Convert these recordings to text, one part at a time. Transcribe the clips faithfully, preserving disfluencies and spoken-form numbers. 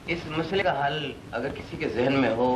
इस मसले का हल अगर किसी के जहन में हो।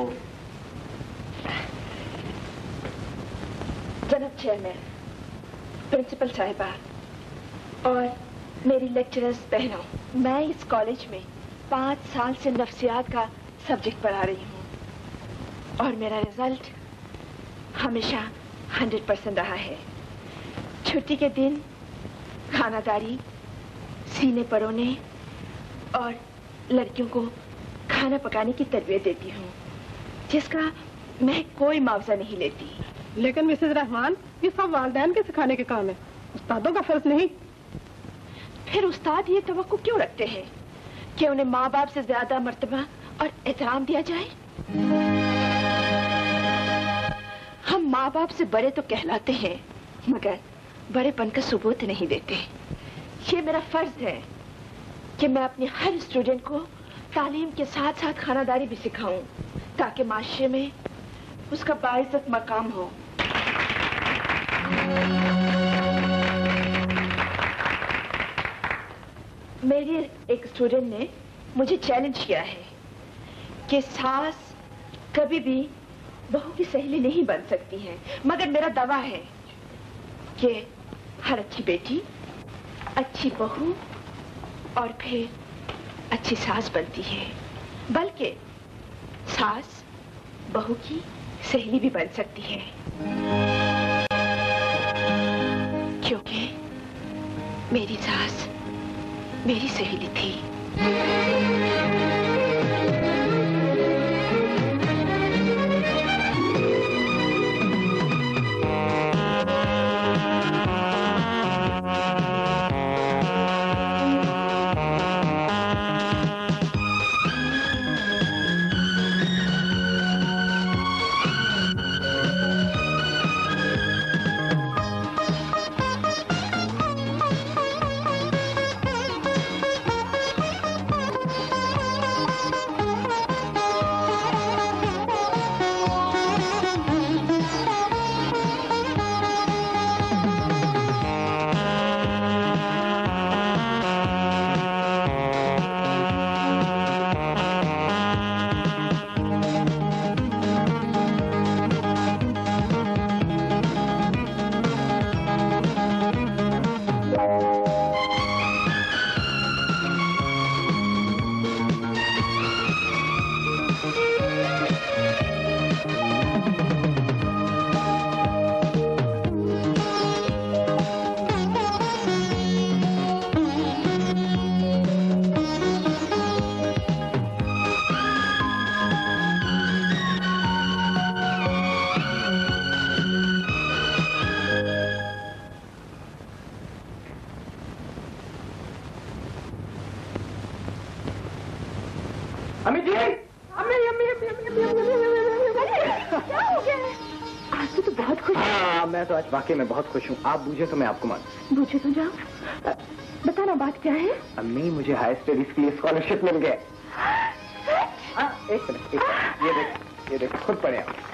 जनाब चेयरमैन, प्रिंसिपल साहिबा और मेरी लेक्चरर्स बहनों, मैं इस कॉलेज में पाँच साल से नफ्सियात का सब्जेक्ट पढ़ा रही हूँ और मेरा रिजल्ट हमेशा हंड्रेड परसेंट रहा है। छुट्टी के दिन खानादारी, सीने परोने और लड़कियों को खाना पकाने की तरबियत देती हूँ, जिसका मैं कोई मुआवजा नहीं लेती। लेकिन मिसेज रहमान, ये सब वालिदैन के सिखाने के काम है, उस्तादों का फर्ज नहीं। फिर उस्ताद ये तवक्को क्यों रखते हैं कि उन्हें माँ बाप से ज्यादा मर्तबा और एहतराम दिया जाए? हम माँ बाप से बड़े तो कहलाते हैं, मगर बड़ेपन का सबूत नहीं देते। ये मेरा फर्ज है कि मैं अपने हर स्टूडेंट को तालीम के साथ साथ खानादारी भी सिखाऊं, ताकि माशरे में उसका बाइज्जत मकाम हो। मेरी एक स्टूडेंट ने मुझे चैलेंज किया है कि सास कभी भी बहू की सहेली नहीं बन सकती है, मगर मेरा दावा है कि हर अच्छी बेटी अच्छी बहू और फिर अच्छी सास बनती है, बल्कि सास बहू की सहेली भी बन सकती है, क्योंकि मेरी सास मेरी सहेली थी। वाकई मैं बहुत खुश हूँ। आप बूझे तो मैं आपको मानूं। बूझे तो जाओ, बताना बात क्या है? अम्मी, मुझे हायर स्टडीज के लिए स्कॉलरशिप मिल गया। एक मिनट, ये देख, ये देख, खुद पढ़े आप।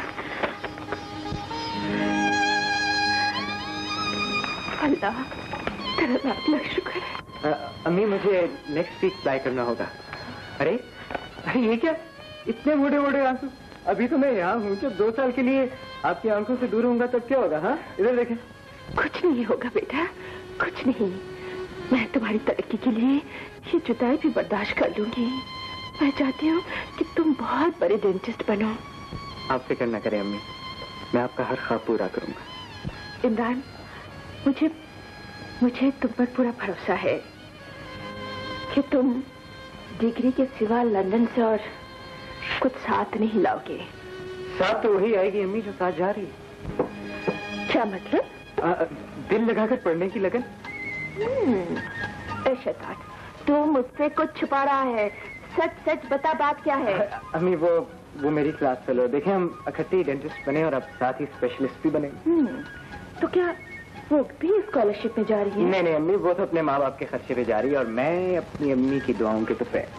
अल्लाह तेरा लाख लाख शुक्र है। अम्मी, मुझे नेक्स्ट वीक फ्लाई करना होगा। अरे अरे ये क्या, इतने मोटे मोटे आंसू। अभी तो मैं यहाँ हूँ, जब दो साल के लिए आपकी आंखों से दूर होऊंगा तब क्या होगा? हाँ, इधर देखें। कुछ नहीं होगा बेटा, कुछ नहीं। मैं तुम्हारी तरक्की के लिए ये जुदाई भी बर्दाश्त कर लूंगी। मैं चाहती हूँ कि तुम बहुत बड़े डेंटिस्ट बनो। आप फिक्र न करें अम्मी, मैं आपका हर ख्वाब पूरा करूंगा। इमरान, मुझे मुझे तुम पर पूरा भरोसा है कि तुम डिग्री के सिवा लंदन से और कुछ साथ नहीं लाओगे। साथ तो वही आएगी अम्मी जो साथ जा रही है। क्या मतलब? आ, दिल लगाकर पढ़ने की लगन। हम्म, शैतान, तू मुझसे कुछ छुपा रहा है। सच सच बता, बात क्या है? अम्मी, वो वो मेरी क्लास फेलो। देखें, हम इकट्ठे डेंटिस्ट बने और अब साथ ही स्पेशलिस्ट भी बने। हम्म, तो क्या वो भी स्कॉलरशिप में जा रही है? नहीं नहीं अम्मी, वो तो अपने माँ बाप के खर्चे पे जा रही है और मैं अपनी अम्मी की दुआओं के तो पे।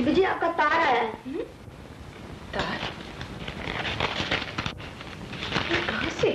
बीबी जी आपका तार आया है। हुँ? तार? कहाँ से?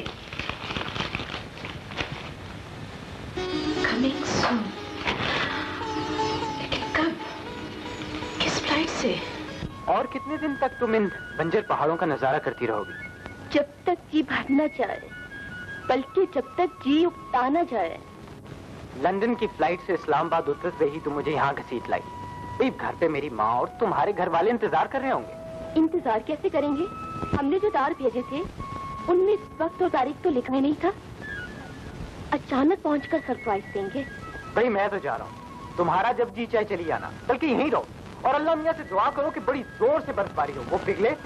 Coming soon. लेकिन कब? किस फ्लाइट से? और कितने दिन तक तुम इन बंजर पहाड़ों का नजारा करती रहोगी? जब तक जी भरना चाहे, बल्कि जब तक जी उगता ना जाए। लंदन की फ्लाइट से इस्लामाबाद उतरते ही तुम मुझे यहाँ घसीट लाई। भाई घर पे मेरी माँ और तुम्हारे घर वाले इंतजार कर रहे होंगे। इंतजार कैसे करेंगे? हमने जो तार भेजे थे उनमें वक्त और तारीख तो लिखा ही नहीं था। अचानक पहुंचकर सरप्राइज देंगे। भाई मैं तो जा रहा हूँ, तुम्हारा जब जी चाहे चली जाना, बल्कि यहीं रहो और अल्लाह मियाँ से दुआ करो कि बड़ी जोर से बर्फबारी हो, वो पिघले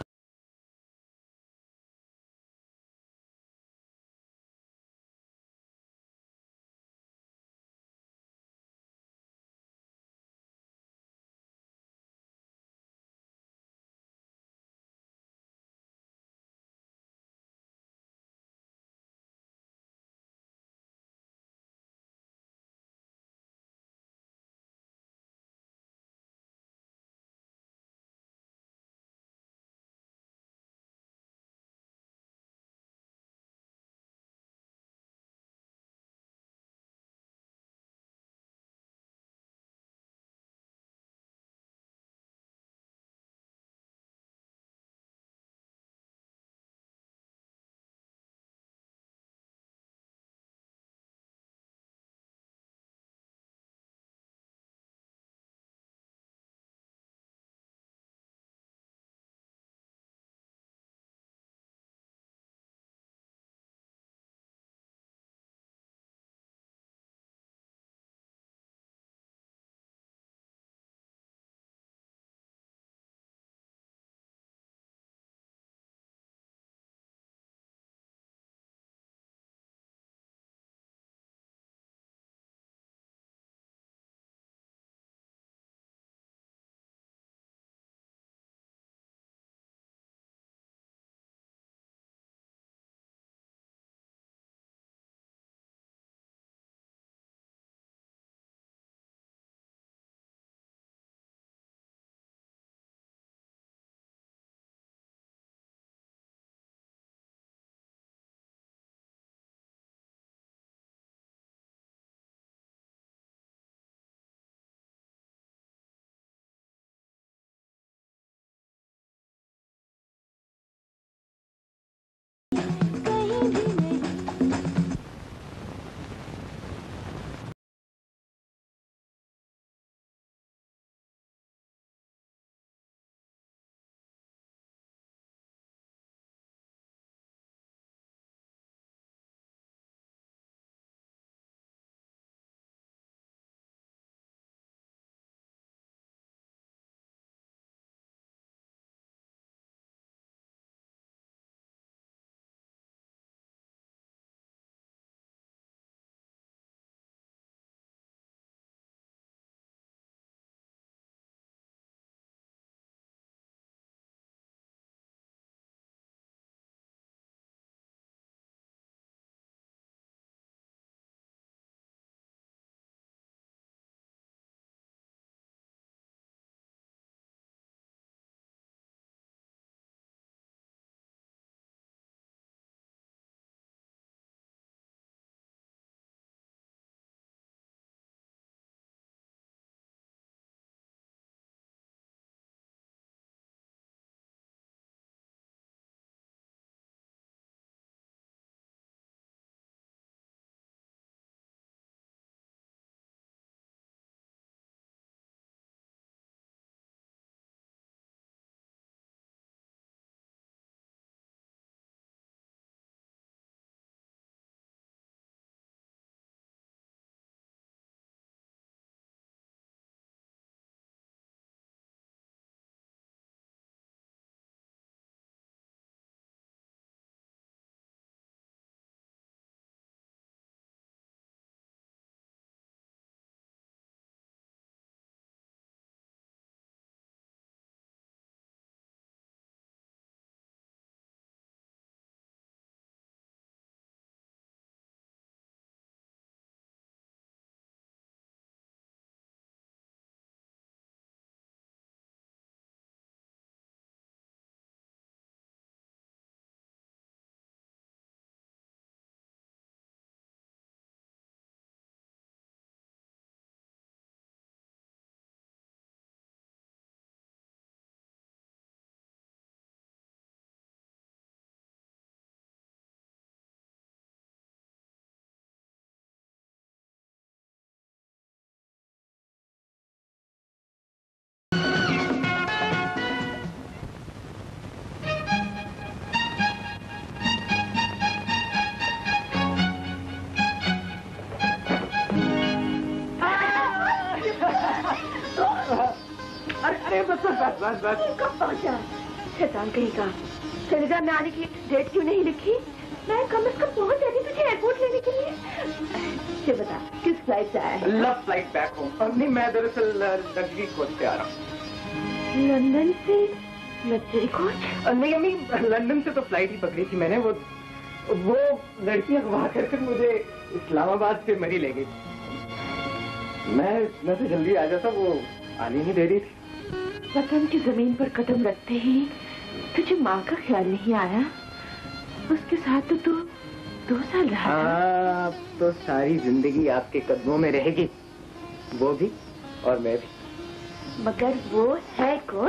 अरे बस बस बस बस कब पहुंचा? शैतान कहीं का। सेनेगा में आने की डेट क्यों नहीं लिखी? मैं कम से कम पहुंच जाती तुझे एयरपोर्ट लेने के लिए। ये बता किस फ्लाइट से आया है? Love flight back home. नहीं, मैं दरअसल लग्जरी कोच से आ रहा हूँ। लंदन से लग्जरी कोच? नहीं अम्मी, लंदन से तो फ्लाइट ही पकड़ी थी मैंने। वो वो लड़की अगवा करके मुझे इस्लामाबाद से मरी ले गई। मैं मैं तो जल्दी आ जाता, वो आने नहीं दे रही थी। वतन की जमीन पर कदम रखते ही तुझे माँ का ख्याल नहीं आया? उसके साथ तो तू दो साल रहा था। अब तो सारी जिंदगी आपके कदमों में रहेगी, वो भी और मैं भी। मगर वो है कौन?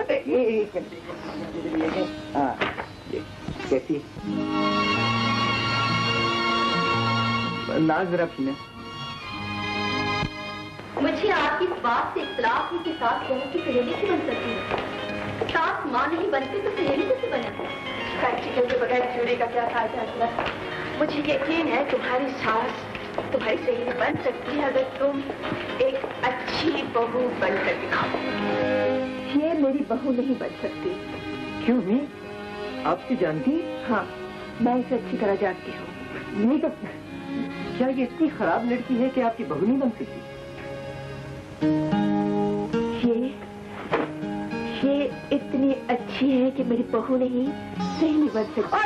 हाँ, कैसी नाज जरा पीना। मुझे आपकी इस बात से इख्तिलाफ है कि सास बहू की सहेली से बन सकती है। सास माँ नहीं बनती तो सहेली कैसे बना? प्रैक्टिकल के बगैर थ्योरी का क्या फायदा है? मुझे यकीन है तुम्हारी सास तुम्हारी सहेली बन सकती है अगर तुम एक अच्छी बहू बनकर दिखाओ। ये मेरी बहू नहीं बन सकती। क्यों? मैं आपकी जानती? हाँ, मैं इसे अच्छी तरह जानती हूँ। नहीं तो क्या ये इतनी खराब लड़की है कि आपकी बहू नहीं बन सकती? ये ये इतनी अच्छी है कि मेरी बहू नहीं सहेली बन सकती।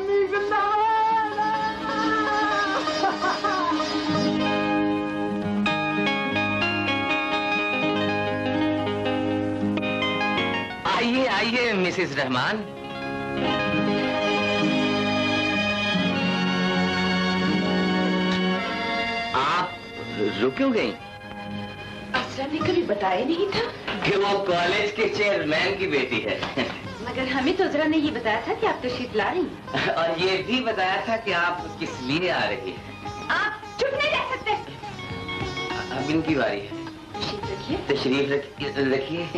आइए आइए मिसेस रहमान। आप रुक क्यों गई? असरा ने कभी बताया नहीं था कि वो कॉलेज के चेयरमैन की बेटी है। मगर हमें तो जरा ने ये बताया था कि आप तशरीफ ला रही हैं। और ये भी बताया था कि आप किस लिए आ रही हैं। आप चुप नहीं रह सकते। अब इनकी बारी है। तशरीफ रखिए। तशरीफ रख- रखिए।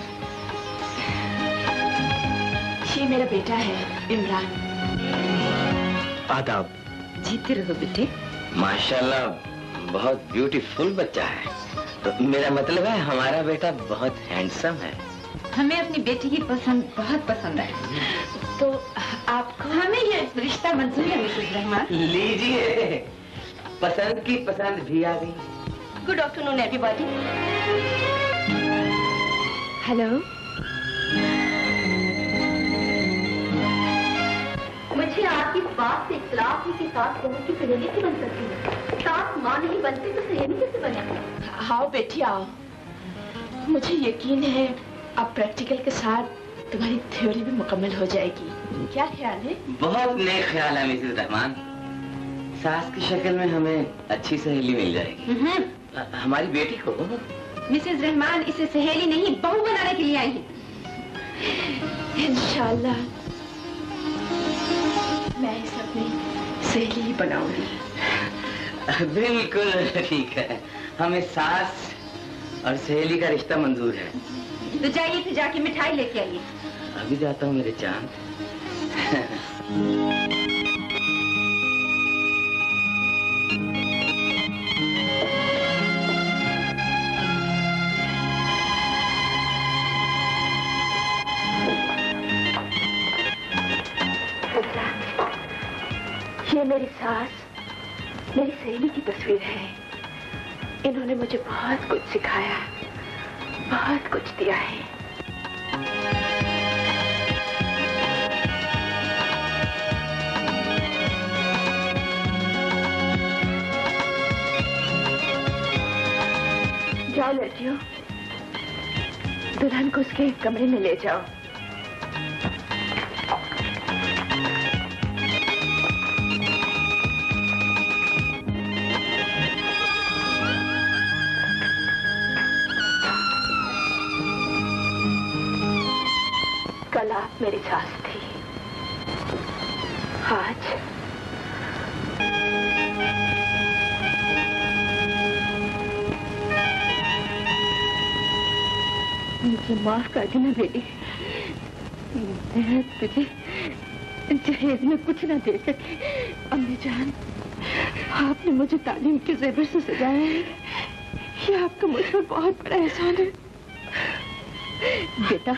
ये मेरा बेटा है इमरान। आदाब। जीते रहो बेटे। माशाल्लाह बहुत ब्यूटीफुल बच्चा है। तो मेरा मतलब है हमारा बेटा बहुत हैंडसम है। हमें अपनी बेटी की पसंद बहुत पसंद है। तो आपको? हमें ये रिश्ता मंजूर है मिसेस रहमान। लीजिए, पसंद की पसंद भी आ गई। Good afternoon everybody. हेलो। मुझे आपकी इस बात से इख्तिलाफ है कि सास बहू की सहेली से बन सकती है। सास माँ नहीं बनती तो सहेली कैसे बने? आओ बेटी आओ। मुझे यकीन है अब प्रैक्टिकल के साथ तुम्हारी थ्योरी भी मुकम्मल हो जाएगी। क्या ख्याल है? बहुत नेक ख्याल है मिसेस रहमान। सास की शक्ल में हमें अच्छी सहेली मिल जाएगी। अ- हमारी बेटी को। मिसेस रहमान इसे सहेली नहीं बहू बनाने के लिए आई हैं। इंशाल्लाह मैं इसे अपनी सहेली ही बनाऊंगी। बिल्कुल ठीक है, हमें सास और सहेली का रिश्ता मंजूर है। तो जाइए फिर जाके मिठाई लेके आइए। अभी जाता हूँ मेरे चांद। ये मेरी सास मेरी सहेली की तस्वीर है। इन्होंने मुझे बहुत कुछ सिखाया, बहुत कुछ दिया है। जाओ लड़कियों, दुल्हन को उसके कमरे में ले जाओ। कल आप मेरी सास थी, आज मुझे माफ कर देना बेटी। मैं तुझे जहेज में कुछ ना दे सके। अम्मी जान, आपने मुझे तालीम के जेवर से सजाया है, ये आपका मुझ पर बहुत बड़ा एहसान है। बेटा,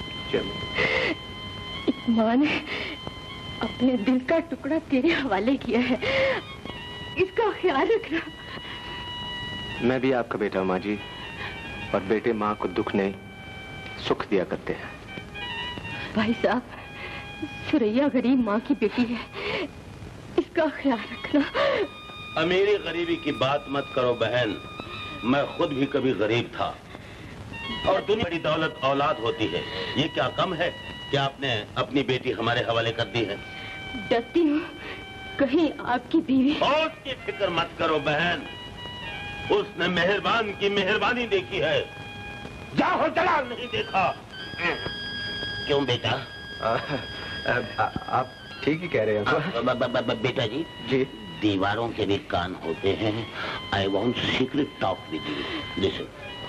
एक माँ ने अपने दिल का टुकड़ा तेरे हवाले किया है, इसका ख्याल रखना। मैं भी आपका बेटा हूँ माँ जी, और बेटे माँ को दुख नहीं सुख दिया करते हैं। भाई साहब, सुरैया गरीब माँ की बेटी है, इसका ख्याल रखना। अमीरी गरीबी की बात मत करो बहन, मैं खुद भी कभी गरीब था, और दुनिया बड़ी दौलत औलाद होती है। ये क्या कम है कि आपने अपनी बेटी हमारे हवाले कर दी है? डरती हूँ कहीं आपकी बीवी। और उसकी फिक्र मत करो बहन, उसने मेहरबान की मेहरबानी देखी है, जाहो जलाल नहीं देखा। क्यों बेटा? आ, आ, आ, आप ठीक ही कह रहे हैं। बेटा जी जी, दीवारों के भी कान होते हैं। I want secret talk with you, listen.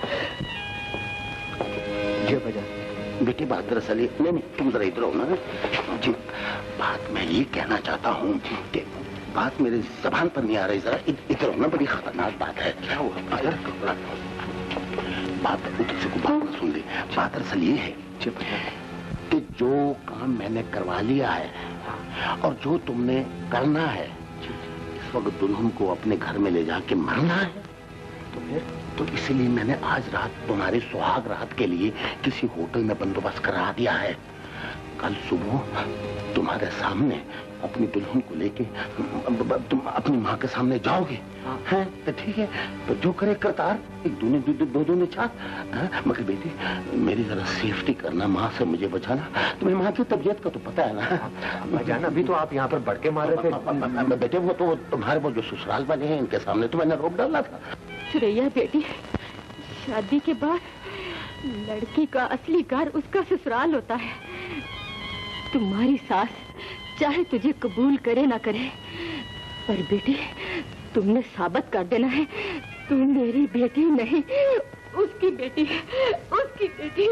जी भैया। बेटी बात दरअसल ये, नहीं नहीं तुम जरा इधर हो ना जी। बात मैं ये कहना चाहता हूँ कि बात मेरे जबान पर नहीं आ रही, जरा इधर हो ना, बड़ी खतरनाक बात है। क्या हुआ? बात उधर से बात सुन ली। बात दरअसल ये है कि जो काम मैंने करवा लिया है और जो तुमने करना है, इस वक्त दुल्हन को अपने घर में ले जाके मरना है, तो फिर तो इसीलिए मैंने आज रात तुम्हारे सुहाग रात के लिए किसी होटल में बंदोबस्त करा दिया है। कल सुबह तुम्हारे सामने अपनी दुल्हन को लेके तुम अपनी माँ के सामने जाओगे, हैं? तो ठीक है, तो जो करे करतार, एक दूने दो दो, दो, दो ने चार। मगर बेटी मेरी जरा सेफ्टी करना, माँ से मुझे बचाना। तुम्हें माँ की तबीयत का तो पता है ना। मैं जाना, अभी तो आप यहाँ पर बढ़ के मार रहे थे। बेटे वो तो तुम्हारे वो जो ससुराल वाले हैं, इनके सामने तो मैंने रोक डाला था। सुरैया बेटी, शादी के बाद लड़की का असली घर उसका ससुराल होता है। तुम्हारी सास चाहे तुझे कबूल करे ना करे, पर बेटी तुमने साबित कर देना है तू मेरी बेटी नहीं, उसकी बेटी है, उसकी बेटी।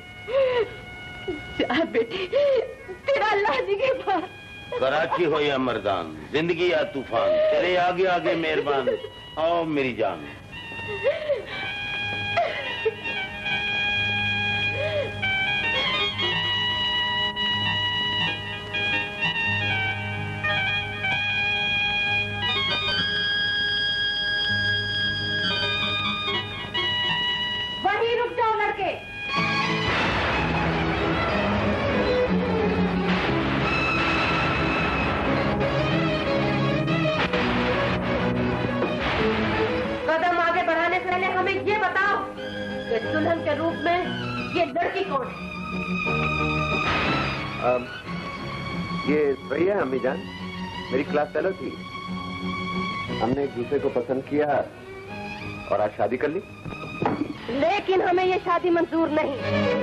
जा बेटी, तेरा अल्लाह जी के पास। कराची हो या मर्दान, जिंदगी या तूफान, तेरे आगे आगे मेहरबान। आओ मेरी जान। वहीं रुक जाओ लड़के। कदम आगे बढ़ाने से पहले हमें ये बताओ कि दुल्हन के रूप में ये लड़की कौन है? आ, ये सही है अम्मी जान, मेरी क्लास फेलो थी। हमने एक दूसरे को पसंद किया और आज शादी कर ली। लेकिन हमें ये शादी मंजूर नहीं।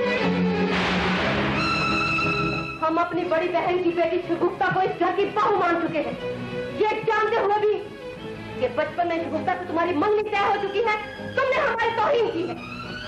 हम अपनी बड़ी बहन की बेटी शगुफ्ता को इस घर की बहू मान चुके हैं, ये जानते हुए भी कि बचपन में शगुफ्ता से तुम्हारी मंगनी तय हो चुकी है, तुमने हमारी तौहीन की है।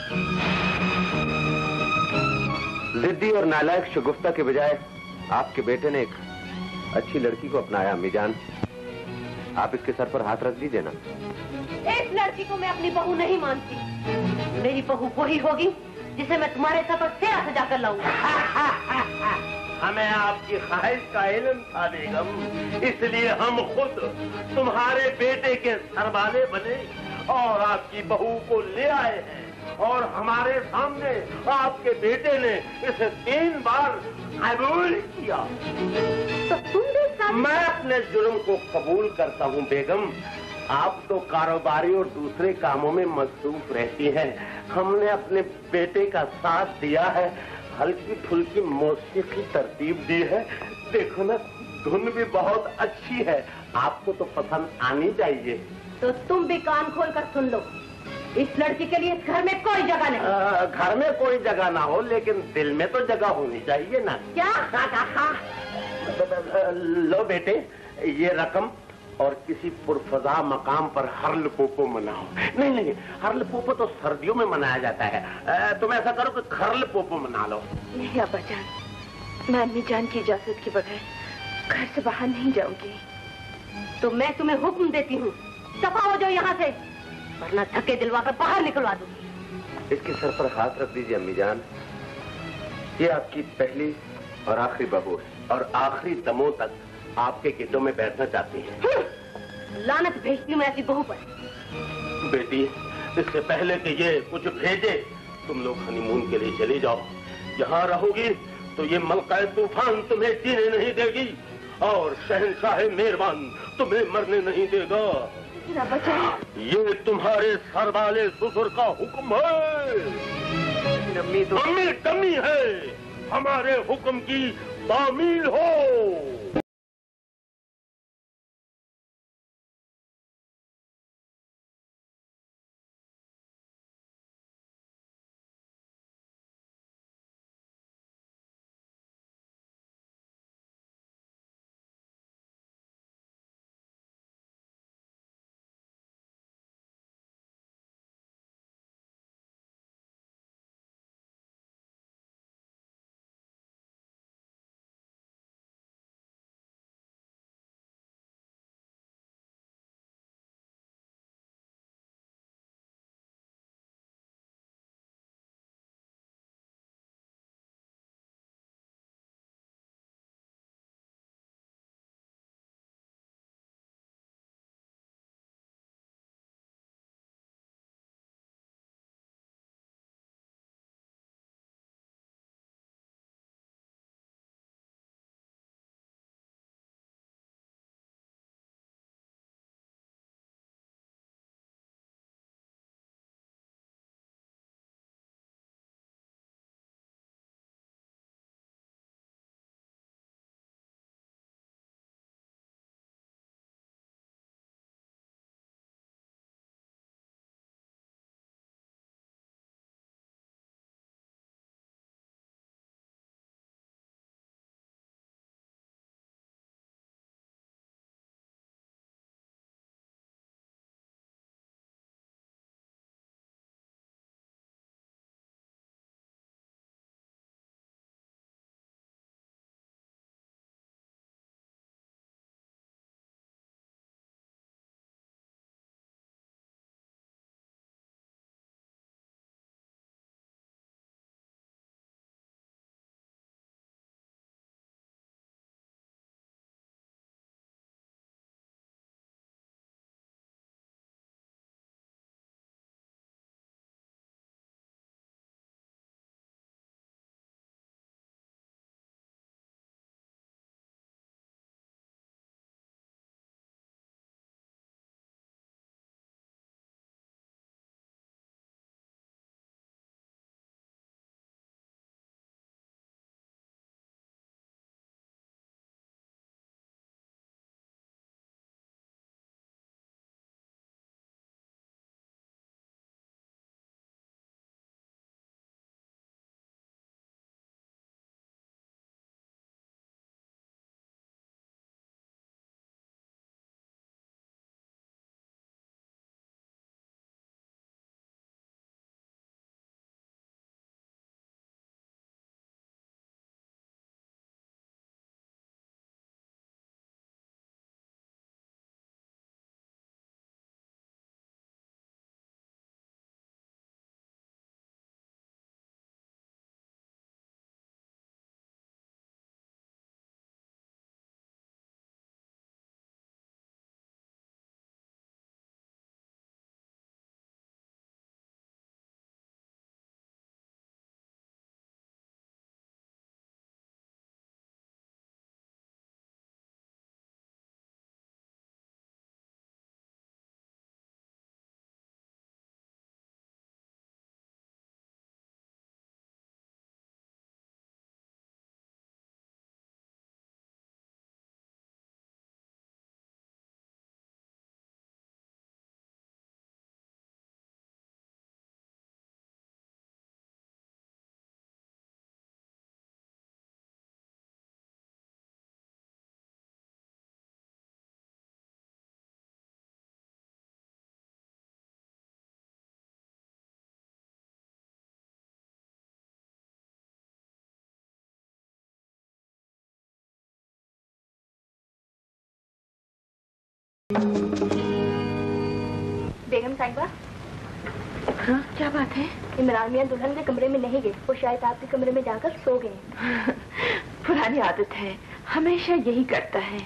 जिद्दी और नालायक शगुफ्ता के बजाय आपके बेटे ने एक अच्छी लड़की को अपनाया। अम्मी जान, आप इसके सर पर हाथ रख दीजिए ना। इस लड़की को मैं अपनी बहू नहीं मानती। मेरी बहू वही होगी जिसे मैं तुम्हारे सर पर सेरा सजा कर लाऊंगा। हमें आपकी ख्वाहिश का इल्म था बेगम, इसलिए हम खुद तुम्हारे बेटे के सरवाले बने और आपकी बहू को ले आए हैं। और हमारे सामने आपके बेटे ने इसे तीन बार कबूल किया। तो तुम भी मैं अपने जुर्म को कबूल करता हूँ बेगम। आप तो कारोबारी और दूसरे कामों में मसरूफ रहती हैं, हमने अपने बेटे का साथ दिया है, हल्की फुल्की मौसीकी तरतीब दी है। देखो ना, धुन भी बहुत अच्छी है, आपको तो पसंद आनी चाहिए। तो तुम भी कान खोल कर सुन लो, इस लड़की के लिए इस घर में कोई जगह नहीं। आ, घर में कोई जगह ना हो, लेकिन दिल में तो जगह होनी चाहिए ना। क्या? लो बेटे, ये रकम और किसी पुरफजा मकाम पर हर्ल पोपो मनाओ। नहीं नहीं, हर्ल पोपो तो सर्दियों में मनाया जाता है, तुम ऐसा करो कि खर्ल पोपो मना लो। नहीं अब्बा जान, मैं अम्मी जान की इजाजत के बगैर घर से बाहर नहीं जाऊंगी। तो मैं तुम्हें हुक्म देती हूँ, दफा हो जाओ यहाँ से, वरना धक्के दिलवा कर बाहर निकलवा दूंगी। इसके सर पर हाथ रख दीजिए अम्मी जान। ये आपकी पहली और आखिरी बहू है और आखिरी दमों तक आपके गिद्धों में बैठना चाहती है। लानत भेजती हूँ मैं ऐसी बहू पर। बेटी, इससे पहले कि ये कुछ भेजे, तुम लोग हनीमून के लिए चली जाओ। यहाँ रहोगी तो ये मलका तूफान तुम्हें जीने नहीं देगी और शहंशाह मेहरबान तुम्हें मरने नहीं देगा। ये तुम्हारे सरवाले ससुर का हुक्म है। अम्मी तो अम्मी कमी है, हमारे हुक्म की तामील हो। बेगम साहिबा, हाँ, क्या बात है? इमरान मियां दुल्हन के कमरे में नहीं गए, वो शायद आपके कमरे में जाकर सो गए। पुरानी आदत है, हमेशा यही करता है।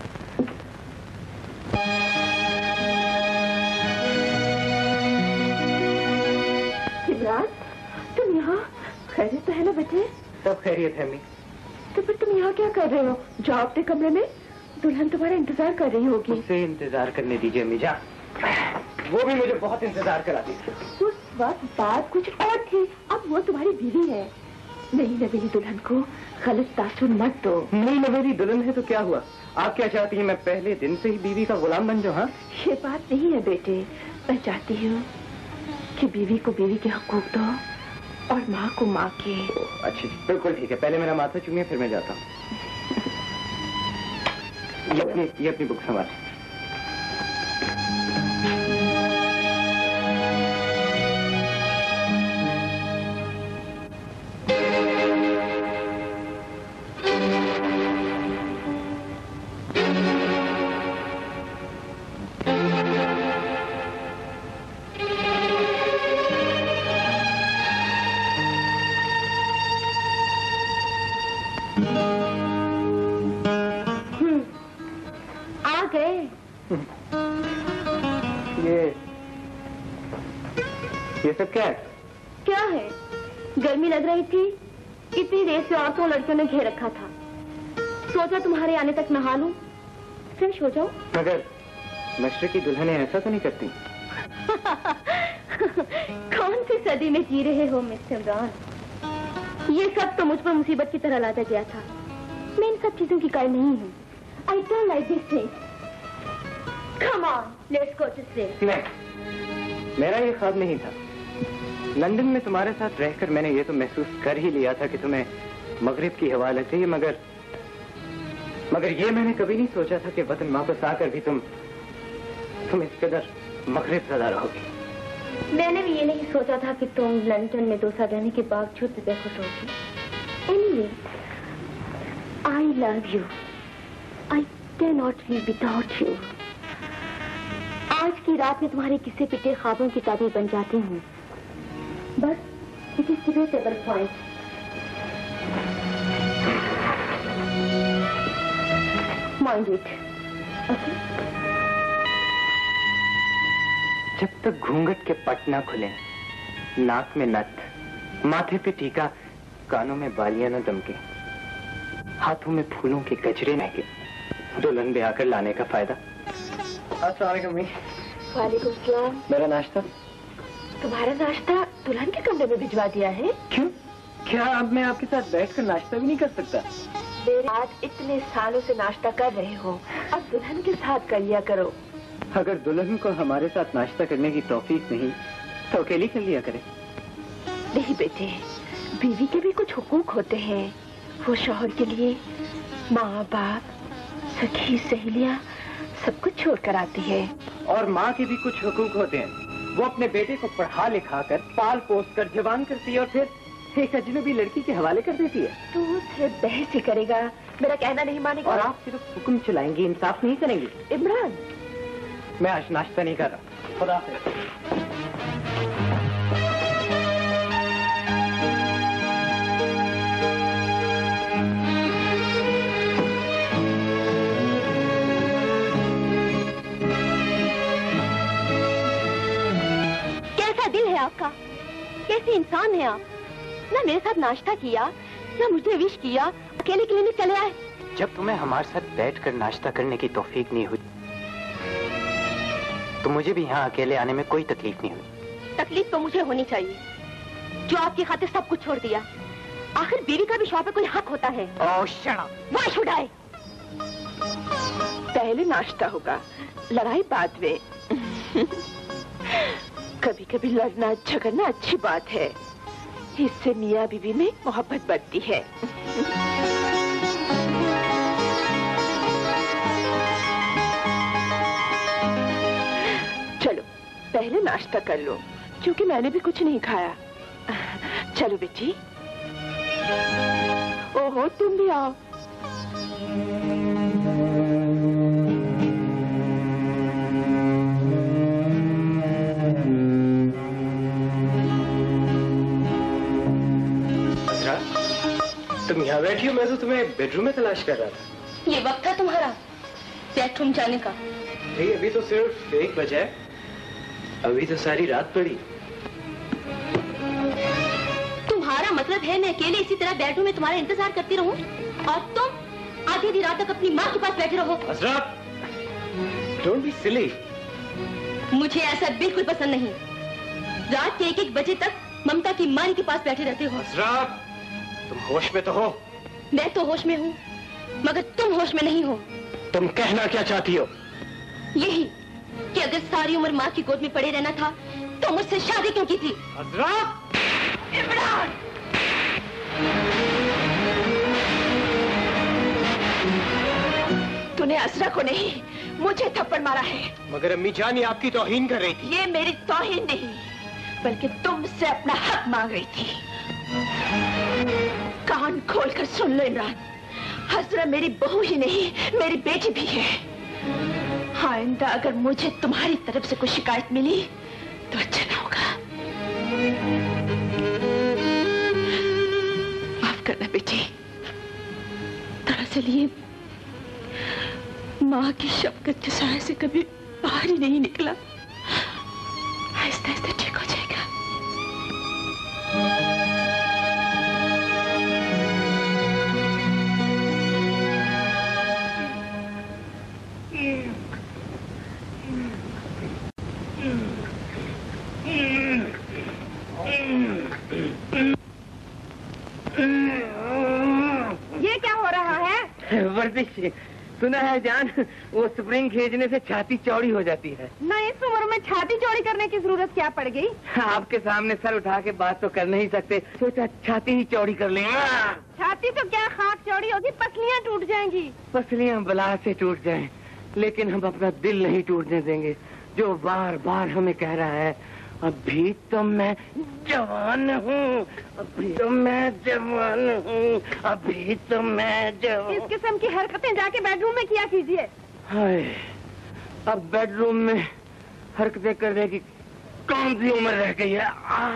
इमरान, तुम यहाँ? खैरियत तो है ना बेटे? सब खैरियत है अम्मी। तो फिर तुम यहाँ क्या कर रहे हो? जाओ अपने कमरे में, दुल्हन तुम्हारा इंतजार कर रही होगी। मुझसे इंतजार करने दीजिए अम्मी जा। वो भी मुझे बहुत इंतजार कराती थी। उस वक्त बात कुछ और थी, अब वो तुम्हारी बीवी है। नहीं नवेली दुल्हन को गलत तासुर मत दो। नहीं नवेली दुल्हन है तो क्या हुआ? आप क्या चाहती हैं मैं पहले दिन से ही बीवी का गुलाम बन जाऊं? हाँ, ये बात नहीं है बेटे। मैं चाहती हूँ कि बीवी को बीवी के हकूक दो और माँ को माँ के। अच्छी, बिल्कुल ठीक है। पहले मेरा माथा चूमिए, फिर मैं जाता हूँ। ये अपनी ये अपनी बुक संभाल। ये सब क्या है? क्या है? गर्मी लग रही थी, इतनी देर से औरतों लड़कियों ने घेर रखा था। सोचा तुम्हारे आने तक नहा लूं, फ्रेश हो जाओ। मगर मिस्टर की दुल्हनें ऐसा तो नहीं करती। कौन सी सदी में जी रहे हो मिस्टर इमरान? ये सब तो मुझ पर मुसीबत की तरह लादा गया था। मैं इन सब चीजों की कायल नहीं हूँ। I don't like this things. Come on, let's go to sleep. नहीं, मेरा ये ख्वाब नहीं था। लंदन में तुम्हारे साथ रहकर मैंने ये तो महसूस कर ही लिया था कि तुम्हें मगरिब की हवा लग गई, मगर मगर ये मैंने कभी नहीं सोचा था कि वतन वापस आकर भी तुम तुम इस कदर मगरिब ज़दा रहोगी। मैंने भी ये नहीं सोचा था कि तुम लंदन में दो साल रहने के बावजूद भी बेखुश होगी। Anyway, I love you. I can not live without you. आज की रात में तुम्हारे किस्से पिटे ख्वाबों की ताबीर बन जाती हूँ। बस it is debatable point. Mind it. Okay. जब तक घूंघट के पट ना खुले, नाक में नथ, माथे पे टीका, कानों में बालियां न दमके, हाथों में फूलों के गजरे महके, दुल्हन ब्याह कर लाने का फायदा। अस्सलाम वालेकुम। वालेकुम सलाम। मेरा नाश्ता? तुम्हारा नाश्ता दुल्हन के कमरे में भिजवा दिया है? क्यों? क्या अब मैं आपके साथ बैठकर नाश्ता भी नहीं कर सकता? मेरे आज इतने सालों से नाश्ता कर रहे हो, अब दुल्हन के साथ कर लिया करो। अगर दुल्हन को हमारे साथ नाश्ता करने की तौफीक नहीं तो अकेली कर लिया करे। नहीं बेटे, बीवी के भी कुछ हुकूक होते हैं। वो शौहर के लिए माँ बाप, सखी सहेलियां सब कुछ छोड़ कर आती है। और माँ के भी कुछ हुकूक होते हैं। वो अपने बेटे को पढ़ा लिखा कर, पाल पोस कर जवान करती है और फिर एक अजनबी लड़की के हवाले कर देती है। तो वो सिर्फ बहस ही करेगा, मेरा कहना नहीं मानेगा। और आप सिर्फ हुक्म चलाएंगी, इंसाफ नहीं करेंगी। इमरान, मैं आज नाश्ता नहीं कर रहा। खुदा हाफिज़। आपका कैसे इंसान है आप? ना मेरे साथ नाश्ता किया, ना मुझे विश किया, अकेले क्लिनिक चले आए। जब तुम्हें हमारे साथ बैठकर नाश्ता करने की तौफीक नहीं हुई तो मुझे भी यहाँ अकेले आने में कोई तकलीफ नहीं हुई। तकलीफ तो मुझे होनी चाहिए, जो आपकी खातिर सब कुछ छोड़ दिया। आखिर बीवी का भी शौहर पे कोई हक होता है। Oh shut up. वो छुड़ाए। पहले नाश्ता होगा, लड़ाई बाद में। कभी कभी लड़ना झगड़ना अच्छी बात है, इससे मियाँ बीवी में मोहब्बत बढ़ती है। चलो पहले नाश्ता कर लो, क्योंकि मैंने भी कुछ नहीं खाया। चलो बेटी। ओहो, तुम भी आओ। तुम यहाँ बैठी हो, मैं तो तुम्हें बेडरूम में तलाश कर रहा था। ये वक्त था तुम्हारा बेडरूम जाने का? नहीं, अभी तो सिर्फ एक बजा है, अभी तो सारी रात पड़ी। तुम्हारा मतलब है मैं अकेले इसी तरह बेडरूम में तुम्हारा इंतजार करती रहूं और तुम आधी आधी रात तक अपनी माँ के पास बैठे रहो? Asra, don't be silly. मुझे ऐसा बिल्कुल पसंद नहीं। रात के एक एक बजे तक ममता की माँ के पास बैठे रहते हो। असरा, तुम होश में तो हो? मैं तो होश में हूँ, मगर तुम होश में नहीं हो। तुम कहना क्या चाहती हो? यही कि अगर सारी उम्र माँ की गोद में पड़े रहना था तो मुझसे शादी क्यों की थी? असरा! इमरान! तूने असरा को नहीं, मुझे थप्पड़ मारा है। मगर अम्मी जान ये आपकी तौहीन कर रही थी। ये मेरी तौहीन नहीं, बल्कि तुमसे अपना हक मांग रही थी। कान खोलकर सुन लो इमरान, हजरा मेरी बहू ही नहीं, मेरी बेटी भी है। आइंदा अगर मुझे तुम्हारी तरफ से कोई शिकायत मिली तो अच्छा ना होगा। माफ करना बेटी, दरअसल ये माँ की शफकत के साए से कभी बाहर ही नहीं निकला। आहिस्ता आहिस्ता ठीक हो जाएगा। ये क्या हो रहा है? वर्जिश सुना है जान, वो स्प्रिंग खींचने से छाती चौड़ी हो जाती है। ना इस उम्र में छाती चौड़ी करने की जरूरत क्या पड़ गई? आपके सामने सर उठा के बात तो कर नहीं सकते, सोचा छाती ही चौड़ी कर लें। छाती तो क्या खाक चौड़ी होगी, पसलियां टूट जाएंगी। पसलियां बला से टूट जाएं, लेकिन हम अपना दिल नहीं टूटने देंगे, जो बार बार हमें कह रहा है अभी तो मैं जवान हूँ, अभी तो मैं जवान हूँ, अभी तो मैं जवान। इस किस्म की हरकतें जाके बेडरूम में किया कीजिए। हाय, अब बेडरूम में हरकतें करने की कौन सी उम्र रह गई है?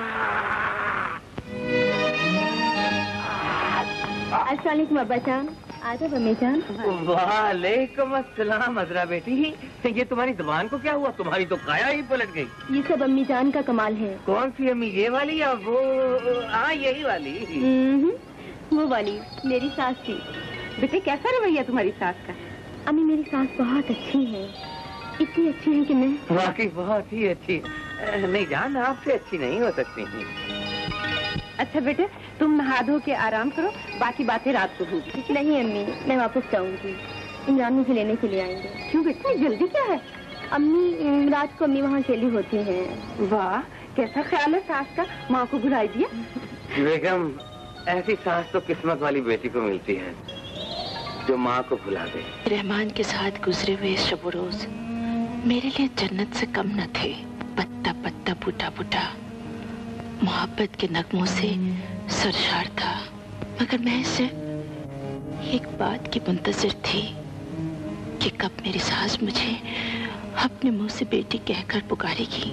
अस्सलाम वालेकुम अब्बा जान। आदाब अम्मी जान। वालेकुम अस्सलाम अजरा बेटी, ये तुम्हारी जुबान को क्या हुआ? तुम्हारी तो काया ही पलट गई। ये सब अम्मी जान का कमाल है। कौन सी अम्मी, ये वाली या वो? हाँ यही वाली। वो वाली मेरी सास थी। बेटे कैसा रवैया तुम्हारी सास का? अम्मी मेरी सास बहुत अच्छी है, इतनी अच्छी है कि मैं वाकई बहुत ही अच्छी। नहीं जान, आपसे अच्छी नहीं हो सकती। अच्छा बेटे, तुम नहा धो के आराम करो, बाकी बातें रात को होगी। नहीं अम्मी, मैं वापस जाऊंगी। इमरान मुझे लेने के लिए आएंगे। क्यों बेटे, जल्दी क्या है? अम्मी रात को अम्मी वहाँ अकेली होती हैं। वाह, कैसा ख्याल है सास का, माँ को भुलाई दिया। बेगम, ऐसी सास तो किस्मत वाली बेटी को मिलती है जो माँ को भुला दे। रहमान के साथ गुजरे हुए शब रोज मेरे लिए जन्नत से कम न थे। पत्ता पत्ता बूटा बूटा मोहब्बत के नगमों से सरशार था, मगर मैं इसे एक बात की मुंतजिर थी कि कब मेरी सास मुझे अपने मुंह से बेटी कहकर पुकारेगी।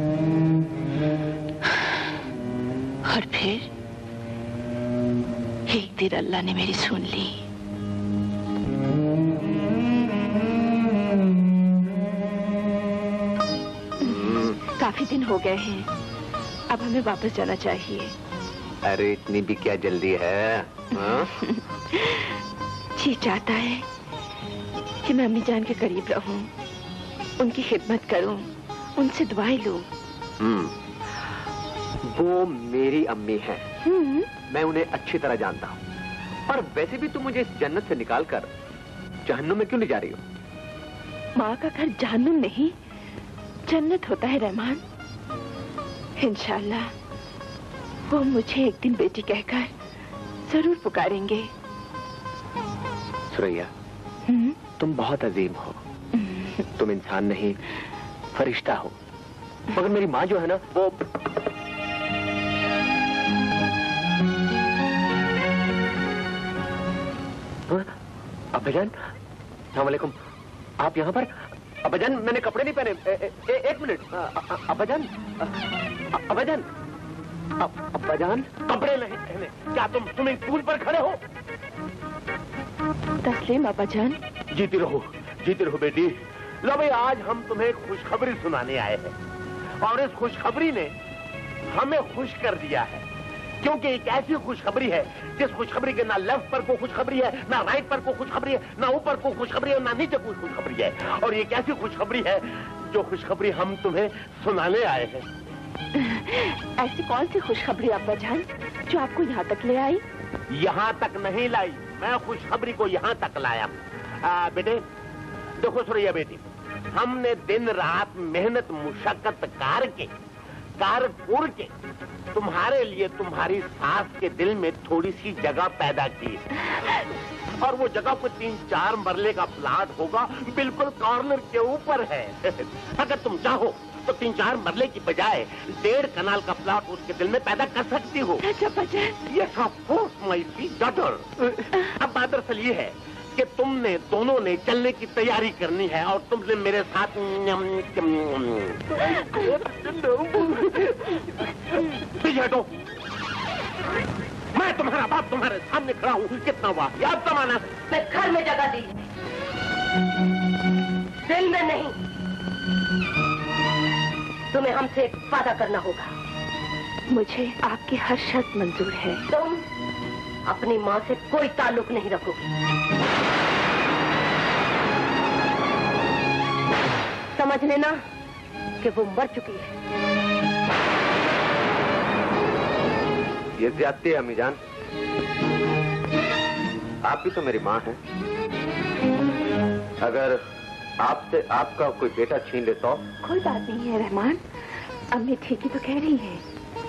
और फिर एक दिन अल्लाह ने मेरी सुन ली। काफी दिन हो गए हैं, अब हमें वापस जाना चाहिए। अरे इतनी भी क्या जल्दी है? जी चाहता है कि मैं अम्मी जान के करीब रहूं, उनकी खिदमत करूं, उनसे दुआएं लूं। हम्म, वो मेरी अम्मी है, मैं उन्हें अच्छी तरह जानता हूँ। और वैसे भी तुम मुझे इस जन्नत से निकाल कर जहन्नुम में क्यों ले जा रही हो? माँ का घर जहन्नुम नहीं, जन्नत होता है रहमान। इंशाल्लाह वो मुझे एक दिन बेटी कहकर जरूर पुकारेंगे। सुरैया, तुम बहुत अजीम हो। तुम इंसान नहीं, फरिश्ता हो। मगर मेरी माँ जो है ना, वो अब्बाजान, अस्सलाम वालेकुम। आप यहाँ पर? अब्बाजान, मैंने कपड़े नहीं पहने। ए, ए, ए, एक मिनट। अब्बाजान, अब्बाजान, अब अब्बा जान, कपड़े नहीं पहने, क्या तुम स्विमिंग पूल पर खड़े हो? तस्लीम अब्बा जान। जीती रहो, जीती रहो बेटी। लो भाई, आज हम तुम्हें खुशखबरी सुनाने आए हैं और इस खुशखबरी ने हमें खुश कर दिया है, क्योंकि एक ऐसी खुशखबरी है जिस खुशखबरी के ना लेफ्ट पर को खुशखबरी है, ना राइट पर को खुशखबरी है, ना ऊपर को खुशखबरी है, ना नीचे कोई खुशखबरी है। और एक ऐसी खुशखबरी है जो खुशखबरी हम तुम्हें सुनाने आए हैं। ऐसी कौन सी खुशखबरी अब्बा जान जो आपको यहाँ तक ले आई? यहाँ तक नहीं लाई, मैं खुशखबरी को यहाँ तक लाया। आ, बेटे देखो सुरैया बेटी, हमने दिन रात मेहनत मुशक्कत करके कारपुर के तुम्हारे लिए तुम्हारी सास के दिल में थोड़ी सी जगह पैदा की, और वो जगह को तीन चार मरले का प्लाट होगा, बिल्कुल कॉर्नर के ऊपर है। अगर तुम चाहो तो तीन चार मरले की बजाय डेढ़ कनाल का प्लाट उसके दिल में पैदा कर सकती हो। Yes of course my sweet daughter. अब बात दरअसल ये है कि तुमने दोनों ने चलने की तैयारी करनी है और तुमने मेरे साथ पीछे हटो। मैं तुम्हारा बाप तुम्हारे सामने खड़ा हूँ, कितना वाहियात जमाना। मैं घर में जगह दी, दिल में नहीं। तुम्हें हमसे एक वादा करना होगा। मुझे आपकी हर शर्त मंजूर है। तुम अपनी माँ से कोई ताल्लुक नहीं रखोगी। समझ लेना कि वो मर चुकी है। ये ज्यादती है अम्मी जान, आप भी तो मेरी माँ हैं। अगर आपसे आपका कोई बेटा छीन ले तो? कोई बात नहीं है रहमान, अम्मी ठीक ही तो कह रही है।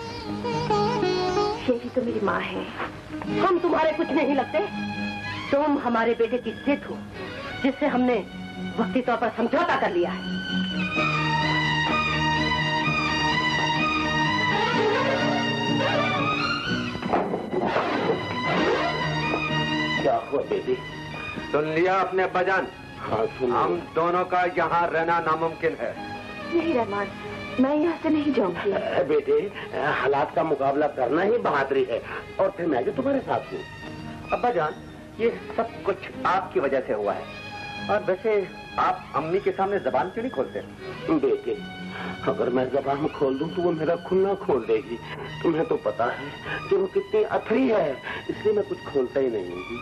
ये भी तो मेरी माँ है। हम तुम्हारे कुछ नहीं लगते। तुम हमारे बेटे की जिद हो, जिससे हमने वक्ती तौर पर समझौता कर लिया है। क्या हुआ बेटी? सुन लिया अपने अब्बा जान? हाँ सुन। हम दोनों का यहाँ रहना नामुमकिन है। नहीं रहमान, मैं यहाँ से नहीं जाऊंगी। बेटे, हालात का मुकाबला करना ही बहादुरी है, और फिर मैं भी तुम्हारे साथ हूँ। अब्बा जान, ये सब कुछ आपकी वजह से हुआ है। और वैसे आप अम्मी के सामने जबान क्यों नहीं खोलते? बेटे, अगर मैं जबान खोल दूं तो वो मेरा खुन्ना खोल देगी। तुम्हें तो पता है कि वो कितनी अथरी है, इसलिए मैं कुछ खोलता ही नहीं।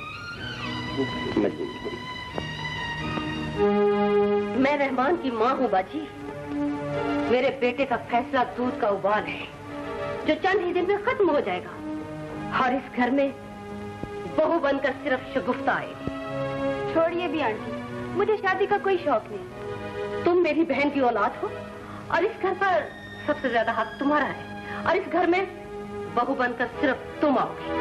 मैं रहमान की माँ हूँ बाजी। मेरे बेटे का फैसला दूध का उबाल है, जो चंद ही दिन में खत्म हो जाएगा। और इस घर में बहू बनकर सिर्फ शगुफ्ता आए। छोड़िए भी आंटी, मुझे शादी का कोई शौक नहीं। तुम मेरी बहन की औलाद हो और इस घर पर सबसे ज्यादा हक तुम्हारा है, और इस घर में बहू बनकर सिर्फ तुम आओगी।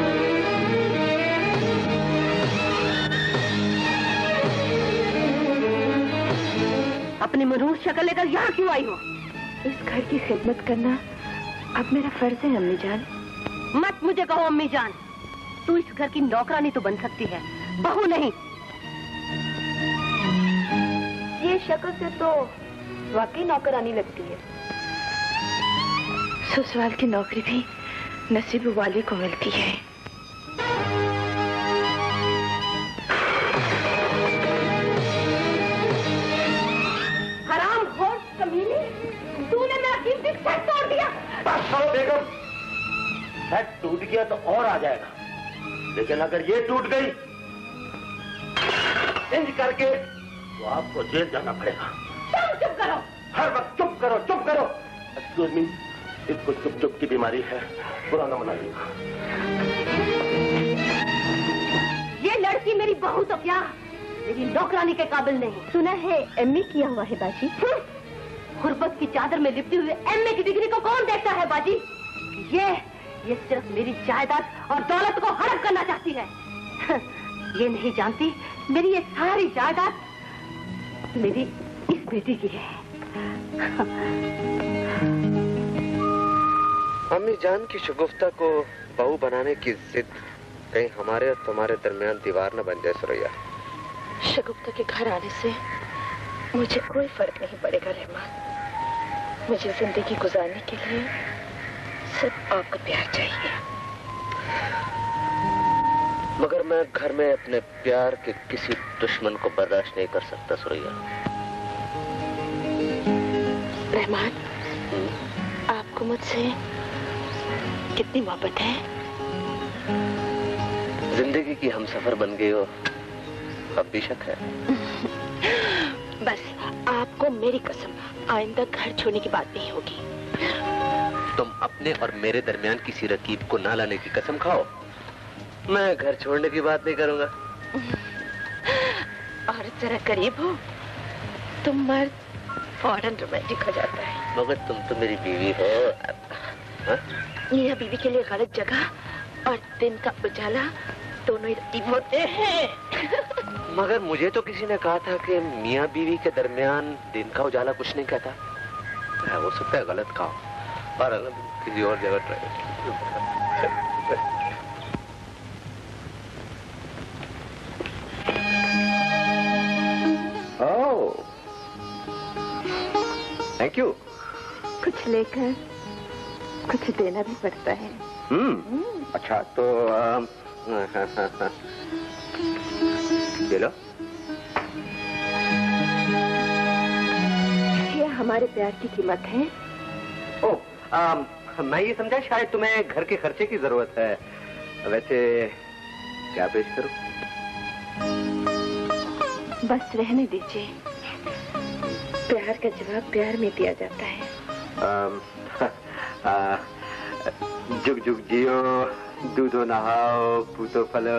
अपनी मनहूस शक्ल लेकर यहाँ क्यों आई हो? इस घर की खिदमत करना अब मेरा फर्ज है अम्मी जान। मत मुझे कहो अम्मी जान, तू इस घर की नौकरानी तो बन सकती है, बहू नहीं। ये शक्ल से तो वाकई नौकरानी लगती है। ससुराल की नौकरी भी नसीब वाले को मिलती है। हराम खोर कमीने, तूने मेरा कीमती सेट तोड़ दिया। बस करो बेगम, सेट टूट गया तो और आ जाएगा, लेकिन अगर ये टूट गई इंज करके तो आपको जेल जाना पड़ेगा। तुम चुप करो। हर वक्त चुप करो, चुप करो। एक्सक्यूज मी, इसको चुप चुप की बीमारी है, बुरा ना मनाइएगा। ये लड़की मेरी बहू तो क्या, मेरी नौकरानी के काबिल नहीं। सुना है एमए किया हुआ है बाजी। गुर्बत की चादर में लिपटी हुई एमए की डिग्री को कौन देखता है बाजी? ये ये सिर्फ मेरी जायदाद और दौलत को हड़प करना चाहती है। ये नहीं जानती मेरी ये सारी जायदाद मेरी इस बेटी की है। अम्मी जान की शगुफ्ता को बहू बनाने की जिद कहीं हमारे और तुम्हारे दरमियान दीवार न बन जाए सुरैया। शगुफ्ता के घर आने से मुझे कोई फर्क नहीं पड़ेगा रहमान। मुझे जिंदगी गुजारने के लिए सिर्फ आपका प्यार चाहिए। मगर मैं घर में अपने प्यार के किसी दुश्मन को बर्दाश्त नहीं कर सकता सुरैया। रहमान, आपको मुझसे कितनी मोहब्बत है? जिंदगी की हमसफर बन गई हो, अब भी शक है। बस आपको मेरी कसम, आइंदा घर छोड़ने की बात नहीं होगी। तुम अपने और मेरे दरमियान किसी रकीब को ना लाने की कसम खाओ, मैं घर छोड़ने की बात नहीं करूंगा। और जरा करीब हो तो मर्द फौरन रोमांटिक हो जाता है। मगर तुम तो मेरी बीवी हो। हा? मियां बीवी के लिए गलत जगह और दिन का उजाला दोनों ही रकीब होते हैं। मगर मुझे तो किसी ने कहा था कि मियां बीवी के दरमियान दिन का उजाला कुछ नहीं कहता। हो सकता है गलत कहा, और किसी और जगह ट्राई। Oh, thank you. कुछ लेकर कुछ देना भी पड़ता है। हम्म, अच्छा तो आ, ले लो। ये हमारे प्यार की कीमत है। ओह, आ, मैं ये समझा शायद तुम्हें घर के खर्चे की जरूरत है। वैसे क्या पेश करूं? बस रहने दीजिए। प्यार का जवाब प्यार में दिया जाता है। आ, आ, जुग जुग जियो, दूधो नहाओ, पूतो फलो।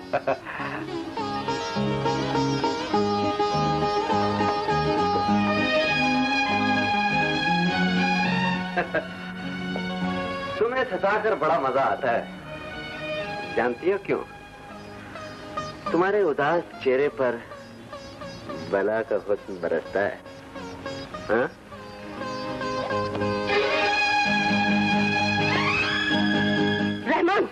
तुम्हें सताकर बड़ा मजा आता है। जानती हो क्यों? तुम्हारे उदास चेहरे पर बला का हुस्न बरसता है। हाँ? रहमान,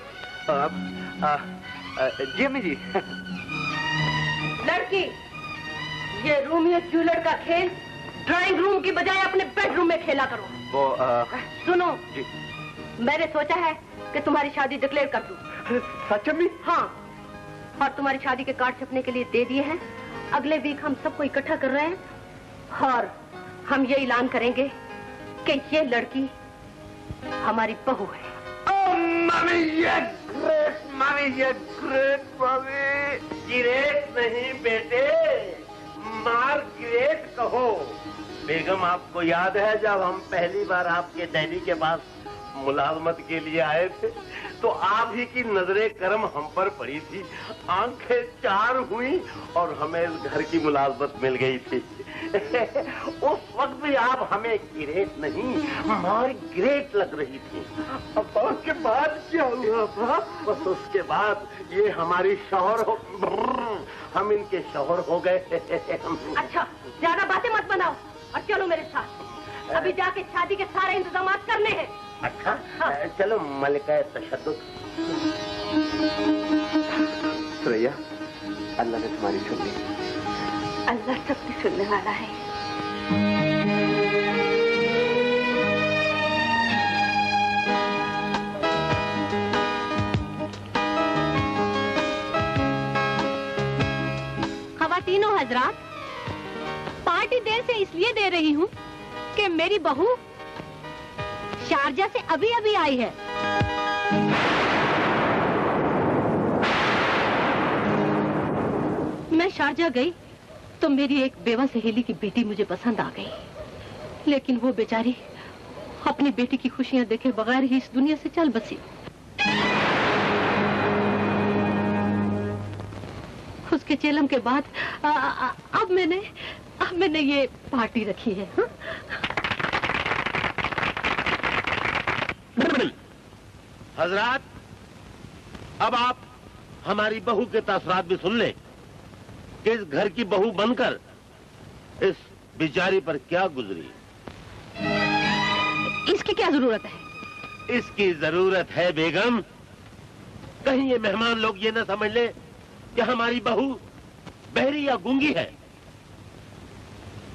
जी अम्मी जी। लड़की, ये रोमियो जूलियट का खेल ड्राइंग रूम की बजाय अपने बेडरूम में खेला करो। वो आ... सुनो जी। मैंने सोचा है कि तुम्हारी शादी डिक्लेयर कर दूं। सच अम्मी? हाँ, और तुम्हारी शादी के कार्ड छपने के लिए दे दिए हैं। अगले वीक हम सबको इकट्ठा कर रहे हैं और हम ये ऐलान करेंगे कि ये लड़की हमारी बहू है। Oh, मामी, ये ग्रेट मामी, ये ग्रेट मामी। ग्रेट नहीं बेटे, मार्ग्रेट कहो। बेगम, आपको याद है जब हम पहली बार आपके डैडी के पास मुलाजमत के लिए आए थे तो आप ही की नजरे करम हम पर पड़ी थी। आंखें चार हुई और हमें इस घर की मुलाजमत मिल गई थी। उस वक्त भी आप हमें ग्रेट नहीं मार ग्रेट लग रही थी। अब उसके बाद क्या हुआ था? बस उसके बाद ये हमारी शौहर हो, हम इनके शौहर हो गए। अच्छा, ज्यादा बातें मत बनाओ और चलो मेरे साथ। अभी जाके शादी के सारे इंतजाम करने हैं। अच्छा, हाँ। चलो मलिका तशद्दुद। सुरैया, अल्लाह ने तुम्हारी सुन ली। अल्लाह सबकी सुनने वाला है। खवातीनों हजरात, पार्टी देर से इसलिए दे रही हूँ कि मेरी बहू शारजा से अभी अभी आई है। मैं शारजा गई तो मेरी एक बेवा सहेली की बेटी मुझे पसंद आ गई, लेकिन वो बेचारी अपनी बेटी की खुशियां देखे बगैर ही इस दुनिया से चल बसी। उसके चेलम के बाद आ, आ, अब मैंने अब मैंने ये पार्टी रखी है। हा? हजरात, अब आप हमारी बहू के तासरात भी सुन लें कि इस घर की बहू बनकर इस बेचारी पर क्या गुजरी। इसकी क्या जरूरत है? इसकी जरूरत है बेगम, कहीं ये मेहमान लोग ये ना समझ ले कि हमारी बहू बहरी या गूंगी है।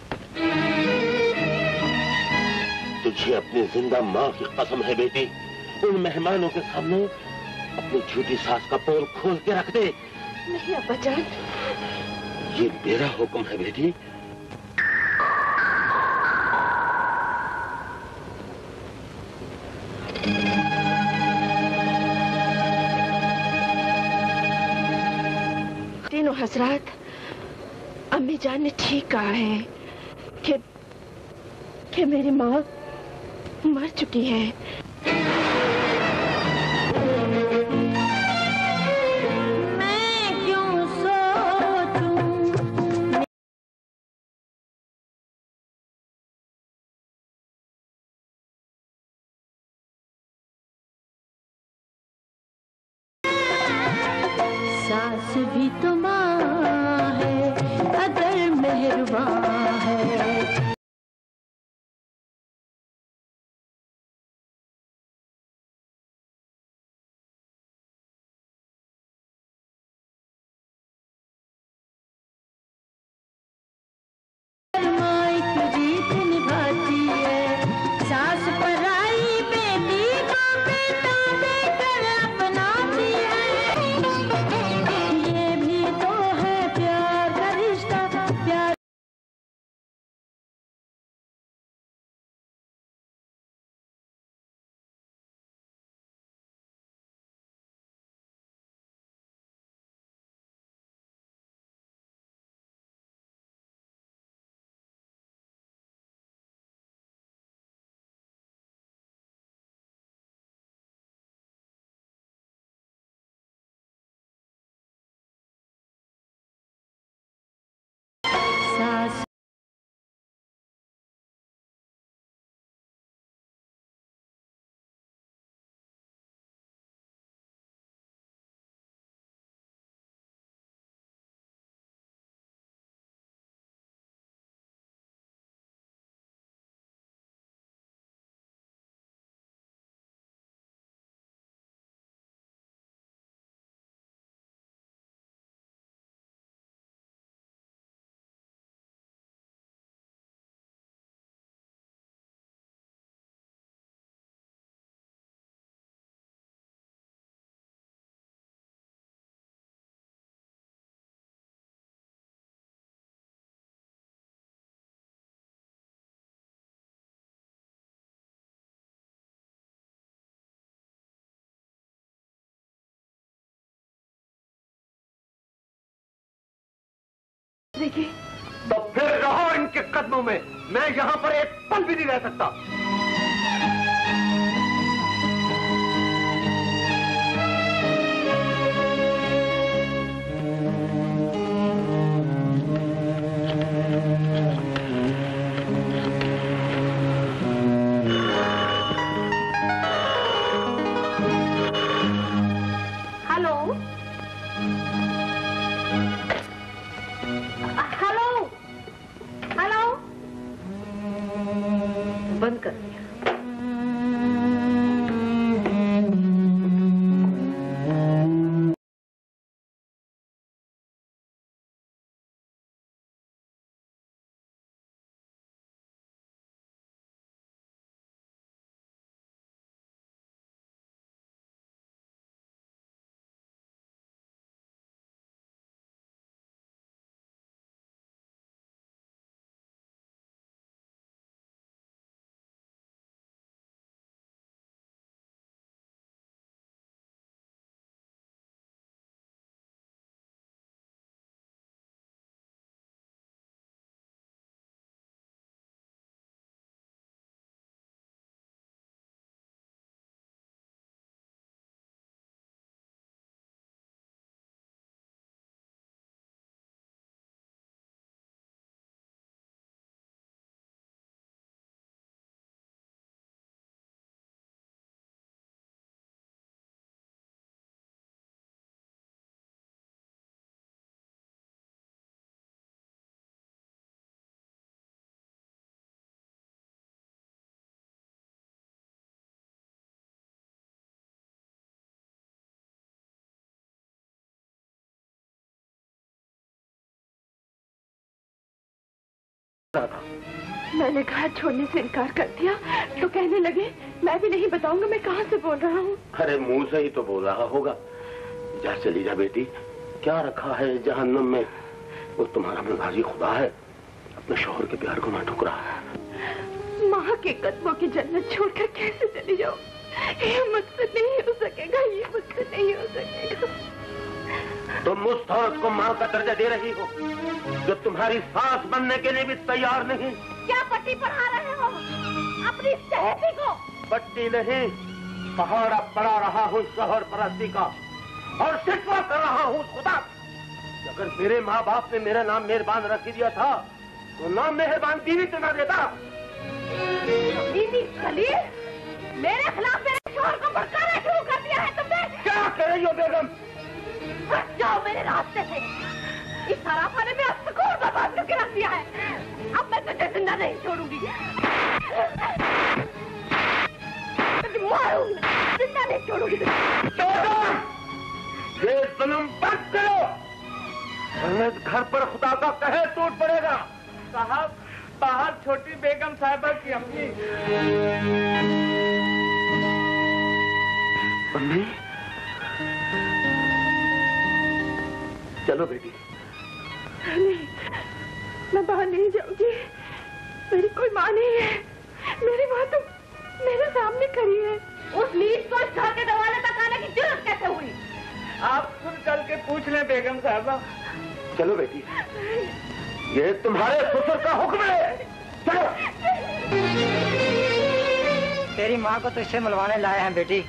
तुझे अपनी जिंदा मां की कसम है बेटी, उन मेहमानों के सामने अपनी झूठी सास का पोल खोल के रख दे। नहीं अब्बा जान, ये मेरा हुक्म है बेटी। तीनों हजरात, अम्मी जान ने ठीक कहा है कि कि मेरी माँ मर चुकी है। मैं क्यों सोचूं सास भी तो माँ है अगर मेहरबान है। माई की रीत निभाती है, सास पराई बेटी को बेटा देकर अपनाती है। ये भी तो है प्यार का रिश्ता, प्यार सास देखिए, तो फिर रहो इनके कदमों में। मैं यहाँ पर एक पल भी नहीं रह सकता। हेलो हेलो हेलो बंद कर दिया। था मैंने घर छोड़ने से इनकार कर दिया तो कहने लगे मैं भी नहीं बताऊंगा मैं कहाँ से बोल रहा हूँ। अरे मुंह से ही तो बोल रहा होगा। जा चली जा बेटी, क्या रखा है जहन्नुम में? वो तुम्हारा मर्जी खुदा है, अपने शौहर के प्यार को ना ठुकरा। माँ के कदमों की जन्नत छोड़कर कैसे चली जाओ? ये मुझसे नहीं हो सकेगा, ये मुझसे नहीं हो सकेगा। तुम उस औरत को माँ का दर्जा दे रही हो जो तुम्हारी सास बनने के लिए भी तैयार नहीं। क्या पट्टी पढ़ा रहे हो अपनी सहेली को? पट्टी नहीं, पहाड़ा पड़ा रहा हूँ शौहर परस्ती का और शिकवा कर रहा हूँ खुदा। अगर मेरे माँ बाप ने मेरा नाम मेहरबान रख दिया था तो नाम मेहरबान बीवी तो ना देता। बीवी खलील, मेरे खिलाफ मेरे शौहर को भड़काना शुरू कर दिया है तुमने। क्या कर रही हो बेगम? हट जाओ मेरे रास्ते से। इस सराफा ने मेरा सुकून बर्बाद करके रख दिया है। अब मैं तुझे जिंदा नहीं छोड़ूंगी। तुझे मारूंगी, जिंदा नहीं छोड़ूंगी। ये जुल्म बंद करो, वरना घर पर खुदा का कहर टूट पड़ेगा। साहब, बाहर छोटी बेगम साहिबा की अम्मी। अम्मी, चलो बेटी। नहीं, मैं बाहर नहीं जाऊंगी। मेरी कोई माँ नहीं है। मेरी माँ तो मेरे सामने खड़ी है। उस लीड को इस घर के दरवाजे तक आने की जरूरत कैसे हुई? आप खुद चल के पूछ लें बेगम साहिबा। चलो बेटी, ये तुम्हारे ससुर का हुक्म है। चलो। तेरी माँ को तो इससे मिलवाने लाए हैं बेटी।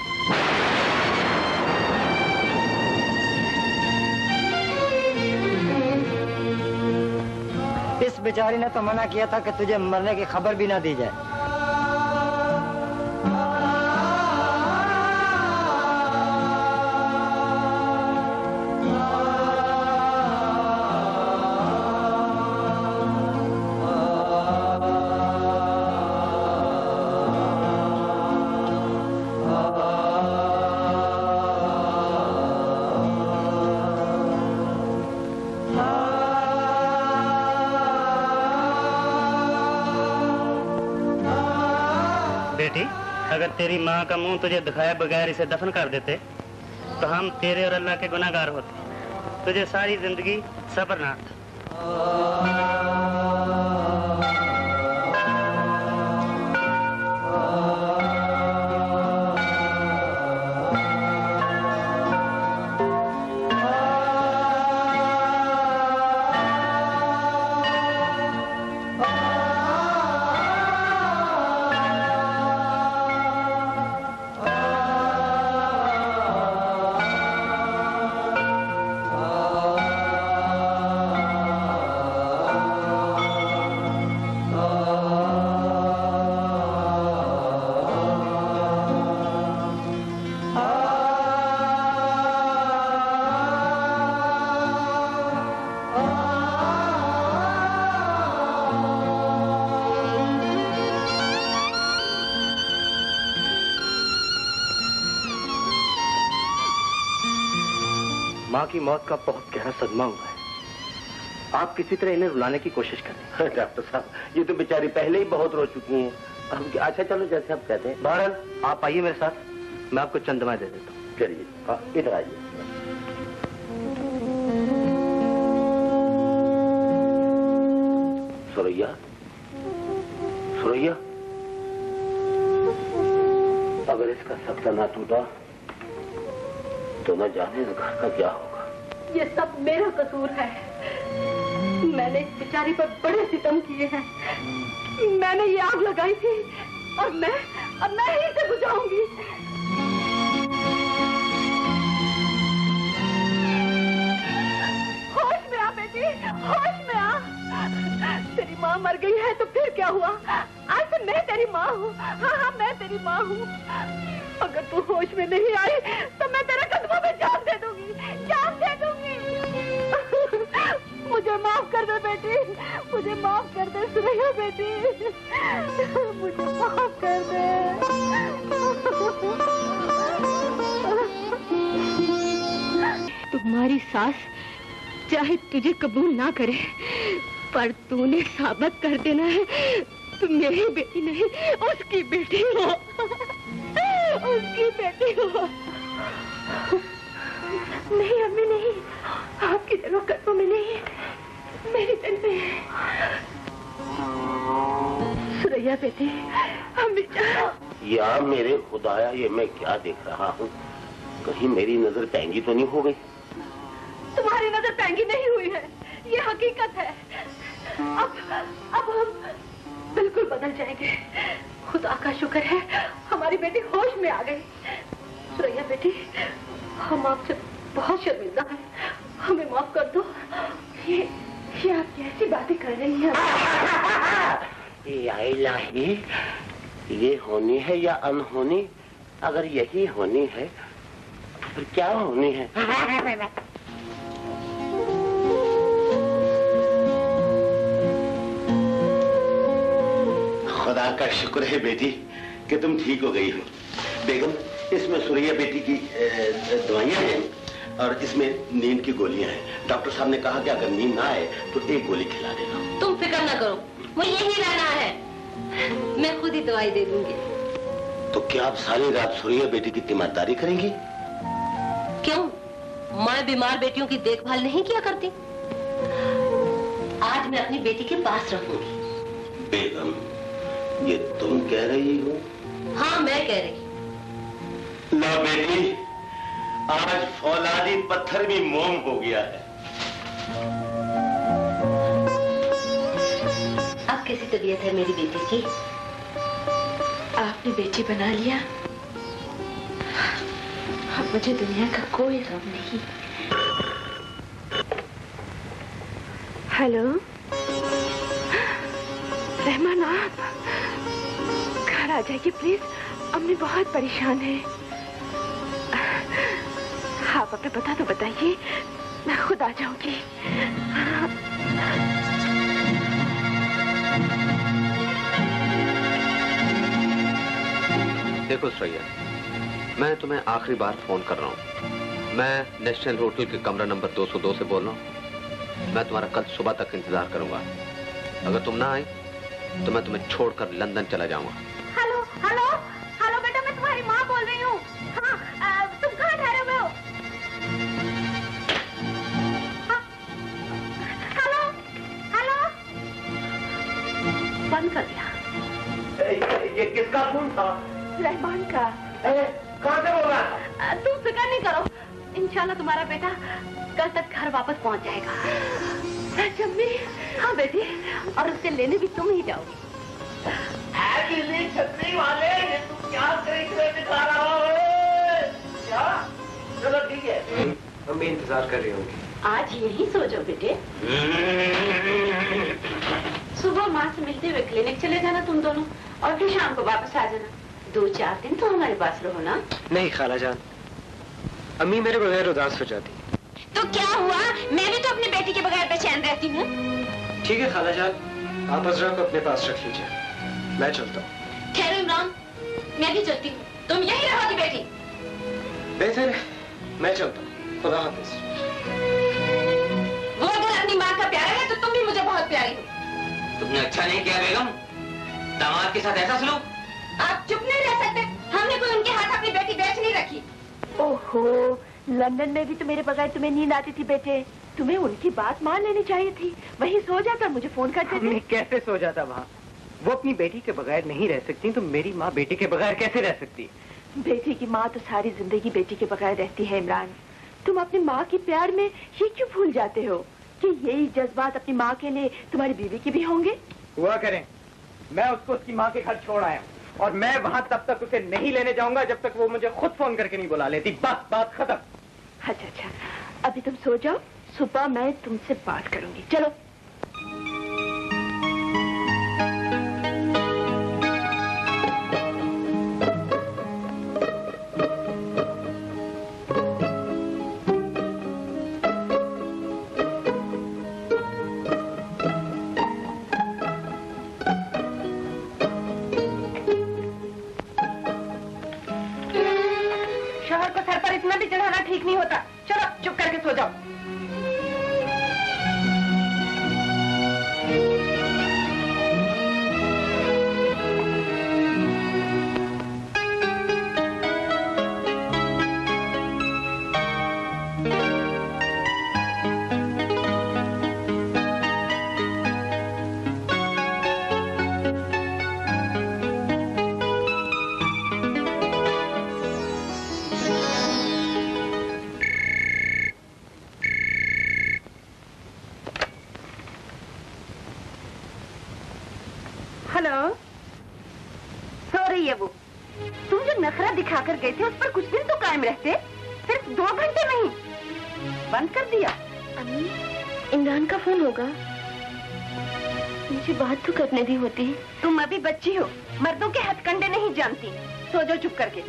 इस बेचारी ने तो मना किया था कि तुझे मरने की खबर भी ना दी जाए। अगर तेरी माँ का मुंह तुझे दिखाए बगैर इसे दफन कर देते तो हम तेरे और अल्लाह के गुनाहगार होते। तुझे सारी जिंदगी सब्र ना था। माँ की मौत का बहुत गहरा सदमा हुआ है। आप किसी तरह इन्हें रुलाने की कोशिश करें। डॉक्टर साहब, ये तो बेचारी पहले ही बहुत रो चुकी हैं। अब अच्छा चलो, जैसे आप कहते हैं। बहरहाल आप आइए मेरे साथ, मैं आपको चंद दवाएं दे देता हूँ। चलिए, हाँ इधर आइए। सुरैया, सुरैया, अगर इसका सब्जा ना टूटा तो न जाने इस घर का क्या होगा। ये सब मेरा कसूर है। मैंने इस बेचारी पर बड़े सितम किए हैं। मैंने ये आग लगाई थी और मैं अब मैं ही इसे बुझाऊंगी। होश में आ बेटी, होश में आ। तेरी माँ मर गई है तो फिर क्या हुआ? आज से मैं तेरी माँ हूँ। हाँ हाँ, मैं तेरी माँ हूँ। अगर तू होश में नहीं आई तो मैं तेरे कदमों में जान दे दूंगी, जान दे दूंगी। मुझे माफ कर दे बेटी, मुझे माफ कर दे सुरैया बेटी, मुझे माफ कर दे। तुम्हारी सास चाहे तुझे कबूल ना करे पर तूने साबित कर देना है तुम मेरी बेटी नहीं, उसकी बेटी हो, उसकी बेटी हो। नहीं अम्मी नहीं, आपकी जरूर कदमों में नहीं, मेरे दिल में है। सुरैया बेटी, अम्मी जान। या मेरे खुदाया, ये मैं क्या देख रहा हूँ? कहीं मेरी नजर पैंगी तो नहीं हो गई? तुम्हारी नजर पैंगी नहीं हुई है, ये हकीकत है। अब अब हम बिल्कुल बदल जाएंगे। खुदा का शुक्र है हमारी बेटी होश में आ गई। सुरैया बेटी, हम आपसे बहुत शर्मिंदा हैं, हमें माफ कर दो। ये ये आप कैसी बातें कर रही हैं? या इलाही, ये होनी है या अनहोनी? अगर यही होनी है तो फिर क्या होनी है? खुदा का शुक्र है बेटी कि तुम ठीक हो गई हो। बेगम, इसमें सुरैया बेटी की दवाइयां हैं और इसमें नींद की गोलियां हैं। डॉक्टर साहब ने कहा कि अगर नींद ना आए तो एक गोली खिला देना। तुम फिक्र ना करो, वो यही रहना है, मैं खुद ही दवाई दे दूंगी। तो क्या आप सारी रात सुरैया बेटी की तीमारदारी करेंगी? क्यों, मैं बीमार बेटियों की देखभाल नहीं किया करती? आज मैं अपनी बेटी के पास रहूंगी। बेगम, ये तुम कह रही हो? हाँ, मैं कह रही। ना बेटी, आज फौलादी पत्थर भी मोम हो गया है। अब कैसी तबीयत है मेरी बेटी की? आपने बेटी बना लिया, अब मुझे दुनिया का कोई गम नहीं। हेलो रहमान, आप घर आ जाइए प्लीज, अम्मी बहुत परेशान है। आप अपना पता तो बताइए, मैं खुद आ जाऊंगी। देखो सुरैया, मैं तुम्हें आखिरी बार फोन कर रहा हूँ। मैं नेशनल होटल के कमरा नंबर दो सौ दो से बोल रहा हूँ। मैं तुम्हारा कल सुबह तक इंतजार करूंगा। अगर तुम ना आई तो मैं तुम्हें छोड़कर लंदन चला जाऊंगा। हेलो हेलो हेलो बेटा, मैं तुम्हारी माँ बोल रही हूँ। हाँ, आ, तुम कहाँ ठहरे हुए हो? हाँ, हेलो हेलो, बंद कर दिया। ये, ये किसका फोन था? रहमान का। कहाँ से बोल रहा? तुम फिक्र नहीं करो, इंशाल्लाह तुम्हारा बेटा कल तक घर वापस पहुँच जाएगा। सच अम्मी? हाँ बेटी, और उसे लेने भी तुम ही जाओगी। छतरी वाले, ये तुम क्या दिखा रहा हो? क्या? चलो ठीक है, अम्मी इंतजार कर रही होंगी। आज यहीं सो जाओ बेटे। सुबह माँ से मिलते हुए क्लिनिक चले जाना तुम दोनों, और फिर शाम को वापस आ जाना। दो चार दिन तो हमारे पास रहो ना। नहीं खाला जान, अम्मी मेरे बगैर उदास हो जाती। तो क्या हुआ, मैं भी तो अपनी बेटी के बगैर बेचैन रहती हूँ। ठीक है खाला जान, आप अजरा को अपने पास रख लीजिए, मैं चलता हूँ। ठहरो इमरान, मैं भी चलती हूँ, तुम यही रहोगी बेटी। बेहतर है, मैं चलता हूँ। खुदा हाफिज। वो अगर अपनी माँ का प्यारा है तो तुम भी मुझे बहुत प्यारी हो। तुमने अच्छा नहीं किया बेगम, दामाद के साथ ऐसा सलूक। आप चुप नहीं रह सकते, हमने कोई उनके हाथ अपनी बेटी बेच नहीं रखी। ओहो, लंदन में भी तो मेरे बगैर तुम्हें नींद आती थी बेटे, तुम्हें उनकी बात मान लेनी चाहिए थी। वहीं सो जाता, मुझे फोन करते थे। मैं कैसे सो जाता वहाँ? वो अपनी बेटी के बगैर नहीं रह सकती, तो मेरी माँ बेटी के बगैर कैसे रह सकती? बेटी की माँ तो सारी जिंदगी बेटी के बगैर रहती है इमरान। तुम अपनी माँ के प्यार में ये क्यों भूल जाते हो कि यही जज्बात अपनी माँ के लिए तुम्हारी बीवी के भी होंगे? हुआ करें। मैं उसको उसकी माँ के घर छोड़ आया, और मैं वहाँ तब तक उसे नहीं लेने जाऊंगा जब तक वो मुझे खुद फोन करके नहीं बुला लेती। बस बात खत्म। अच्छा अच्छा, अभी तुम सो जाओ, सुबह मैं तुमसे बात करूंगी। चलो। शोहर को सर पर इतना भी चढ़ाना ठीक नहीं होता। चलो चुप करके सो जाओ। गए थे उस पर कुछ दिन तो कायम रहते, सिर्फ दो घंटे में ही बंद कर दिया। अम्मी, इमरान का फोन होगा, मुझे बात तो करने दी होती। तुम अभी बच्ची हो, मर्दों के हथकंडे नहीं जानती। सो जाओ चुप करके।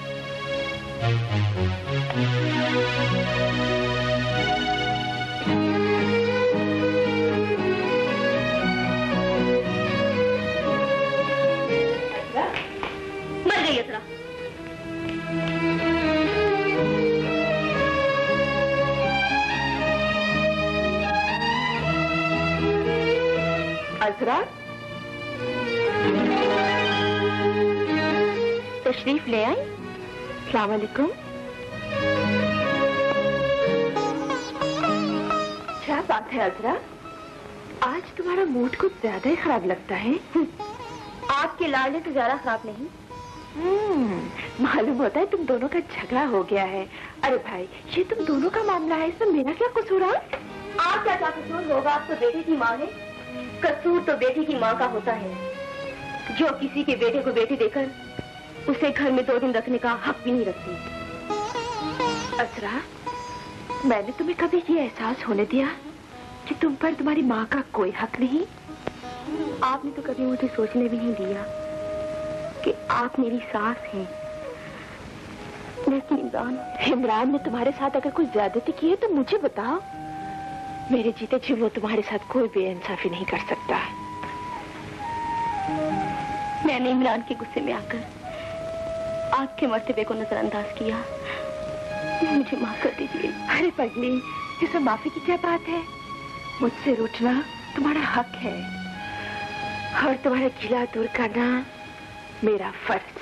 मर गई असरा। असरा, तशरीफ ले आई। अस्सलाम वालेकुम। क्या बात है असरा, आज तुम्हारा मूड कुछ ज्यादा ही खराब लगता है। आपके लाल तो ज्यादा खराब नहीं। हम्म, मालूम होता है तुम दोनों का झगड़ा हो गया है। अरे भाई, ये तुम दोनों का मामला है, इसमें मेरा क्या कसूर है? आप क्या क्या कसूर होगा? आप तो बेटे की माँ है। कसूर तो बेटे की माँ का होता है, जो किसी के बेटे को बेटी देकर उसे घर में दो दिन रखने का हक भी नहीं रखती। असरा, मैंने तुम्हें कभी ये एहसास होने दिया कि तुम पर तुम्हारी माँ का कोई हक नहीं? आपने तो कभी मुझे सोचने भी नहीं दिया कि आप मेरी सास हैं। लेकिन इमरान इमरान ने तुम्हारे साथ अगर कोई ज्यादती की है तो मुझे बताओ। मेरे जीते जी वो तुम्हारे साथ कोई बेइंसाफी नहीं कर सकता। मैंने इमरान के गुस्से में आकर आपके मर्तबे को नजरअंदाज किया, मुझे माफ कर दीजिए। अरे पगली, इसमें माफी की क्या बात है? मुझसे रूठना तुम्हारा हक है और तुम्हारा गिला दूर करना मेरा फर्ज।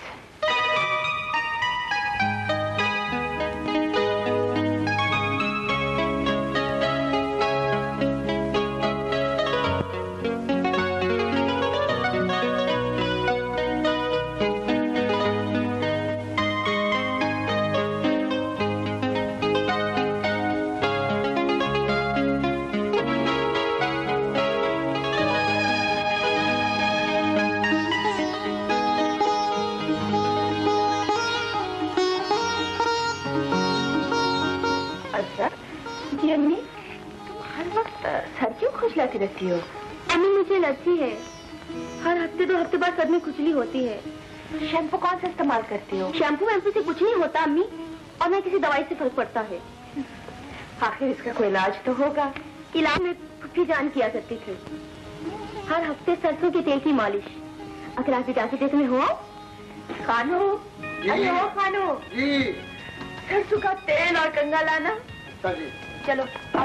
जी अम्मी, तुम हर वक्त सर क्यों खुजलाती रहती हो? अम्मी, मुझे एलर्जी है। हर हफ्ते दो हफ्ते बाद सर में खुजली होती है। शैम्पू कौन सा इस्तेमाल करती हो? शैम्पू वैम्पू से कुछ नहीं होता अम्मी, और ना किसी दवाई से फर्क पड़ता है। आखिर इसका कोई इलाज तो होगा। इलाज में फुफी जान किया करती थी। हर हफ्ते सरसों के तेल की मालिश। अगर आप इजाजत में हो। खानो, अरे हो खानो जी, सरसों का तेल और कंगा लाना। चलो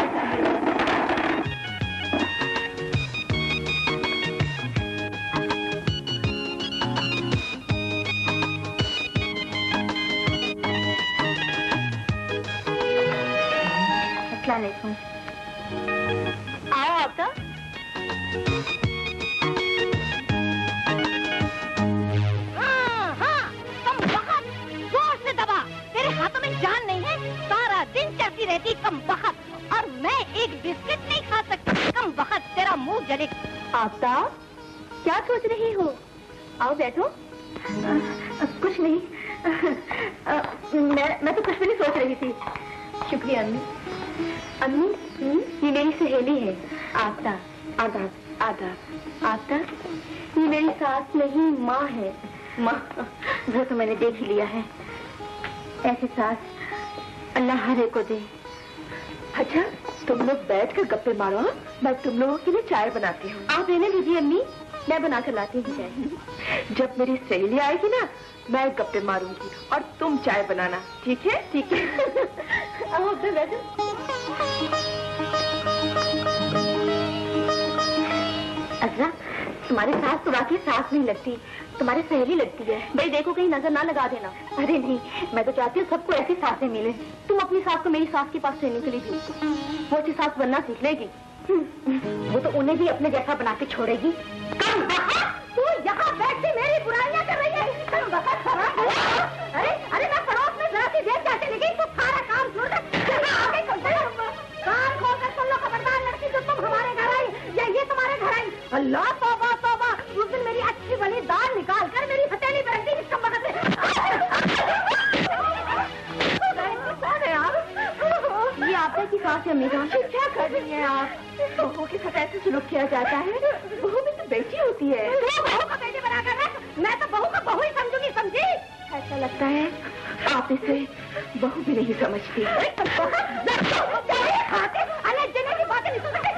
अस्सलाम वालेकुम। आओ आप तो। हाँ हाँ, तुम बहुत जोर से दबा। तेरे हाथों में जान नहीं है, सारा दिन चलती रहती कम बखत, और मैं एक बिस्किट नहीं खा सकती कम बखत, तेरा मुंह जले। आफ्ता, क्या सोच रही हो? आओ बैठो। आ, आ, कुछ नहीं। आ, आ, मैं मैं तो कुछ भी नहीं सोच रही थी। शुक्रिया अम्मी। अम्मी, ये मेरी सहेली है आफ्ता। आदाब। आदाब। आफ्ता, ये मेरी सास नहीं माँ है। माँ, वो तो मैंने देख ही लिया है। ऐसी सास अल्लाह हर एक को दे। अच्छा, तुम लोग बैठ कर गप्पे मारो, मैं तुम लोगों के लिए चाय बनाती हूँ। आप रहने दीजिए अम्मी, मैं बना कर लाती हूँ चाय। जब मेरी सहेली आएगी ना, मैं गप्पे मारूंगी और तुम चाय बनाना, ठीक है? ठीक है। आओ उधर बैठो। अजरा, तुम्हारी सास तो वाकई सास नहीं लगती, तुम्हारी सहेली लगती है। भाई देखो कहीं नजर ना लगा देना। अरे नहीं, मैं तो चाहती हूँ सबको ऐसी सासें मिले। तुम अपनी सास को मेरी सास के पास ट्रेनिंग के लिए भेजो, वो अच्छी सास बनना सीख लेगी। वो तो उन्हें भी अपने जैसा बना के छोड़ेगी। कम बखत, तू यहाँ बैठ के मेरी बुराइयां कर रही है। कम बखत। अरे अरे मैं पड़ोस में जरा सी देर जाके लगी तो सारा काम छोड़ कर कान खोल कर सुन लो, खबरदार लड़की जो तुम हमारे घर आई या ये तुम्हारे घर आई। अल्लाह तौबा तौबा, उस दिन मेरी अच्छी भली दाल निकाल कर मेरी हथेली पर रख दी। इसका मकसद चाय की साथ है मेरा। क्या कर रही हैं आप? बहू के साथ ऐसे सलूक किया जाता है? बहू भी तो बेटी होती है। तू बहू को बेटी बनाकर रख, मैं तो बहू को बहू ही समझूंगी, समझी? ऐसा लगता है आप इसे बहू भी नहीं समझती। अलग जगह की बातें नहीं सुन सकते।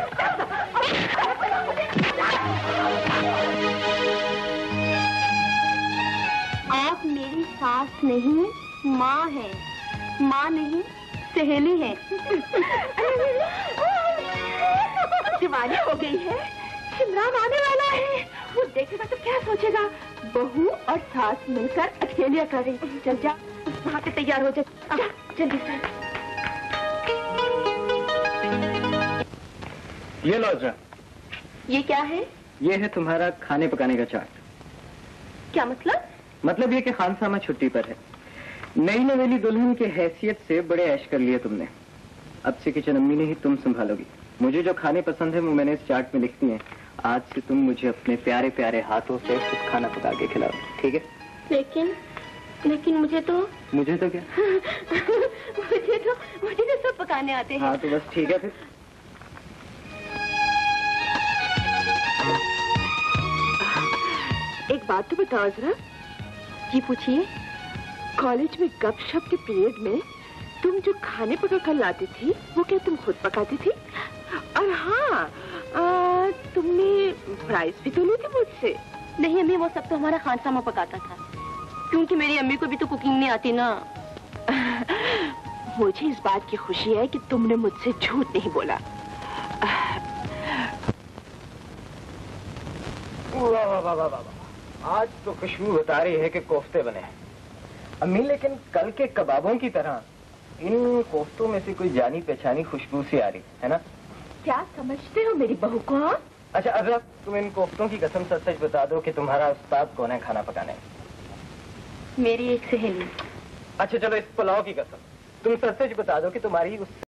आप मेरी सास नहीं माँ है, माँ नहीं सहेली है। दिवाली हो गई है, शिमरान आने वाला है। वो देखेगा तो क्या सोचेगा? बहू और सास मिलकर अकेलिया कर रही। चल जा, वहाँ पे तैयार हो जा, जा जल्दी से। ये लो अजरा, ये क्या है? ये है तुम्हारा खाने पकाने का चार्ट। क्या मतलब? मतलब ये कि खानसामा छुट्टी पर है। नई नवेली दुल्हन की हैसियत से बड़े ऐश कर लिए तुमने। अब से किचन अम्मी ने ही तुम संभालोगी। मुझे जो खाने पसंद है वो मैंने इस चार्ट में लिख दिए हैं। आज से तुम मुझे अपने प्यारे प्यारे हाथों से कुछ खाना पका के खिलाओ, ठीक है? लेकिन लेकिन मुझे तो मुझे तो क्या मुझे तो मुझे तो सब पकाने आते हैं। हाँ तो बस ठीक है फिर। एक बात तो बताओ जरा। जी पूछिए। कॉलेज में गपशप के पीरियड में तुम जो खाने पका कर लाती थी वो क्या तुम खुद पकाती थी? और हाँ, आ, तुमने प्राइज भी तो ली थी मुझसे। नहीं अम्मी, वो सब तो हमारा खानसामा पकाता था, क्योंकि मेरी अम्मी को भी तो कुकिंग नहीं आती ना। मुझे इस बात की खुशी है कि तुमने मुझसे झूठ नहीं बोला। वाह वाह वाह वाह वाह, आज तो खुशबू बता रही है कि कोफ्ते बने हैं। अम्मी लेकिन कल के कबाबों की तरह इन कोफ्तों में से कोई जानी पहचानी खुशबू सी आ रही है ना? क्या समझते हो मेरी बहू को? अच्छा अजरा, तुम इन कोफ्तों की कसम सच सच बता दो कि तुम्हारा उस्ताद कौन है खाना पकाने? मेरी एक सहेली। अच्छा चलो, इस पुलाव की कसम तुम सच सच बता दो कि तुम्हारी उस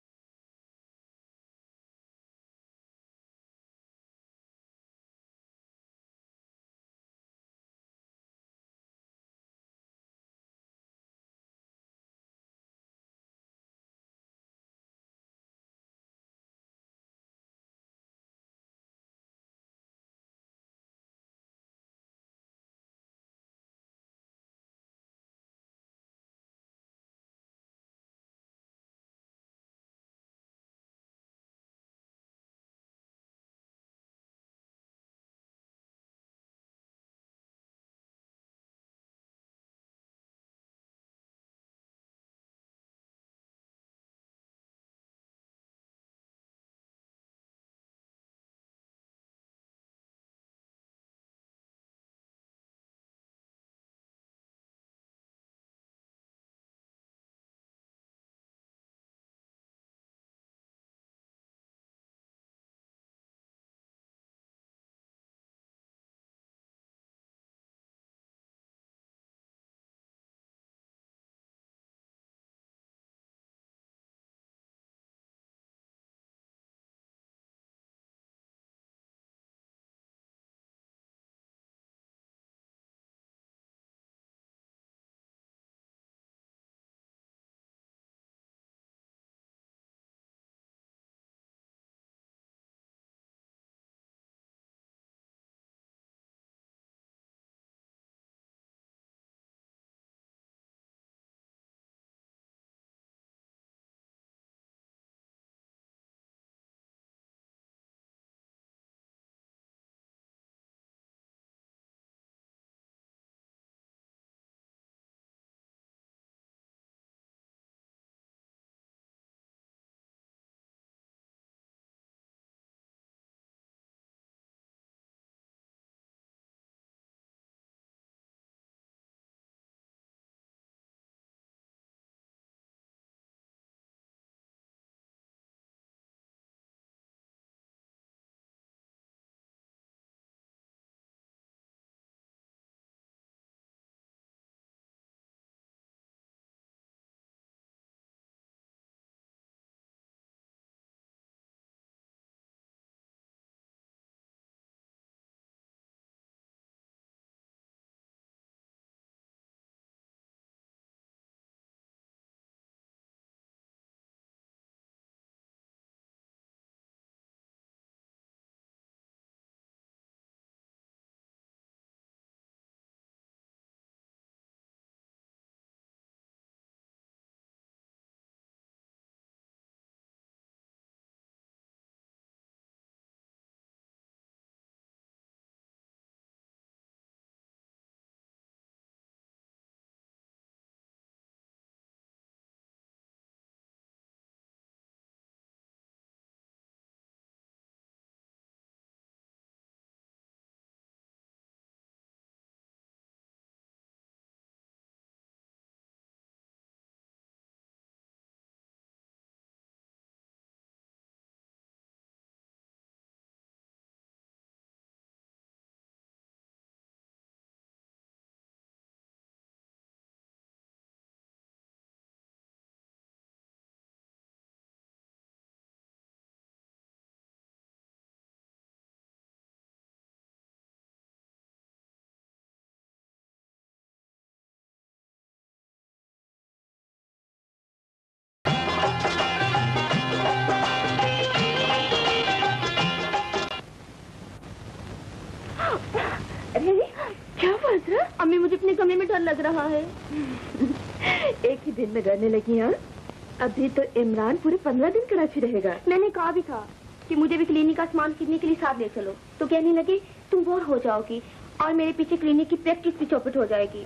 लग रहा है। एक ही दिन में करने लगी। हाँ, अभी तो इमरान पूरे पंद्रह दिन कराची रहेगा। मैंने कहा भी था कि मुझे भी क्लिनिक का सामान खरीदने के लिए साथ ले चलो, तो कहने लगे तुम बोर हो जाओगी और मेरे पीछे क्लिनिक की प्रैक्टिस भी चौपट हो जाएगी।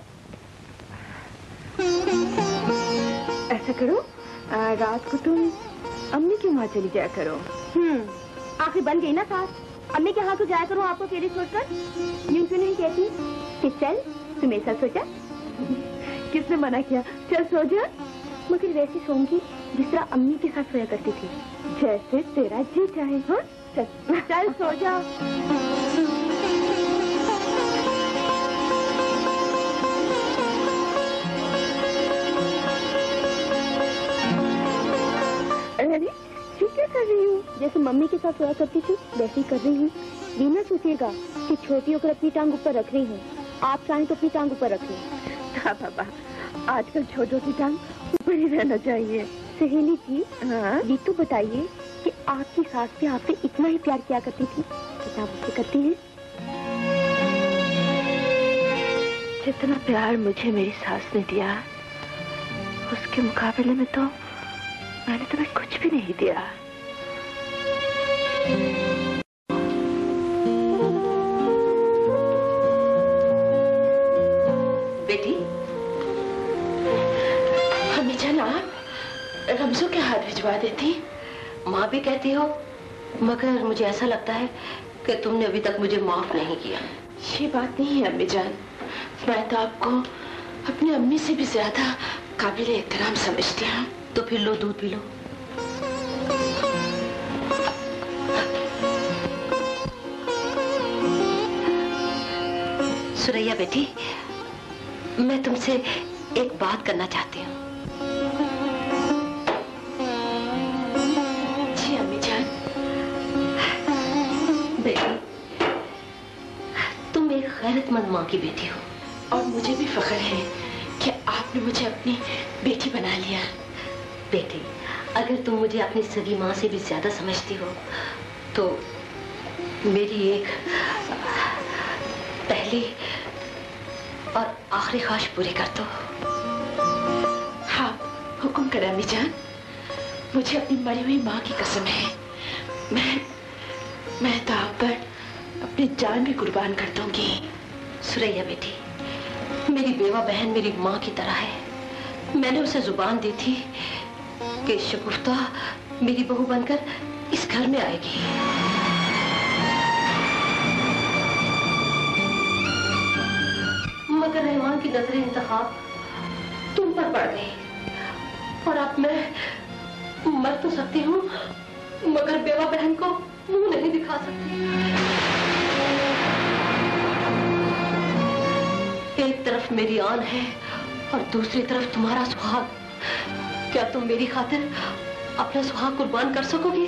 ऐसा करो, आ, रात को तुम अम्मी के वहाँ चली जाया करो। हम्म, आखिर बन गई ना साथ। अम्मी के हाथ तो जाया करो आपको अकेले छोड़कर। यूं क्यों नहीं कहती कि चल तू मेरे साथ सो जा? किसने मना किया? चल सो जा। मगर वैसी सोऊंगी जिस तरह अम्मी के साथ सोया करती थी। जैसे तेरा जी चाहे। हाँ, चल चल सो जा। अरे ये क्या कर रही हूँ? जैसे मम्मी के साथ सोया करती थी वैसे ही कर रही हूँ। ये ना सोचिएगा कि छोटी होकर अपनी टांग ऊपर रख रही हूँ। आप चाहें तो अपनी टांग ऊपर रखें। हाँ बाबा, आजकल छोटों की टांग ऊपर ही रहना चाहिए। सहेली जी, हाँ, ये तो बताइए कि आपकी सास भी आपसे इतना ही प्यार किया करती थी जितना मुझसे करती है? जितना प्यार मुझे मेरी सास ने दिया उसके मुकाबले में तो मैंने तुम्हें कुछ भी नहीं दिया। बेटी, हमें जाना रमजू के हाथ भिजवा देती। माँ भी कहती हो, मगर मुझे ऐसा लगता है कि तुमने अभी तक मुझे माफ नहीं किया। ये बात नहीं है अम्मी जान, मैं तो आपको अपनी अम्मी से भी ज्यादा काबिल एहतराम समझती हूँ। तो फिर लो, दूध पी लो। सुरैया बेटी, मैं तुमसे एक बात करना चाहती हूँ। जी अम्मी जान। बेटी, तुम एक गैरतमंद माँ की बेटी हो और मुझे भी फख्र है कि आपने मुझे अपनी बेटी बना लिया। बेटी, अगर तुम मुझे अपनी सगी माँ से भी ज्यादा समझती हो तो मेरी एक पहली और आखिरी ख्वाहिश पूरी कर दो। हाँ, हुक्म करें अम्मी जान। मुझे अपनी मरी हुई माँ की कसम है, मैं मैं तो आप पर अपनी जान भी कुर्बान कर दूंगी। सुरैया बेटी, मेरी बेवा बहन मेरी माँ की तरह है। मैंने उसे जुबान दी थी कि शगुफ्ता मेरी बहू बनकर इस घर में आएगी। मगर रहमान की नजर इंतखाब तुम पर पड़ गई और अब मैं मर तो सकती हूँ मगर बेवा बहन को मुंह नहीं दिखा सकती। एक तरफ मेरी आन है और दूसरी तरफ तुम्हारा सुहाग। क्या तुम मेरी खातिर अपना सुहाग कुर्बान कर सकोगी?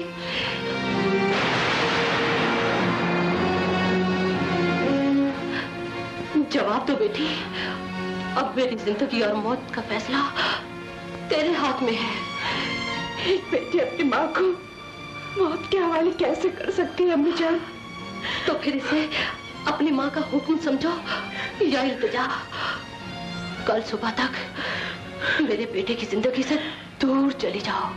जवाब दो बेटी। अब मेरी जिंदगी और मौत का फैसला तेरे हाथ में है। एक बेटी अपनी माँ को मौत के हवाले कैसे कर सकती है अम्मी जान? तो फिर इसे अपनी माँ का हुक्म समझो या इल्तिजा। कल सुबह तक मेरे बेटे की जिंदगी से दूर चली जाओ।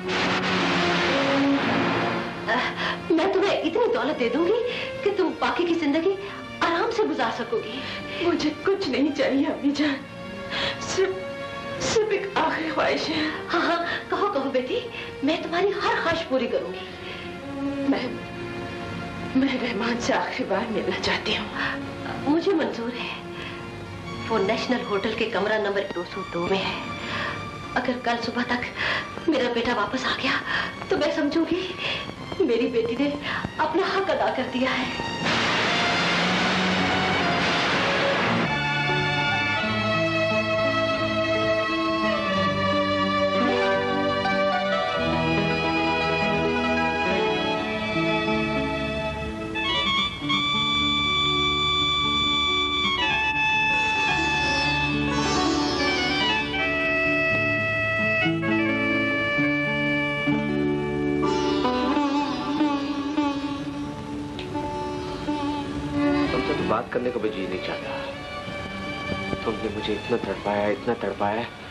मैं तुम्हें इतनी दौलत दे दूंगी कि तुम बाकी की जिंदगी आराम से गुजार सकोगी। मुझे कुछ नहीं चाहिए अम्मी जान, सिर्फ सिर्फ एक आखिरी ख्वाहिश है। हाँ हाँ, कहो कहो बेटी, मैं तुम्हारी हर ख्वाहिश पूरी करूंगी। मैं मैं रहमान से आखिरी बार मिलना चाहती हूँ। मुझे मंजूर है। वो नेशनल होटल के कमरा नंबर दो सौ दो में है। अगर कल सुबह तक मेरा बेटा वापस आ गया तो मैं समझूंगी मेरी बेटी ने अपना हक अदा कर दिया है। बात करने को भी जी नहीं चाहता। तुमने मुझे इतना तड़पाया, इतना तड़पाया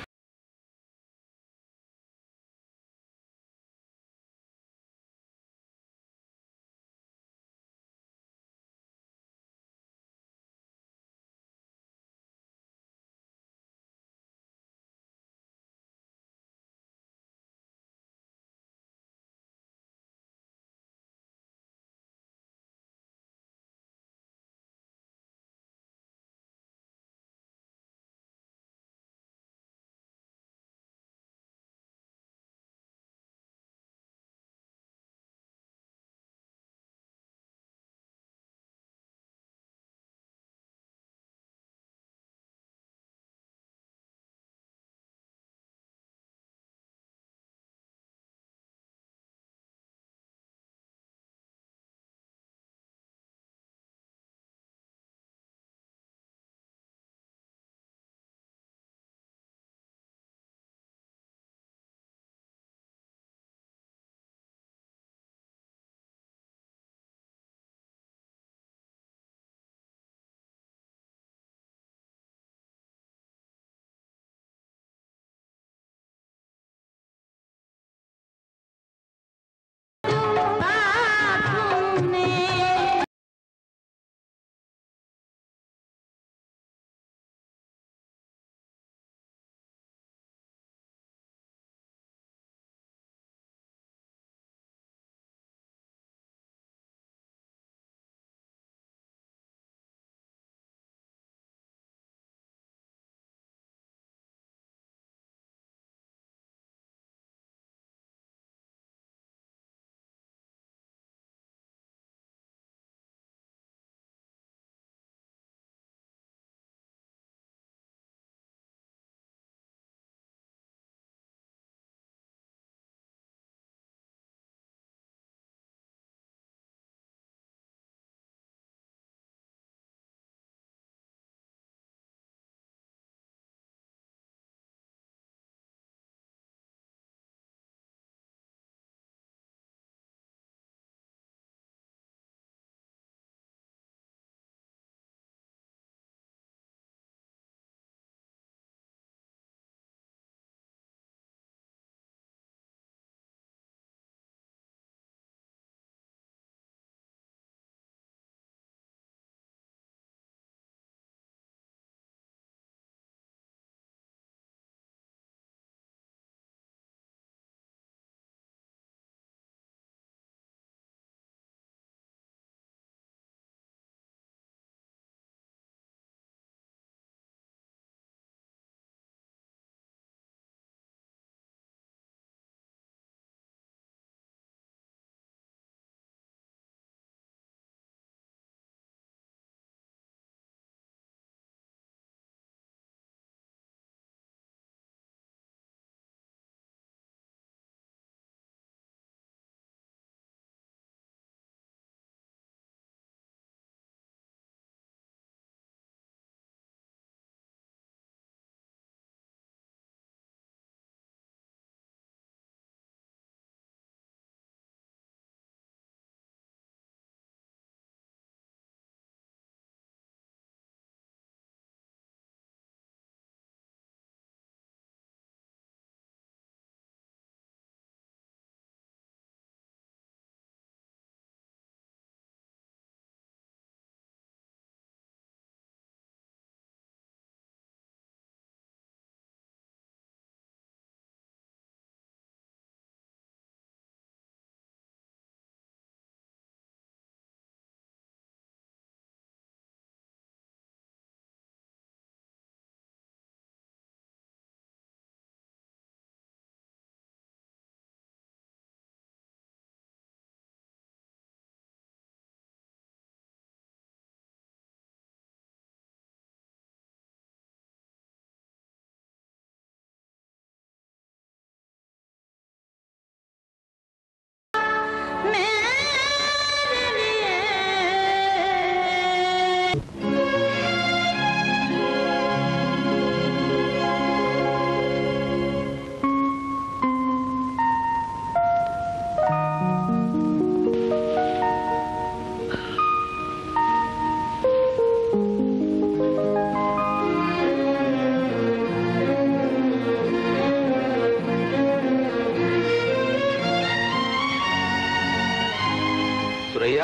सुरैया,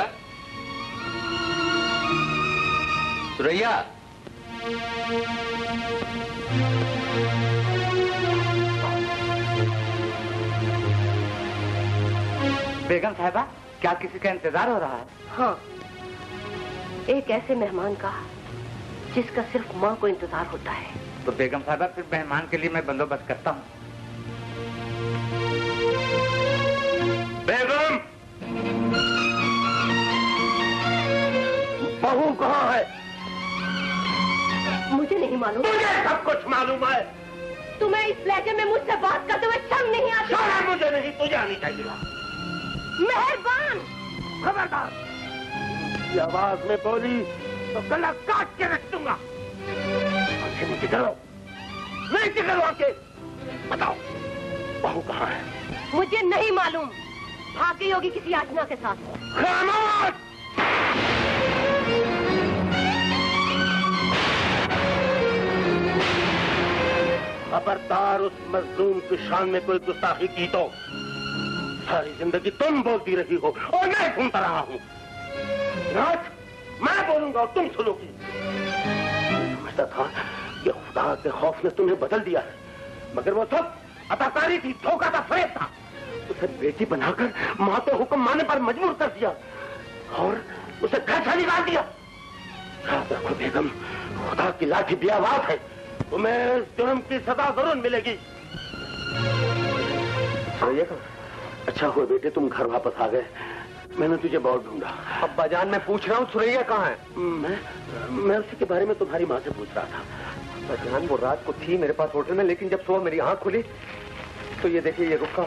सुरैया। बेगम साहिबा, क्या किसी का इंतजार हो रहा है? हाँ, एक ऐसे मेहमान का जिसका सिर्फ माँ को इंतजार होता है। तो बेगम साहिबा, फिर मेहमान के लिए मैं बंदोबस्त करता हूँ। बेगम, बहू कहाँ है? मुझे नहीं मालूम। मुझे सब कुछ मालूम है। तुम्हें इस लहजे में मुझसे बात करते हुए शर्म नहीं आती? शर्म मुझे नहीं, तुझे आनी चाहिए। मेहरबान। खबरदार, ये आवाज में बोली तो गला काट के रख दूंगा। आंखें नीचे करो, नीचे करो आंखें। बताओ, बहू कहाँ है? मुझे नहीं मालूम। भाग गई होगी किसी याचना के साथ। खामोश! खबरदार, उस मजलूम की शान में कोई गुस्ताखी की तो सारी जिंदगी तुम बोलती रही हो और मैं सुनता रहा हूँ। आज मैं बोलूंगा और तुम सुनोगी। समझता था कि खुदा के खौफ ने तुम्हें बदल दिया है, मगर वो सब अदाकारी थी, धोखा था, फरेब था। उसे बेटी बनाकर माँ के हुक्म मानने पर मजबूर कर दिया और उसे घर से निकाल दिया। याद रखो बेगम, खुदा की लाठी बेआवाज है, तुम्हें जुर्म की सजा जरूर मिलेगी। अच्छा हुआ बेटे तुम घर वापस आ गए, मैंने तुझे बहुत ढूंढा। अब्बा जान, मैं पूछ रहा हूँ सुरैया कहाँ है? मैं मैं उसी के बारे में तुम्हारी माँ से पूछ रहा था। अब्बा जान, वो रात को थी मेरे पास होटल में, लेकिन जब सुबह मेरी आंख खुली तो ये देखिए, ये रुका।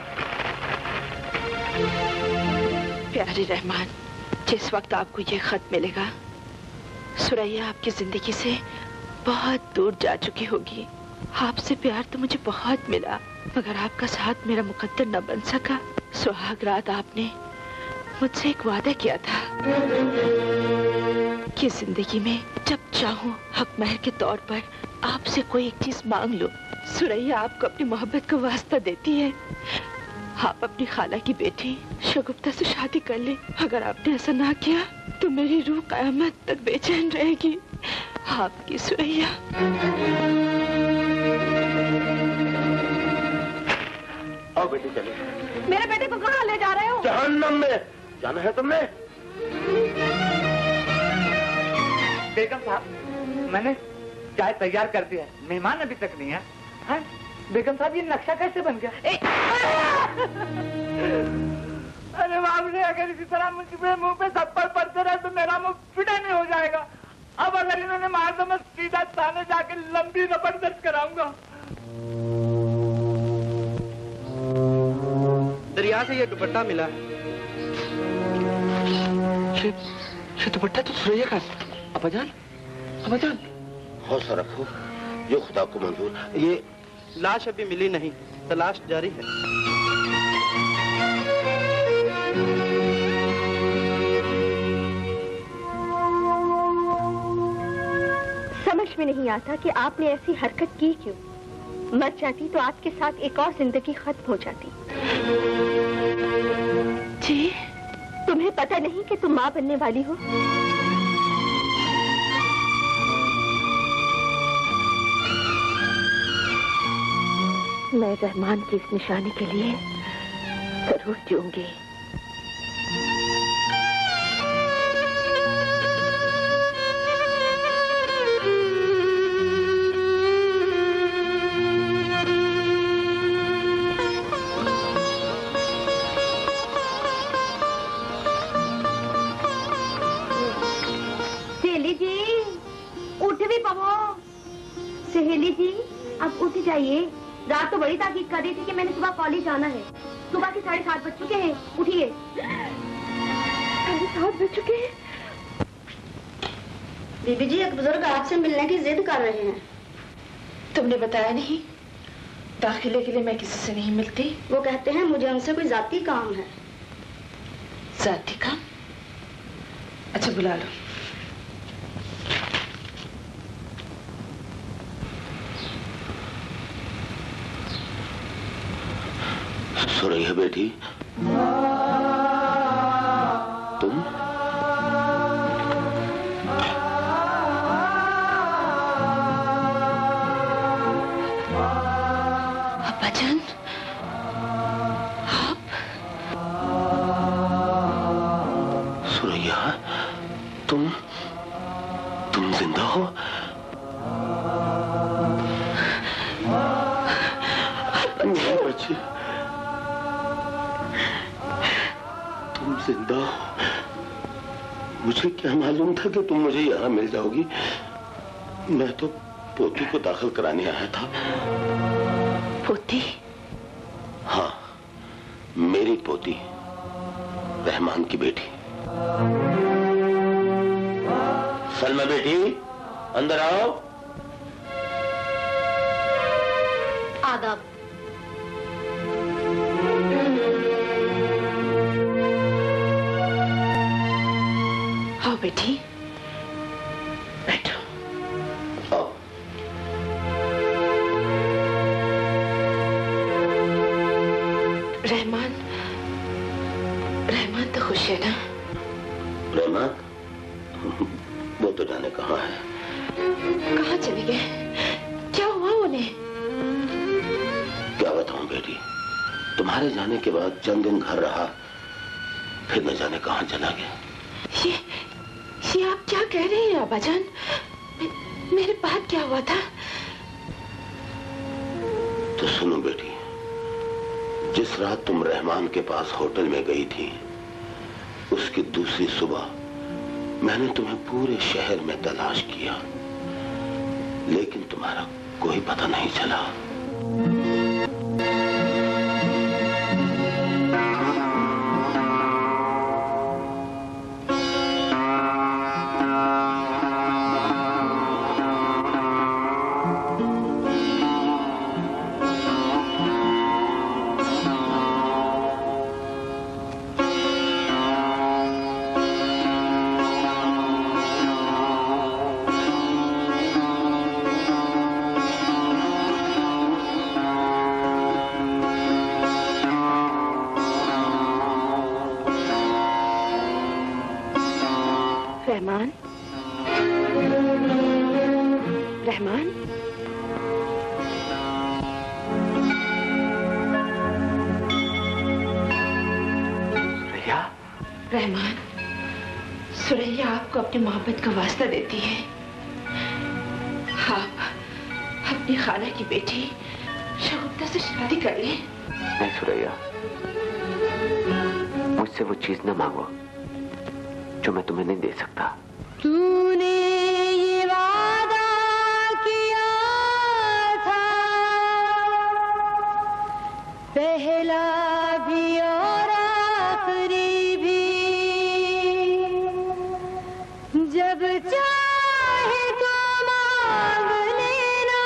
प्यारे रहमान, जिस वक्त आपको ये खत मिलेगा, सुरैया आपकी जिंदगी से बहुत दूर जा चुकी होगी। आपसे प्यार तो मुझे बहुत मिला, मगर आपका साथ मेरा मुकद्दर न बन सका। सुहाग रात आपने मुझसे एक वादा किया था कि जिंदगी में जब चाहूं हक महर के तौर पर आपसे कोई एक चीज मांग लो। सुरैया आपको अपनी मोहब्बत का वास्ता देती है। आप अपनी खाला की बेटी शगुफ्ता से शादी कर ले। अगर आपने ऐसा ना किया तो मेरी रूह कयामत तक बेचैन रहेगी। आपकी सुरैया। आओ बेटी चले। मेरे बेटे को कहाँ ले जा रहे हो? जहन्नम में जाना है तुमने। बेगम साहब, मैंने चाय तैयार कर दिया है, मेहमान अभी तक नहीं है। हाँ? बेगम साहब, ये नक्शा कैसे बन गया? अरे बाप रे, अगर इसी तरह मुझे मुंह पे थप्पड़ पड़ते रहे तो मेरा मुंह फिटा नहीं हो जाएगा। अब अगर इन्होंने मार तो मैं सीधा थाने जाके लंबी रबड़ दर्ज कराऊंगा। दरिया से ये दुपट्टा मिला। ये, ये दुपट्टा तो सुरैया का। अब्बा जान, अब्बा जान, हौसला रखो, जो खुदा को मंजूर। ये लाश अभी मिली नहीं, तलाश जारी है। समझ में नहीं आता कि आपने ऐसी हरकत की क्यों। मर जाती तो आपके साथ एक और जिंदगी खत्म हो जाती। जी, तुम्हें पता नहीं कि तुम माँ बनने वाली हो? मैं रहमान की इस निशानी के लिए जरूर जीऊंगी। सहेली जी, उठ भी पवो। सहेली जी, अब उठ जाइए। रात तो बड़ी ताकीद कर रही थी कि मैंने सुबह कॉलेज जाना है। सुबह के साढ़े सात बज चुके हैं, उठिए। साढ़े सात बज चुके हैं? बीबी जी, एक बुजुर्ग आपसे मिलने की जिद कर रहे हैं। तुमने बताया नहीं? दाखिले के लिए मैं किसी से नहीं मिलती। वो कहते हैं मुझे उनसे कोई जाती काम है। जाती काम? अच्छा, बुला लो। सुरैया बेटी, तुम? अब्बाजान, आप? सुरैया, तुम तुम जिंदा हो? मेरे बच्चे, तुम जिंदा हो? मुझे क्या मालूम था कि तुम मुझे यहाँ मिल जाओगी। मैं तो पोती को दाखिल कराने आया था। पोती? हाँ, मेरी पोती, रहमान की बेटी। सलमा बेटी, अंदर आओ। आदाब। आओ बेटी, बैठो। आओ। रहमान, रहमान तो खुश है ना? रहमान, वो तो जाने कहाँ है। कहाँ चले गए? क्या हुआ उन्हें? क्या बताऊं बेटी, तुम्हारे जाने के बाद चंद दिन घर रहा, फिर न जाने कहाँ चला गया। ये ये आप क्या कह रहे हैं अब्बाजान? मे, मेरे बाद क्या हुआ था? तो सुनो बेटी, जिस रात तुम रहमान के पास होटल में गई थी, उसकी दूसरी सुबह मैंने तुम्हें पूरे शहर में तलाश किया, लेकिन तुम्हारा कोई पता नहीं चला। रहमान, रहमान, सुरैया, रहमान, सुरैया आपको अपनी मोहब्बत का वास्ता देती है। आप अपनी खाला की बेटी शगुफ्ता से शादी कर लें। नहीं सुरैया, मुझसे वो चीज न मांगो जो मैं तुम्हें नहीं दे सकता। तूने ये वादा किया था, पहला भी और आखिरी भी, जब चाहे तो मांग लेना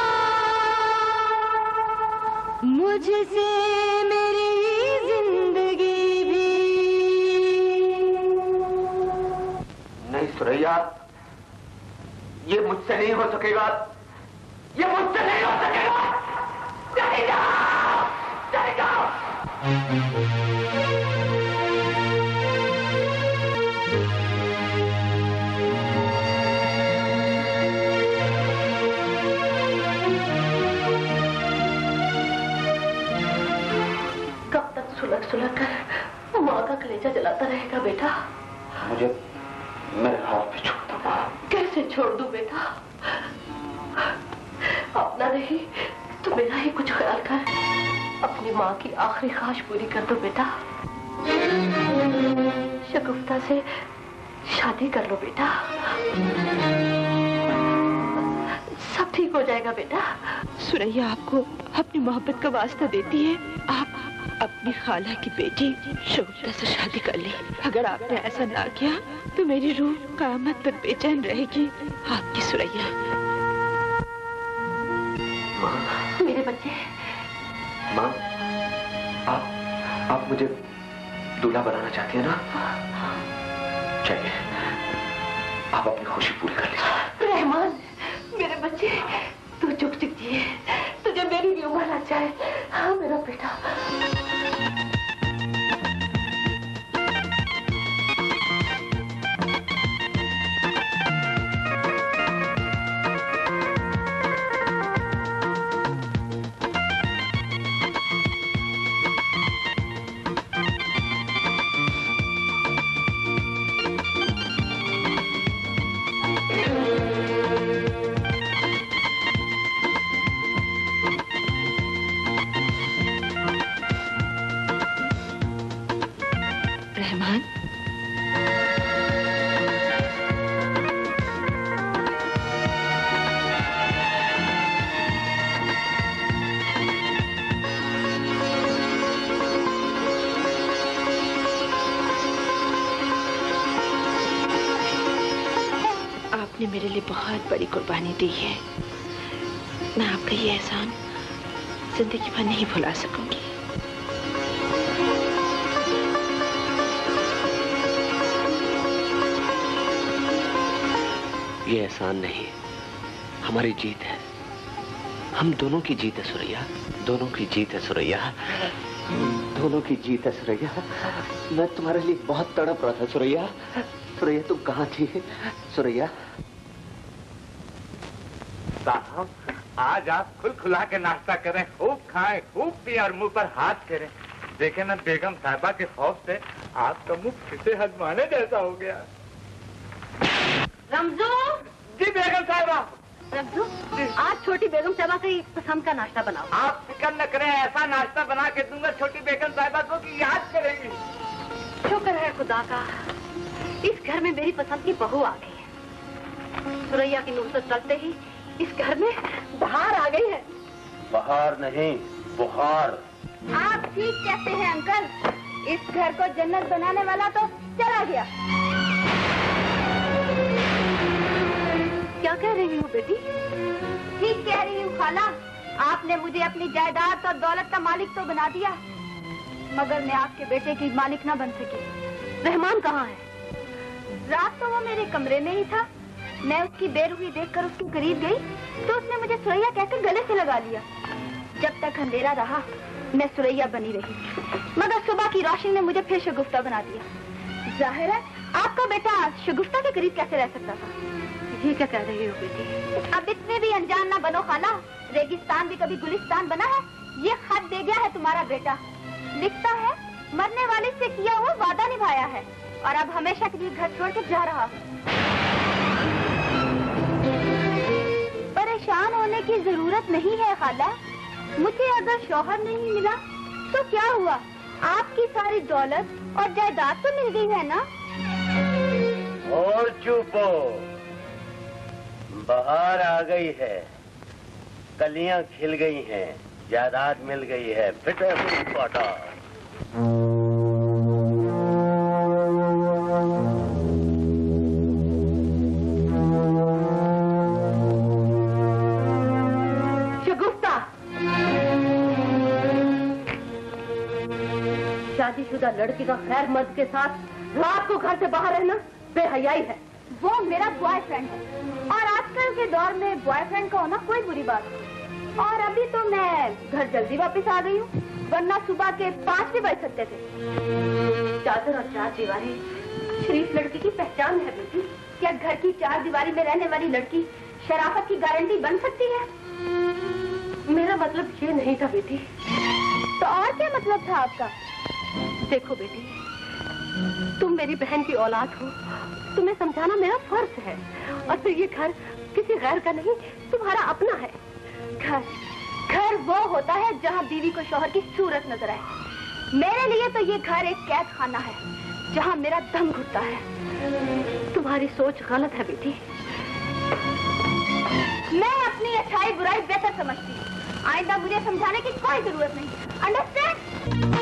मुझसे मेरी जिंदगी भी। नहीं सुरैया, ये मुझसे नहीं हो सकेगा, ये मुझसे नहीं हो सकेगा। चले जाओ, चले जाओ। कब तक सुलग सुलग कर माँ का कलेजा जलाता रहेगा बेटा? मुझे मेरे हाथ पे छोड़ दो माँ। कैसे छोड़ दूं बेटा? अपना नहीं तो मेरा ही कुछ ख्याल कर। अपनी माँ की आखिरी ख्वाहिश पूरी कर दो बेटा। शगुफ्ता से शादी कर लो बेटा, सब ठीक हो जाएगा बेटा। सुरैया आपको अपनी मोहब्बत का वास्ता देती है। आप अपनी खाला की बेटी शगुफ्ता से शादी कर ले। अगर आपने ऐसा ना किया तो मेरी रूह क़यामत तक बेचैन रहेगी। आपकी सुरैया। मेरे बच्चे। माँ, आप आप मुझे दूल्हा बनाना चाहती है ना? चाहिए, आप अपनी खुशी पूरी कर लीजिए। रहमान, मेरे बच्चे, तू चुप चुप जिए, तुझे मेरी भी उम्र लग जाए। हाँ मेरा बेटा। एहसान, आपने मेरे लिए बहुत बड़ी कुर्बानी दी है। मैं आपका ये एहसान जिंदगी भर नहीं भुला सकूंगी। ये एहसान नहीं, हमारी जीत है। हम दोनों की जीत है सुरैया, दोनों की जीत है सुरैया, दोनों की जीत है सुरैया। मैं तुम्हारे लिए बहुत तड़प रहा था सुरैया। सुरैया तुम कहाँ थी सुरैया? साहब आज आप खुल खुला के नाश्ता करें, खूब खाएं, खूब पिए और मुंह पर हाथ फेरें। देखे ना बेगम साहिबा के खौफ से आपका मुंह फिर से हजमाने जैसा हो गया। रमजू। जी बेगम साहिबा। रमजू, आज छोटी बेगम साहिबा का एक पसंद का नाश्ता बनाओ। आप फिक्र न करें, ऐसा नाश्ता बना के दूंगा छोटी बेगम साहिबा को कि याद करेंगी। शुक्र है खुदा का, इस घर में मेरी पसंद की बहू आ गई है। सुरैया की नुसरत चलते ही इस घर में बहार आ गई है। बहार नहीं, बुहार। आप ठीक कहते हैं अंकल, इस घर को जन्नत बनाने वाला तो चला गया। क्या कह रही हूँ बेटी? ठीक कह रही हूँ खाला, आपने मुझे अपनी जायदाद और दौलत का मालिक तो बना दिया, मगर मैं आपके बेटे की मालिक ना बन सकी। रहमान कहाँ है? रात तो वो मेरे कमरे में ही था। मैं उसकी बेरुखी देखकर उसके करीब गई तो उसने मुझे सुरैया कहकर गले से लगा लिया। जब तक अंधेरा रहा मैं सुरैया बनी रही, मगर सुबह की रोशनी ने मुझे फिर शगुफ्ता बना दिया। जाहिर है आपका बेटा शगुफ्ता के करीब कैसे रह सकता था? ये क्या कह रही हो बेटी? अब इतने भी अनजान ना बनो खाला, रेगिस्तान भी कभी गुलिस्तान बना है। ये खत दे गया है तुम्हारा बेटा, लिखता है मरने वाले से किया हुआ वादा निभाया है और अब हमेशा के लिए घर छोड़ के जा रहा है। परेशान होने की जरूरत नहीं है खाला, मुझे अगर शौहर नहीं मिला तो क्या हुआ, आपकी सारी दौलत और जायदाद तो मिल गई है ना। और चुपो, बहार आ गई है, कलियां खिल गई हैं, जायदाद मिल गई है, फिटे पाटा। शादीशुदा लड़की का खैर मर्द के साथ रात को घर से बाहर रहना बेहयाई है। वो मेरा बॉयफ्रेंड है और आजकल के दौर में बॉयफ्रेंड का होना कोई बुरी बात नहीं। और अभी तो मैं घर जल्दी वापस आ गई हूँ, वरना सुबह के पाँच भी बज सकते थे। चादर और चार दीवारी शरीफ लड़की की पहचान है बेटी। क्या घर की चार दीवारी में रहने वाली लड़की शराफत की गारंटी बन सकती है? मेरा मतलब ये नहीं था बेटी। तो और क्या मतलब था आपका? देखो बेटी, तुम मेरी बहन की औलाद हो, तुम्हें समझाना मेरा फर्ज है। और फिर ये घर किसी गैर का नहीं, तुम्हारा अपना है। घर घर वो होता है जहाँ बीवी को शौहर की सूरत नजर आए। मेरे लिए तो ये घर एक कैद खाना है जहाँ मेरा दम घुटता है। तुम्हारी सोच गलत है बेटी। मैं अपनी अच्छाई बुराई बेहतर समझती हूँ, आइंदा मुझे समझाने की कोई जरूरत नहीं। अंडरस्टैंड?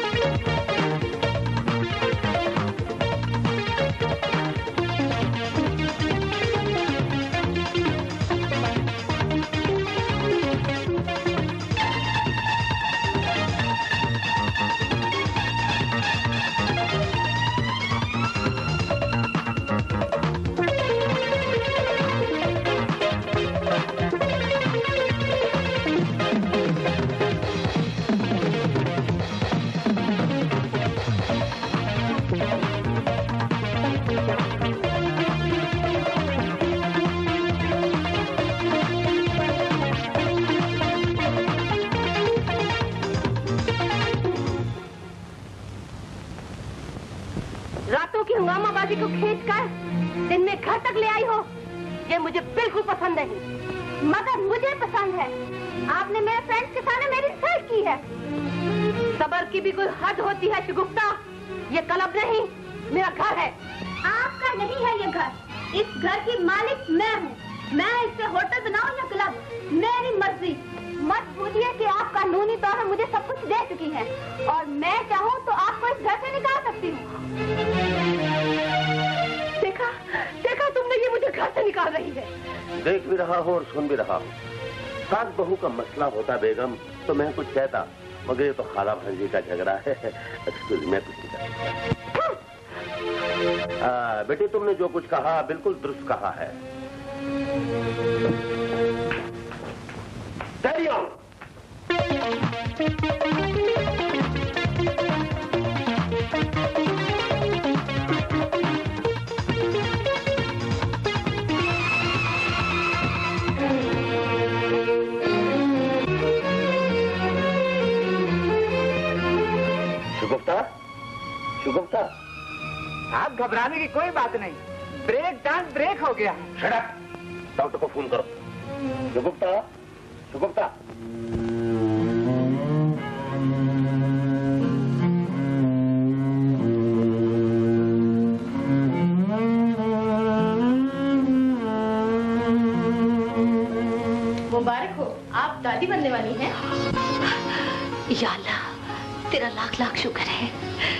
हंगामाबाजी को खींचकर दिन में घर तक ले आई हो, ये मुझे बिल्कुल पसंद नहीं। मगर मुझे पसंद है। आपने मेरे फ्रेंड्स के सामने मेरी इंसल्ट की है। सबर की भी कोई हद होती है शगुफ्ता, ये कलब नहीं मेरा घर है। आपका नहीं है ये घर, इस घर की मालिक मैं हूँ। मैं इससे होटल बनाऊं या क्लब, मेरी मर्जी। मत भूलिए कि आप कानूनी तौर पर मुझे सब कुछ दे चुकी हैं और मैं चाहूँ तो आपको इस घर से निकाल सकती हूँ। देखा देखा तुमने, ये मुझे घर से निकाल रही है। देख भी रहा हूँ और सुन भी रहा हूँ। सास बहू का मसला होता बेगम तो मैं कुछ कहता, मगर ये तो खाला भांजी का झगड़ा है। एक्सक्यूज, मैं कुछ नहीं कहता। बेटी तुमने जो कुछ कहा बिल्कुल दुरुस्त कहा है। शुगुफ्ता, शुगुफ्ता, आप घबराने की कोई बात नहीं, ब्रेक डांस ब्रेक हो गया। शट अप, डॉक्टर को फोन करो। शुगुफ्ता, शुगुफ्ता। मुबारक हो, आप दादी बनने वाली हैं। या अल्लाह, तेरा लाख लाख शुक्र है।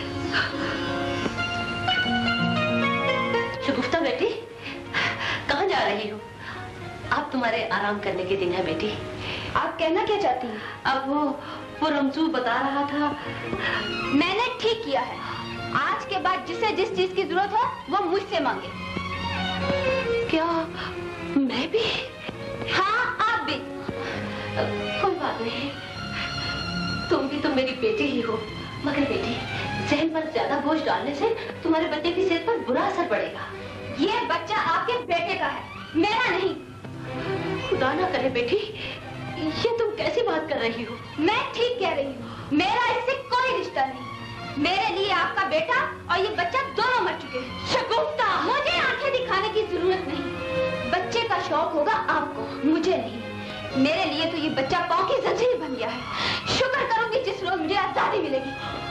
शुगुफ्ता बेटी, कहाँ जा रही हो? अब तुम्हारे आराम करने के दिन है बेटी। आप कहना क्या चाहती हैं? अब वो वो रमजू बता रहा था। मैंने ठीक किया है, आज के बाद जिसे जिस चीज की जरूरत हो वो मुझसे मांगे। क्या मैं भी? हाँ आप भी। कोई बात नहीं, तुम भी तो मेरी बेटी ही हो। मगर बेटी, जहन पर ज्यादा बोझ डालने से तुम्हारे बच्चे की सेहत पर बुरा असर पड़ेगा। ये बच्चा आपके बेटे का है, मेरा नहीं। खुदा ना करे बेटी, ये तुम कैसी बात कर रही हो? मैं ठीक कह रही हूँ, मेरा इससे कोई रिश्ता नहीं। मेरे लिए आपका बेटा और ये बच्चा दोनों मर चुके हैं। शगुफ्ता, मुझे आंखें दिखाने की जरूरत नहीं। बच्चे का शौक होगा आपको, मुझे नहीं। मेरे लिए तो ये बच्चा पाँव की जंजीर बन गया है। शुक्र करूंगी जिस रोज मुझे आजादी मिलेगी।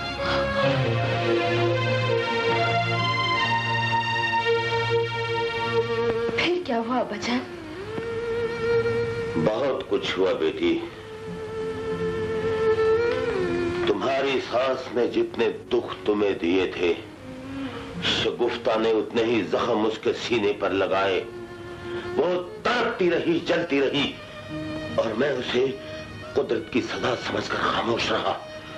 फिर क्या हुआ बच्चन? बहुत कुछ हुआ बेटी। तुम्हारी सास ने जितने दुख तुम्हें दिए थे, शगुफ्ता ने उतने ही जख्म उसके सीने पर लगाए। वो तड़पती रही, जलती रही, और मैं उसे कुदरत की सजा समझकर खामोश रहा।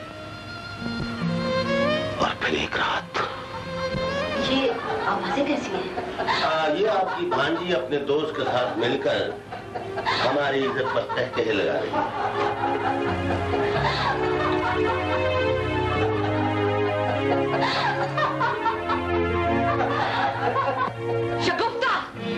और फिर एक रात। ये आवाजें कैसी हैं? आ, ये आपकी भांजी अपने दोस्त के साथ मिलकर हमारी इज्जत पर तहके लगा रही शगुफ्ता,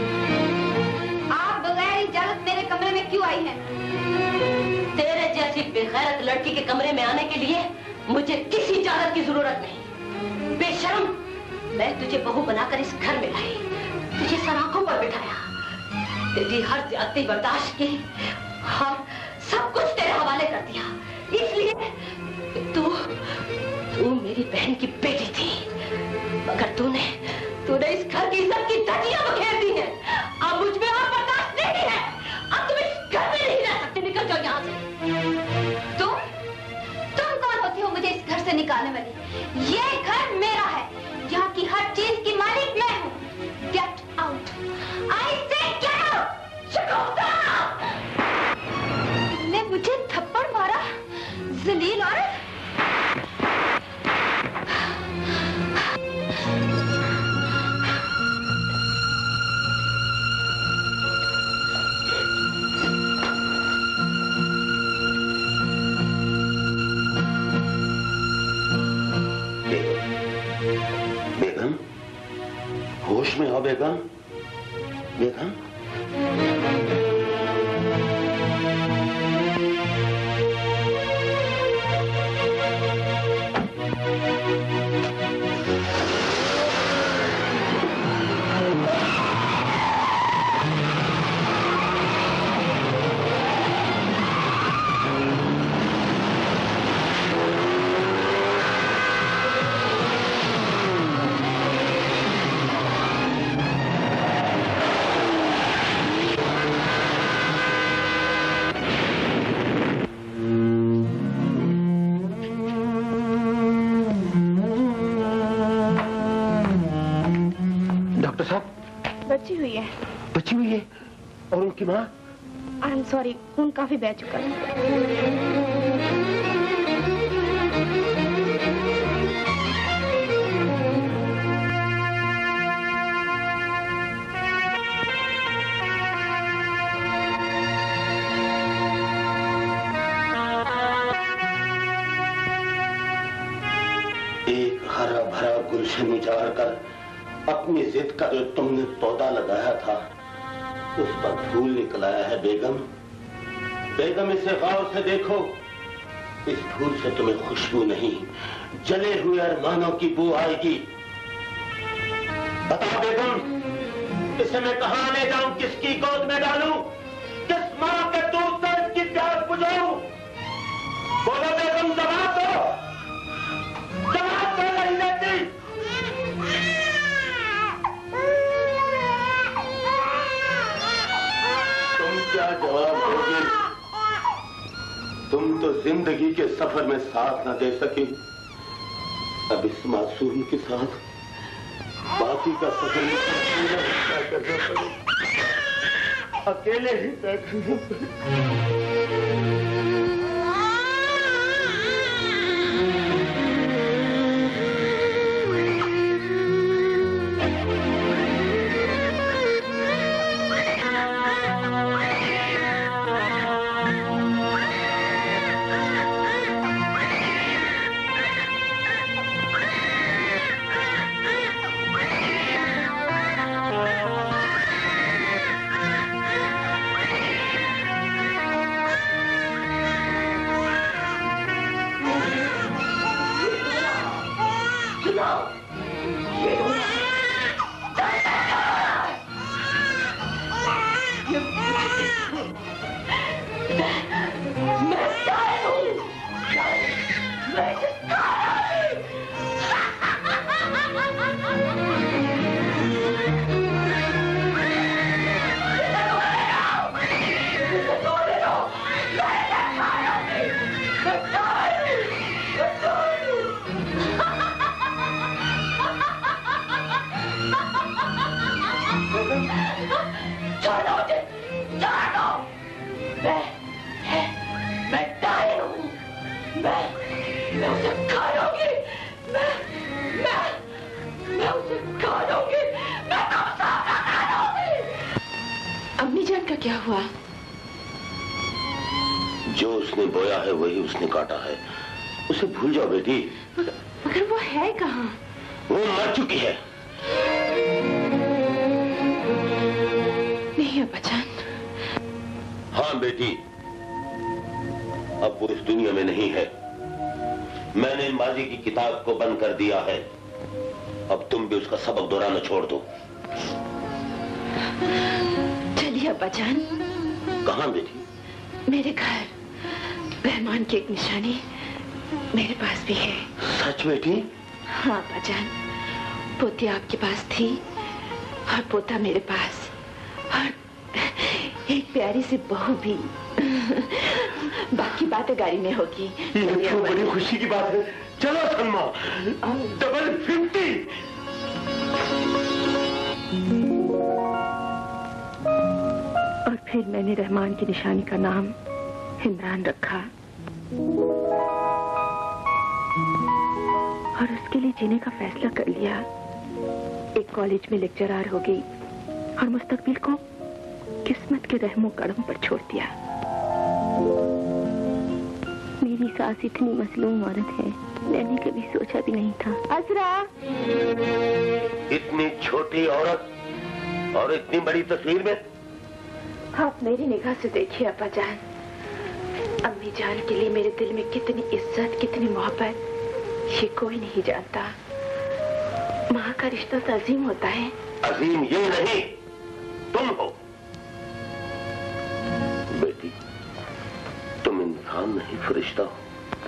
आप बगैर इजाजत मेरे कमरे में क्यों आई हैं? तेरे जैसी बेगैरत लड़की के कमरे में आने के लिए मुझे किसी इजाजत की जरूरत नहीं। बेशर्म, मैं तुझे बहू बनाकर इस घर में लाई, तुझे सराखों पर बिठाया, तेरी हर ज्यादती बर्दाश्त की और सब कुछ तेरे हवाले कर दिया, इसलिए तू तू मेरी बहन की बेटी थी। मगर तूने तूने इस घर की इज्जत की धज्जियां बखेर दी हैं। अब मुझ में और बर्दाश्त नहीं है। अब तुम इस घर में नहीं रह सकते, निकल जाओ यहाँ से। तुम तुम कौन होती हो मुझे इस घर से निकालने वाली? ये घर मेरा है, यहाँ की हर चीज की मालिक मैं हूँ। गेट आउट, आई से गेट आउट। शगुफ्ता, तुमने मुझे थप्पड़ मारा, जलील औरत। बेगम, होश में हो बेगम? बेगम, आपकी माँ? आई एम सॉरी, खून काफी बह चुका है। एक हरा भरा गुलशन उजाड़ कर अपनी जिद का जो तुमने पौधा लगाया था उस पर फूल निकल आया है बेगम। बेगम इसे गौर से देखो, इस फूल से तुम्हें खुशबू नहीं जले हुए अरमानों की बू आएगी। बताओ बेगम, इसे मैं कहां ले जाऊं, किसकी गोद में डालूं, किस मां के दूध से इसकी प्यास बुझाऊं? बोलो बेगम, जवाब दो, जवाब दो नहीं देती। तुम क्या जवाब दोगे? तुम तो जिंदगी के सफर में साथ न दे सके, अब इस मासूम के साथ बाकी का सफर क्या करना पड़े, अकेले ही तय करना पड़े। अम्मी जान का क्या हुआ? जो उसने बोया है वही उसने काटा है, उसे भूल जाओ बेटी। मगर वो है कहाँ? वो मर चुकी है। नहीं अब्बा जान। हाँ बेटी, अब वो इस दुनिया में नहीं है। मैंने माजी की किताब को बंद कर दिया है, अब तुम भी उसका सबक दोहराना छोड़ दो। चलिए अब्बा जान। कहाँ बेटी? मेरे घर। रहमान की एक निशानी मेरे पास भी है। सच बेटी? हाँ अब्बा जान, पोती आपके पास थी और पोता मेरे पास, और एक प्यारी सी बहू भी। बाकी बातें गाड़ी में होगी। ये तो बड़ी खुशी की बात है। चलो सलमा, डबल फिफ्टी। और फिर मैंने रहमान की निशानी का नाम इमरान रखा और उसके लिए जीने का फैसला कर लिया। एक कॉलेज में लेक्चरर हो गई और मुस्तकबिल को किस्मत के रहमो कदम पर छोड़ दिया। मेरी सास इतनी मसलूम औरत है, मैंने कभी सोचा भी नहीं था। असरा, इतनी छोटी औरत और इतनी बड़ी तस्वीर में? आप मेरी निगाह से देखिए अब्बा जान, अम्मी जान के लिए मेरे दिल में कितनी इज्जत, कितनी मोहब्बत, ये कोई नहीं जानता। माँ का रिश्ता तो अजीम होता है। अजीम ये नहीं, तुम हो बेटी। तुम इंसान नहीं, फरिश्ता हो।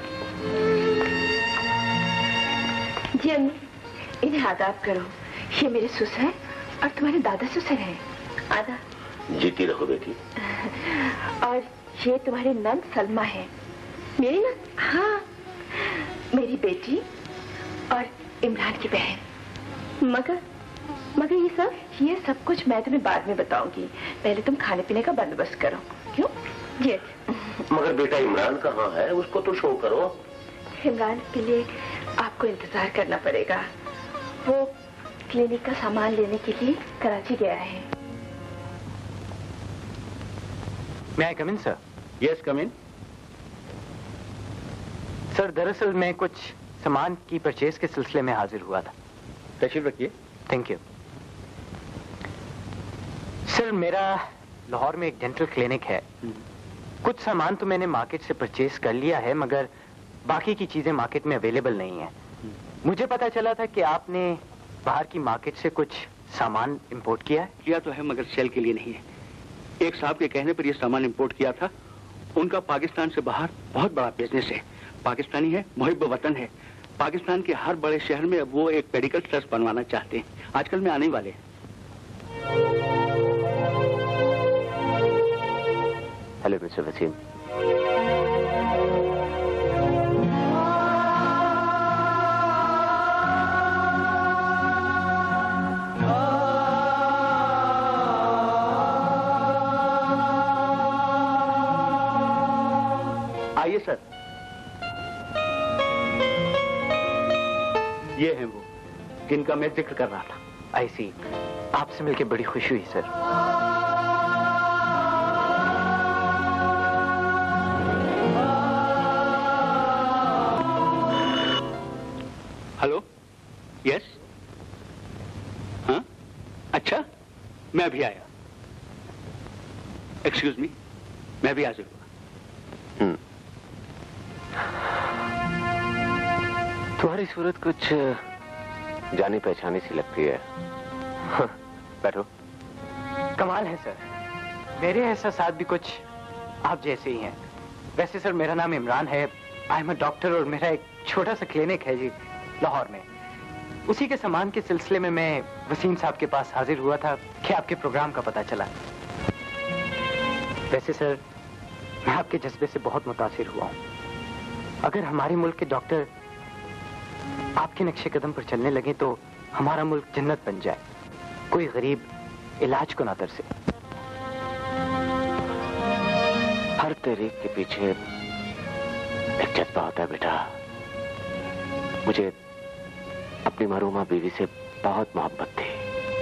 जी अम्मी, इन्हें आदाब करो। ये मेरे ससुर हैं और तुम्हारे दादा ससुर हैं। आदाब। जीती रहो बेटी। और ये तुम्हारी नंद सलमा है। मेरी नंद? हाँ, मेरी बेटी और इमरान की बहन। मगर मगर ये सब ये सब कुछ मैं तुम्हें बाद में बताऊंगी। पहले तुम खाने पीने का बंदोबस्त करो। क्यों? ये मगर बेटा इमरान कहाँ है? उसको तो शो करो। इमरान के लिए आपको इंतजार करना पड़ेगा। वो क्लिनिक का सामान लेने के लिए कराची गया है। May I come in, sir? Yes, come in. Sir दरअसल मैं कुछ सामान की परचेज के सिलसिले में हाजिर हुआ था। तशरीफ रखिए। Thank you. सर मेरा लाहौर में एक डेंटल क्लिनिक है। कुछ सामान तो मैंने मार्केट से परचेज कर लिया है, मगर बाकी की चीजें मार्केट में अवेलेबल नहीं है। मुझे पता चला था कि आपने बाहर की मार्केट से कुछ सामान इंपोर्ट किया है। किया तो है, मगर सेल के लिए नहीं है। एक साहब के कहने पर यह सामान इंपोर्ट किया था। उनका पाकिस्तान से बाहर बहुत बड़ा बिजनेस है। पाकिस्तानी है, मुहिब वतन है। पाकिस्तान के हर बड़े शहर में अब वो एक मेडिकल ट्रस्ट बनवाना चाहते हैं। आजकल में आने वाले हैं। Hello mister Waseem. आइए सर। ये हैं वो जिनका मैं जिक्र कर रहा था। आई सी। आपसे मिलकर बड़ी खुशी हुई सर। हेलो। यस। हाँ, अच्छा, मैं भी आया। एक्सक्यूज मी, मैं भी हाजिर हुआ। तुम्हारी सूरत कुछ जानी पहचानी सी लगती है। बैठो। कमाल है सर, मेरे एहसास भी कुछ आप जैसे ही हैं। वैसे सर मेरा नाम इमरान है। आई एम अ डॉक्टर और मेरा एक छोटा सा क्लिनिक है जी लाहौर में। उसी के सामान के सिलसिले में मैं वसीम साहब के पास हाजिर हुआ था कि आपके प्रोग्राम का पता चला। वैसे सर मैं आपके जज्बे से बहुत मुतासिर हुआ हूं। अगर हमारे मुल्क के डॉक्टर आपके नक्शे कदम पर चलने लगे तो हमारा मुल्क जन्नत बन जाए। कोई गरीब इलाज को ना तरसे। हर तहरीक के पीछे एक जज्बा होता है बेटा। मुझे अपनी मरूमा बीवी से बहुत मोहब्बत थी।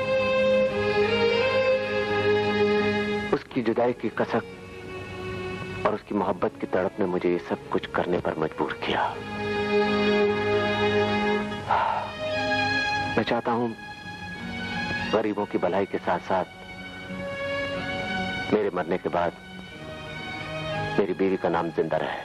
उसकी जुदाई की कसक और उसकी मोहब्बत की तड़प ने मुझे ये सब कुछ करने पर मजबूर किया। मैं चाहता हूं गरीबों की भलाई के साथ साथ मेरे मरने के बाद मेरी बीवी का नाम जिंदा रहे।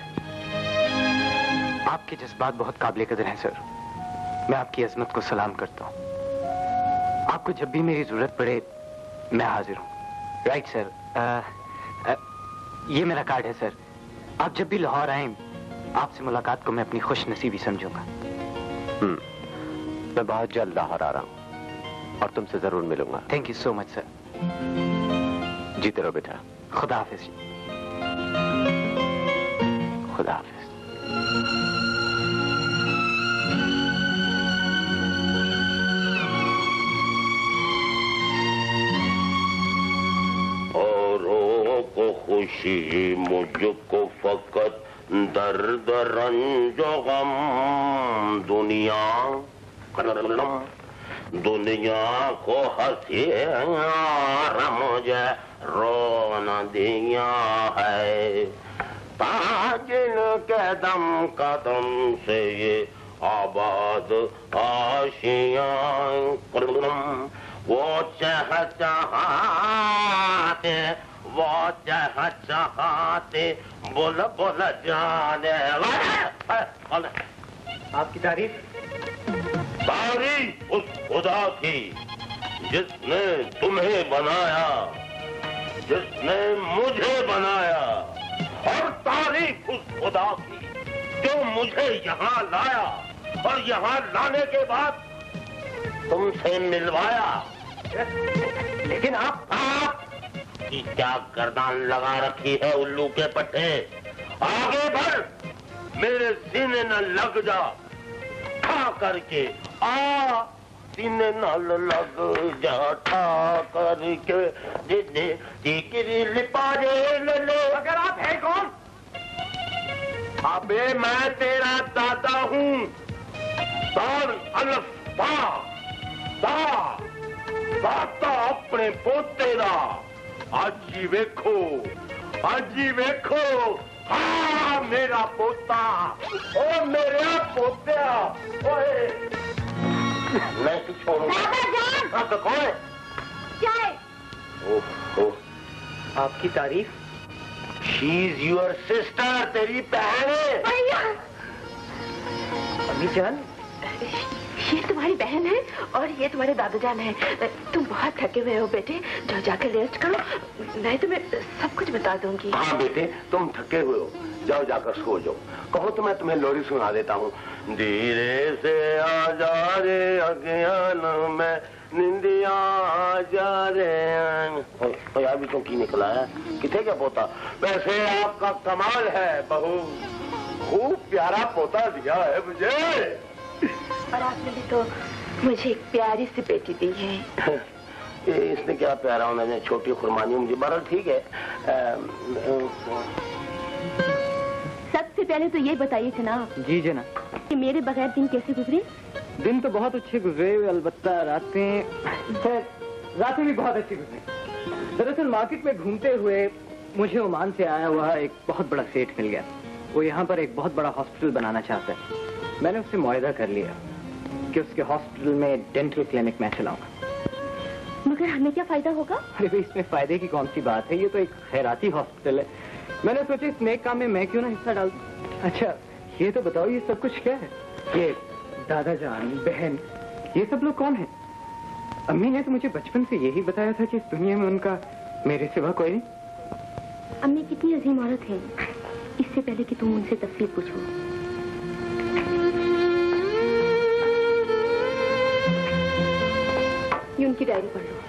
आपके जज्बात बहुत काबिल कदर हैं सर। मैं आपकी अजमत को सलाम करता हूं। आपको जब भी मेरी जरूरत पड़े मैं हाजिर हूं। Right sir. आ, आ, ये मेरा कार्ड है सर। आप जब भी लाहौर आए आपसे मुलाकात को मैं अपनी खुश नसीबी समझूंगा। हम्म, मैं बहुत जल्द लाहौर आ रहा हूं और तुमसे जरूर मिलूंगा। Thank you so much sir. जीते रहो बेटा। खुदा हाफिज। खुदा हाफिज। औरों को खुशी मुझको फकत दर्द रंज गम दुनिया दुनिया को हंसी मुझे रोना दिया है। ताजिन के दम कदम से ये आबाद आशियां वो चहचहाते वो चहचहाते बोल बोल जाने आपकी तारीफ। तारीफ उस खुदा की जिसने तुम्हें बनाया, जिसने मुझे बनाया, और तारीफ उस खुदा की जो मुझे यहाँ लाया और यहाँ लाने के बाद तुमसे मिलवाया। लेकिन आप आप की क्या गर्दान लगा रखी है उल्लू के पट्टे। आगे बढ़, मेरे सीने न लग जा। खा करके आ सीने नाल लग जा ठा करके जिदे जिक्र लिपारे ले ले। अगर आप है कौन? अबे मैं तेरा दादा हूँ। दार अलफ दा दा दाता अपने पोते दा। आज ही वेखो आज ही वेखो। हाँ मेरा पोता ओ मेरा पोता। ओए मैं तो छोड़ूंगा। आप तो कौन है? चाय। ओह ओह आपकी तारीफ। शी इज योर सिस्टर, तेरी बहन है। भैया अम्मी जान, ये तुम्हारी बहन है और ये तुम्हारे दादा जान है। तुम बहुत थके हुए हो बेटे, जाओ जाकर रेस्ट करो, नहीं तो मैं सब कुछ बता दूंगी। हाँ बेटे तुम थके हुए हो, जाओ जाकर सो जाओ। कहो तो मैं तुम्हें लोरी सुना देता हूँ। धीरे से आ जा रे अज्ञान में निंदिया आ जा रे। तो यार भी तो की निकला है, किथे क्या पोता? वैसे आपका कमाल है बहू, खूब प्यारा पोता दिया है मुझे। और आपने भी तो मुझे एक प्यारी सी बेटी दी है। ये इसने क्या प्यारा होना है, छोटी खुरमानी मुझे बरल ठीक है। सबसे पहले तो ये बताइए जनाब। जी जनाब। कि मेरे बगैर दिन कैसे गुजरे? दिन तो बहुत अच्छे गुजरे, अलबत्ता रातें रातें भी बहुत अच्छी गुजरी। दरअसल मार्केट में घूमते हुए मुझे ओमान से आया हुआ एक बहुत बड़ा सेठ मिल गया। वो यहाँ पर एक बहुत बड़ा हॉस्पिटल बनाना चाहता है। मैंने उससे मुआहदा कर लिया कि उसके हॉस्पिटल में डेंटल क्लिनिक मैं चलाऊंगा। मगर हमें क्या फायदा होगा? अरे भाई इसमें फायदे की कौन सी बात है, ये तो एक खैराती हॉस्पिटल है। मैंने सोचा इस नेक काम में मैं क्यों ना हिस्सा डाल दूं। अच्छा ये तो बताओ ये सब कुछ क्या है? ये दादा जान, बहन, ये सब लोग कौन है? अम्मी ने तो मुझे बचपन से यही बताया था कि इस दुनिया में उनका मेरे सिवा कोई नहीं। अम्मी कितनी अजीम औरत है, इससे पहले कि तुम उनसे तफसील पूछो। ये उनकी डायरी पढ़ लो।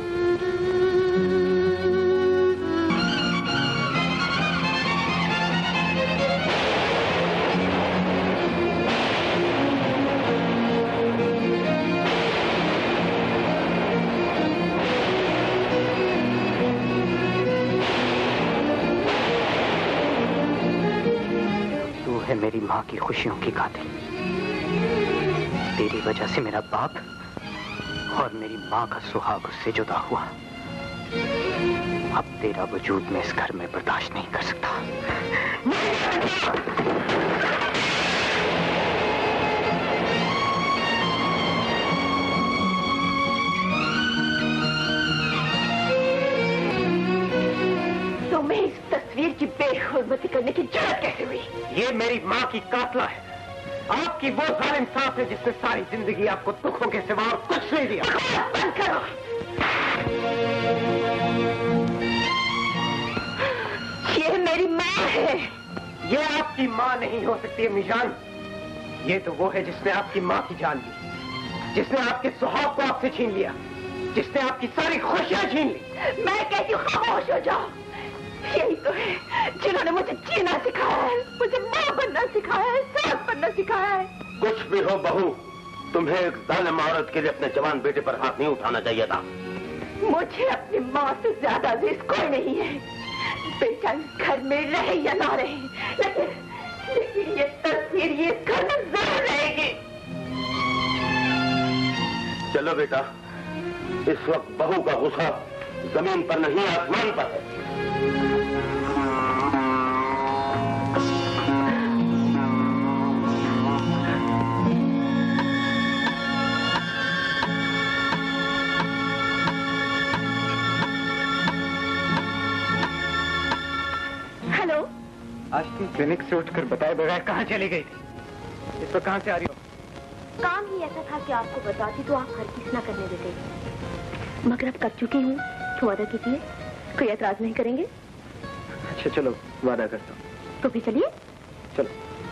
तू है मेरी माँ की खुशियों की कातिल। तेरी वजह से मेरा बाप और मेरी माँ का सुहाग उससे जुदा हुआ। अब तेरा वजूद मैं इस घर में बर्दाश्त नहीं कर सकता। तुम्हें इस तस्वीर की बेहुरमती करने की जरूरत कैसे हुई? ये मेरी माँ की कातला है। आपकी वो जालिम सास है जिसने सारी जिंदगी आपको दुखों के सिवा और कुछ नहीं दिया। बंद करो। ये मेरी माँ है। ये आपकी माँ नहीं हो सकती अम्मी जान। ये तो वो है जिसने आपकी माँ की जान ली, जिसने आपके सुहाग को आपसे छीन लिया, जिसने आपकी सारी खुशियां छीन ली। मैं कहती हूँ खामोश हो जाओ। यही तो है जिन्होंने मुझे जीना सिखाया है, मुझे माँ बनना सिखाया है, सास बनना सिखाया है। कुछ भी हो बहू, तुम्हें एक जालिम औरत के लिए अपने जवान बेटे पर हाथ नहीं उठाना चाहिए था। मुझे अपनी माँ से ज्यादा अजीज कोई नहीं है। बेटा इस घर में रहे या ना रहे, लेकिन लेकिन ये तस्वीर ये घर में जरूर रहेगी। चलो बेटा, इस वक्त बहू का गुस्सा जमीन पर नहीं आसमान पर है। हेलो, आज तुम क्लिनिक से उठकर बताए बगैर कहाँ चली गई थी? इस वक्त कहाँ से आ रही हो? काम ही ऐसा था कि आपको बताती तो आप हर किस ना करने देते, मगर अब कर चुकी हूँ तो वादा कीजिए कोई एतराज नहीं करेंगे। अच्छा चलो वादा करता हूँ। तो भी चलिए। चलो।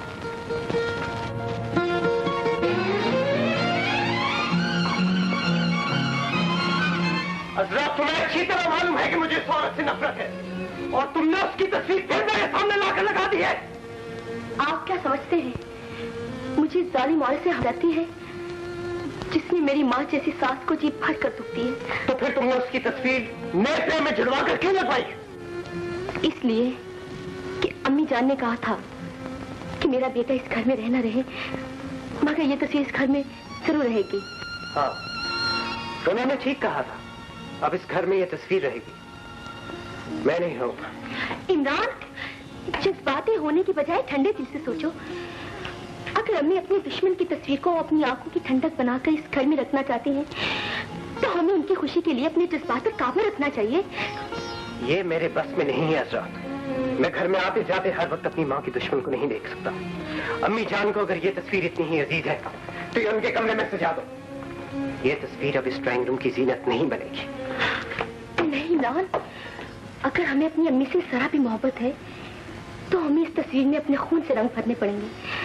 अज़रा, तुम्हें अच्छी तरह मालूम है कि मुझे इस औरत से नफरत है और तुमने उसकी तस्वीर फिर मेरे सामने लाकर लगा दी है। आप क्या समझते हैं मुझे जालिम औरत से हमदर्दी है? जिसने मेरी माँ जैसी सास को जी फाड़ कर दुखती है। तो फिर तुमने उसकी तस्वीर नए फ्रेम में जुड़वा कर क्यों लगवाई? इसलिए कि अम्मी जान ने कहा था कि मेरा बेटा इस घर में रहना रहे, मगर ये तस्वीर इस घर में जरूर रहेगी। हाँ, तो उन्होंने ठीक कहा था। अब इस घर में ये तस्वीर रहेगी, मैं नहीं रहूंगा। इमरान, जज्बाती होने की बजाय ठंडे दिल से सोचो। अगर अम्मी अपने दुश्मन की तस्वीर को अपनी आंखों की ठंडक बनाकर इस घर में रखना चाहती हैं, तो हमें उनकी खुशी के लिए अपने जज्बात पर काबू रखना चाहिए। ये मेरे बस में नहीं है आजाद। मैं घर में आते जाते हर वक्त अपनी माँ की दुश्मन को नहीं देख सकता। अम्मी जान को अगर ये तस्वीर इतनी ही अजीज है तो ये उनके कमरे में सजा दो। ये तस्वीर अब इस ड्राइंग रूम की जीनत नहीं बनेगी। नहीं नान, अगर हमें अपनी अम्मी से जरा भी मोहब्बत है तो हमें इस तस्वीर में अपने खून से रंग भरने पड़ेंगे।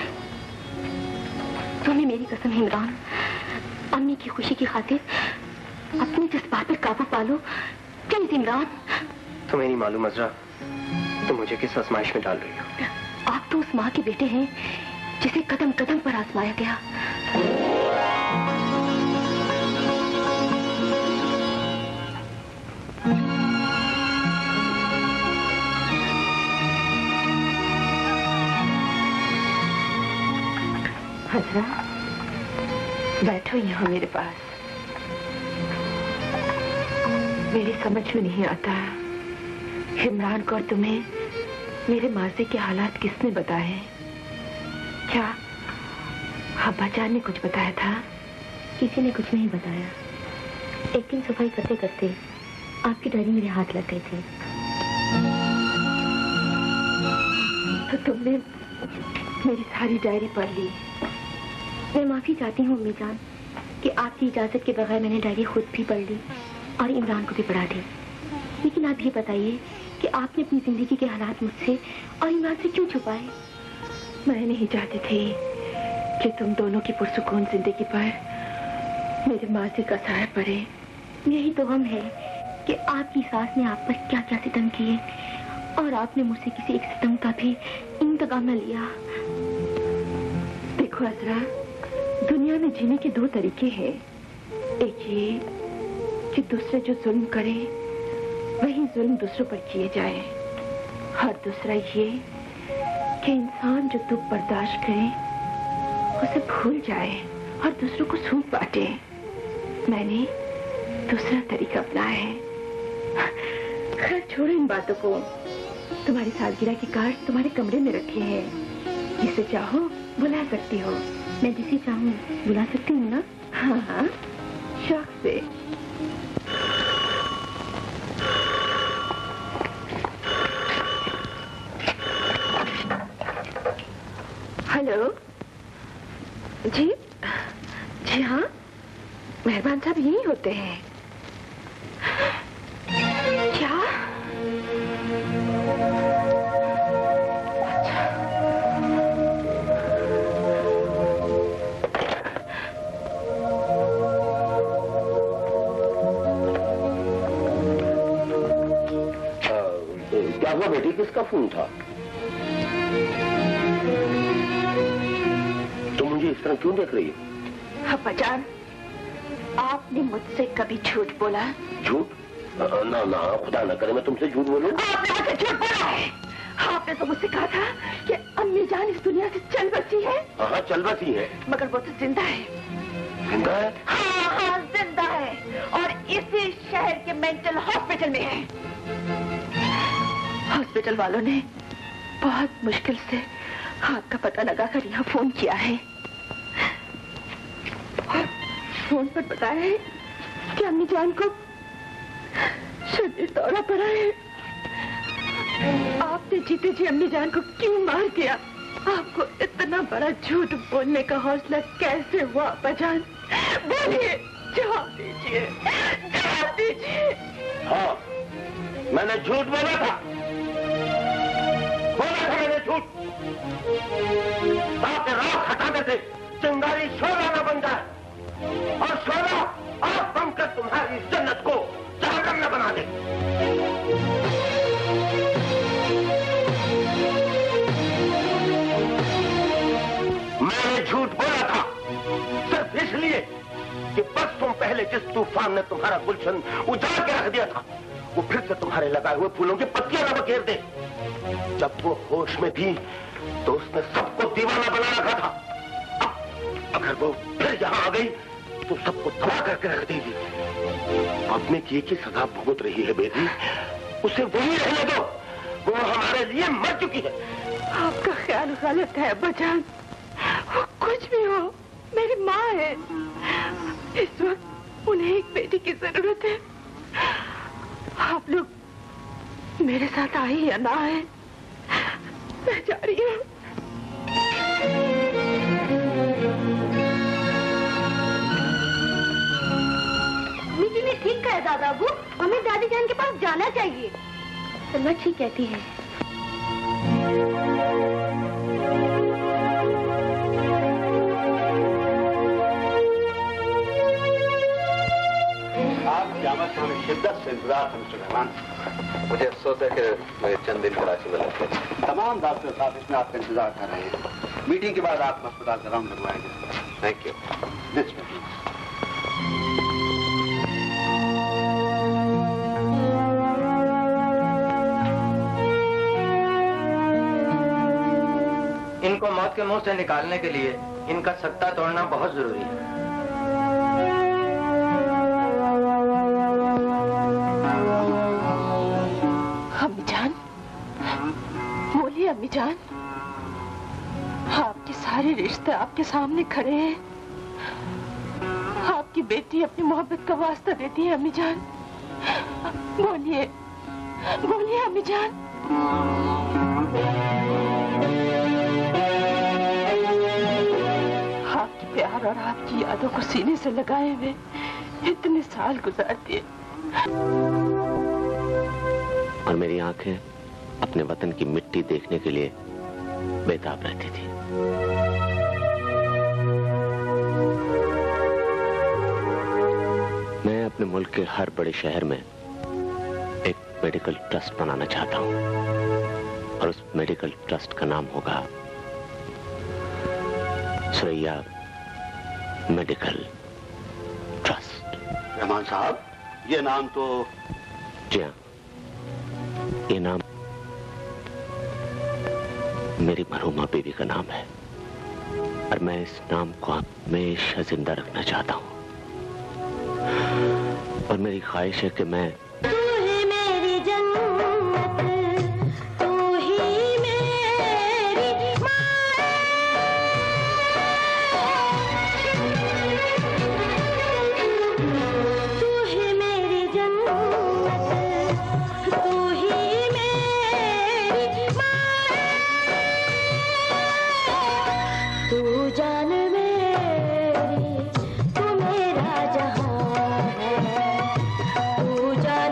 तुम्हें मेरी कसम है इमरान, अम्मी की खुशी की खातिर अपने जज्बात पर काबू पालो। प्लीज इमरान। तुम्हें नहीं मालूम अजरा, तुम मुझे किस आजमाइश में डाल रही हो। आप तो उस माँ के बेटे हैं जिसे कदम कदम पर आजमाया गया। हजरा, बैठो यहाँ मेरे पास। मेरी समझ में नहीं आता इमरान को और तुम्हें मेरे माजी के हालात किसने बताए? क्या अब्बा जान ने कुछ बताया था? किसी ने कुछ नहीं बताया। एक दिन सफाई करते करते आपकी डायरी मेरे हाथ लग गए थे। तो तुमने मेरी सारी डायरी पढ़ ली। मैं माफी चाहती हूँ अम्मी जान कि आपकी इजाजत के बगैर मैंने डायरी खुद भी पढ़ ली और इमरान को भी पढ़ा दी। लेकिन आप ये बताइए कि आपने अपनी जिंदगी के हालात मुझसे और इमरान से क्यों छुपाए? मैं नहीं चाहती थी कि तुम दोनों की पुरसुकून जिंदगी पर मेरे माजी का साया पड़े। यही तो गम है कि आपकी सास ने आप पर क्या क्या सितम किए और आपने मुझसे किसी एक सितम का भी इंतकाम न लिया। देखो अजरा, दुनिया में जीने के दो तरीके हैं। एक ये कि दूसरे जो जुल्म करे वही जुल्म दूसरों पर किए जाए, और दूसरा ये कि इंसान जो दुख बर्दाश्त करे उसे भूल जाए और दूसरों को सूंप बांटे। मैंने दूसरा तरीका अपनाया है। खैर छोड़ो इन बातों को। तुम्हारी सालगिरह की कार्ड तुम्हारे कमरे में रखे हैं, जिसे चाहो बुला सकती हो। मैं जिसे चाहूँ बुला सकती हूँ ना? हाँ हाँ, शौक से। हेलो जी। जी हाँ, मेहरबान साहब यही होते हैं। क्या? क्या हुआ बेटी, किसका फोन था? तुम मुझे इस तरह क्यों देख रही हो? अब्बा जान, आपने मुझसे कभी झूठ बोला? झूठ? ना ना, खुदा ना करे मैं तुमसे झूठ बोलूं। आपने आके झूठ बोला है। आपने तो मुझसे कहा था कि अम्मी जान इस दुनिया से चल बसी है। हाँ चल बसी है, मगर वो तो जिंदा है। जिंदा है? हाँ हाँ जिंदा है, और इसी शहर के मेंटल हॉस्पिटल में है। हॉस्पिटल वालों ने बहुत मुश्किल से आपका पता लगाकर यहाँ फोन किया है और फोन पर बताया है कि अम्मी जान को शदीद दौरा पड़ा है। आपने जीते जी अम्मी जान को क्यों मार दिया? आपको इतना बड़ा झूठ बोलने का हौसला कैसे हुआ अब्बा जान? बोलिए, जवाब दीजिए, जवाब दीजिए। हाँ, मैंने झूठ बोला था, बोला था मैंने झूठ। आपके रात हटाने से चिंगारी शोला न बन जाए और शोला आप बनकर तुम्हारी जन्नत को जहन्नम न बना दे। मैंने झूठ बोला था सिर्फ इसलिए कि बस तुम पहले जिस तूफान ने तुम्हारा गुलशन उजाड़ के रख दिया था, वो फिर से तुम्हारे लगाए हुए फूलों की पत्तियां न बखेर दे। जब वो होश में थी तो उसने सबको दीवाना बना रखा था। अब अगर वो फिर यहाँ आ गई तो सबको तबाह करके रख देगी। अपने किए की सजा भुगत रही है बेटी, उसे वही रहने दो, वो हमारे लिए मर चुकी है। आपका ख्याल गलत है अब्बाजान, वो कुछ भी हो मेरी माँ है। इस वक्त उन्हें एक बेटी की जरूरत है। आप लोग मेरे साथ आए या ना आए, मैं जा रही हूँ। मिजी ने ठीक कहा दादा अबू, हमें दादी जान के पास जाना चाहिए। चलो ठीक कहती है। आप जामत से हमें शिद्दत से इंतजार थे मिस्टर रहमान। मुझे अफसोस है कि मुझे चंद दिन कराची में लगते। तमाम डॉक्टर साहब इसमें आपका इंतजार कर रहे हैं। मीटिंग के बाद आप अस्पताल का राउंड लगवाएंगे। Thank you. दिस इनको मौत के मुंह से निकालने के लिए इनका सत्ता तोड़ना बहुत जरूरी है। अम्मी जान, बोलिए अम्मी जान, आपके सारे रिश्ते आपके सामने खड़े हैं। आपकी बेटी अपनी मोहब्बत का वास्ता देती है अम्मी जान। बोलिए बोलिए अम्मी जान। आपकी प्यार और आपकी यादों को सीने से लगाए हुए इतने साल गुजार दिए, और मेरी आंखें अपने वतन की मिट्टी देखने के लिए बेताब रहती थी। मैं अपने मुल्क के हर बड़े शहर में एक मेडिकल ट्रस्ट बनाना चाहता हूं, और उस मेडिकल ट्रस्ट का नाम होगा सुरैया मेडिकल ट्रस्ट। रहमान साहब, ये नाम तो... जी हाँ, ये नाम मेरी मरहूमा बीवी का नाम है, और मैं इस नाम को हमेशा जिंदा रखना चाहता हूँ। और मेरी ख्वाहिश है कि मैं तू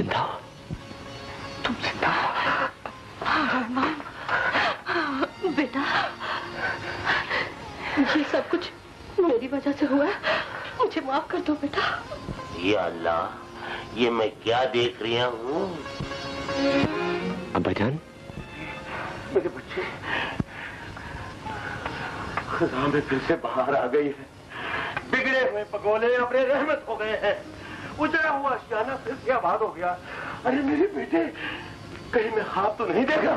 जिंदा हो, तुम जिंदा हो। बेटा, ये सब कुछ मेरी वजह से हुआ है, मुझे माफ कर दो बेटा। या अल्लाह, ये मैं क्या देख रही हूँ? अब्बाजान, मेरे बच्चे खजा में फिर से बाहर आ गई है। बिगड़े हुए पगोले अपने रहमत हो गए हैं। उजड़ा हुआ शियाना फिर से आबाद हो गया। अरे मेरे बेटे, कहीं मैं ख्वाब तो नहीं देखा?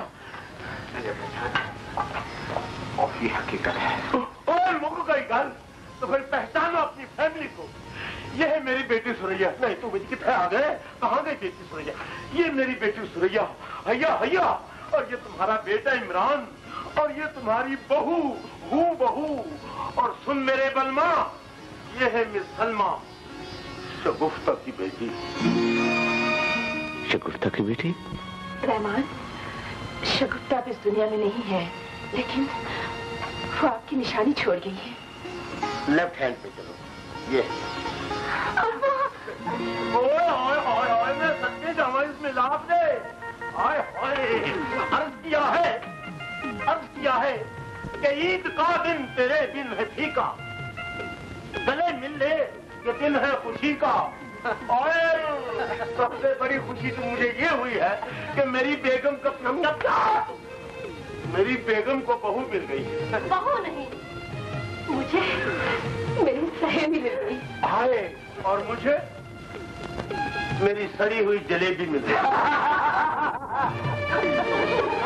और ये हकीकत है। और मुख गई गल तो फिर पहचानो अपनी फैमिली को। ये है मेरी बेटी सुरैया। नहीं तो मुझे कितने आ गए? कहाँ गई बेटी सुरैया? ये मेरी बेटी सुरैया, हैया हैया। और ये तुम्हारा बेटा इमरान, और ये तुम्हारी बहू हूँ बहू। और सुन मेरे बलमा, ये है मिस सलमा, शगुफ्ता की बेटी। शगुफ्ता की बेटी? रहमान, शगुफ्ता अब इस दुनिया में नहीं है, लेकिन वो आपकी निशानी छोड़ गई है। लेफ्ट हैंड पे चलो। ये ओए ओए ओए ओए, मैं सच्चे जाऊँ इसमें लाभ दे। आए हाय, अर्ज किया है, अर्ज किया है कि ईद का दिन तेरे दिन है फीका, गले मिल ले ये दिन है खुशी का। और सबसे बड़ी खुशी तो मुझे ये हुई है कि मेरी बेगम का मेरी बेगम को बहू मिल गई। बहू नहीं, मुझे मेरी सहेली मिल गई। आए, और मुझे मेरी सड़ी हुई जलेबी मिल गई।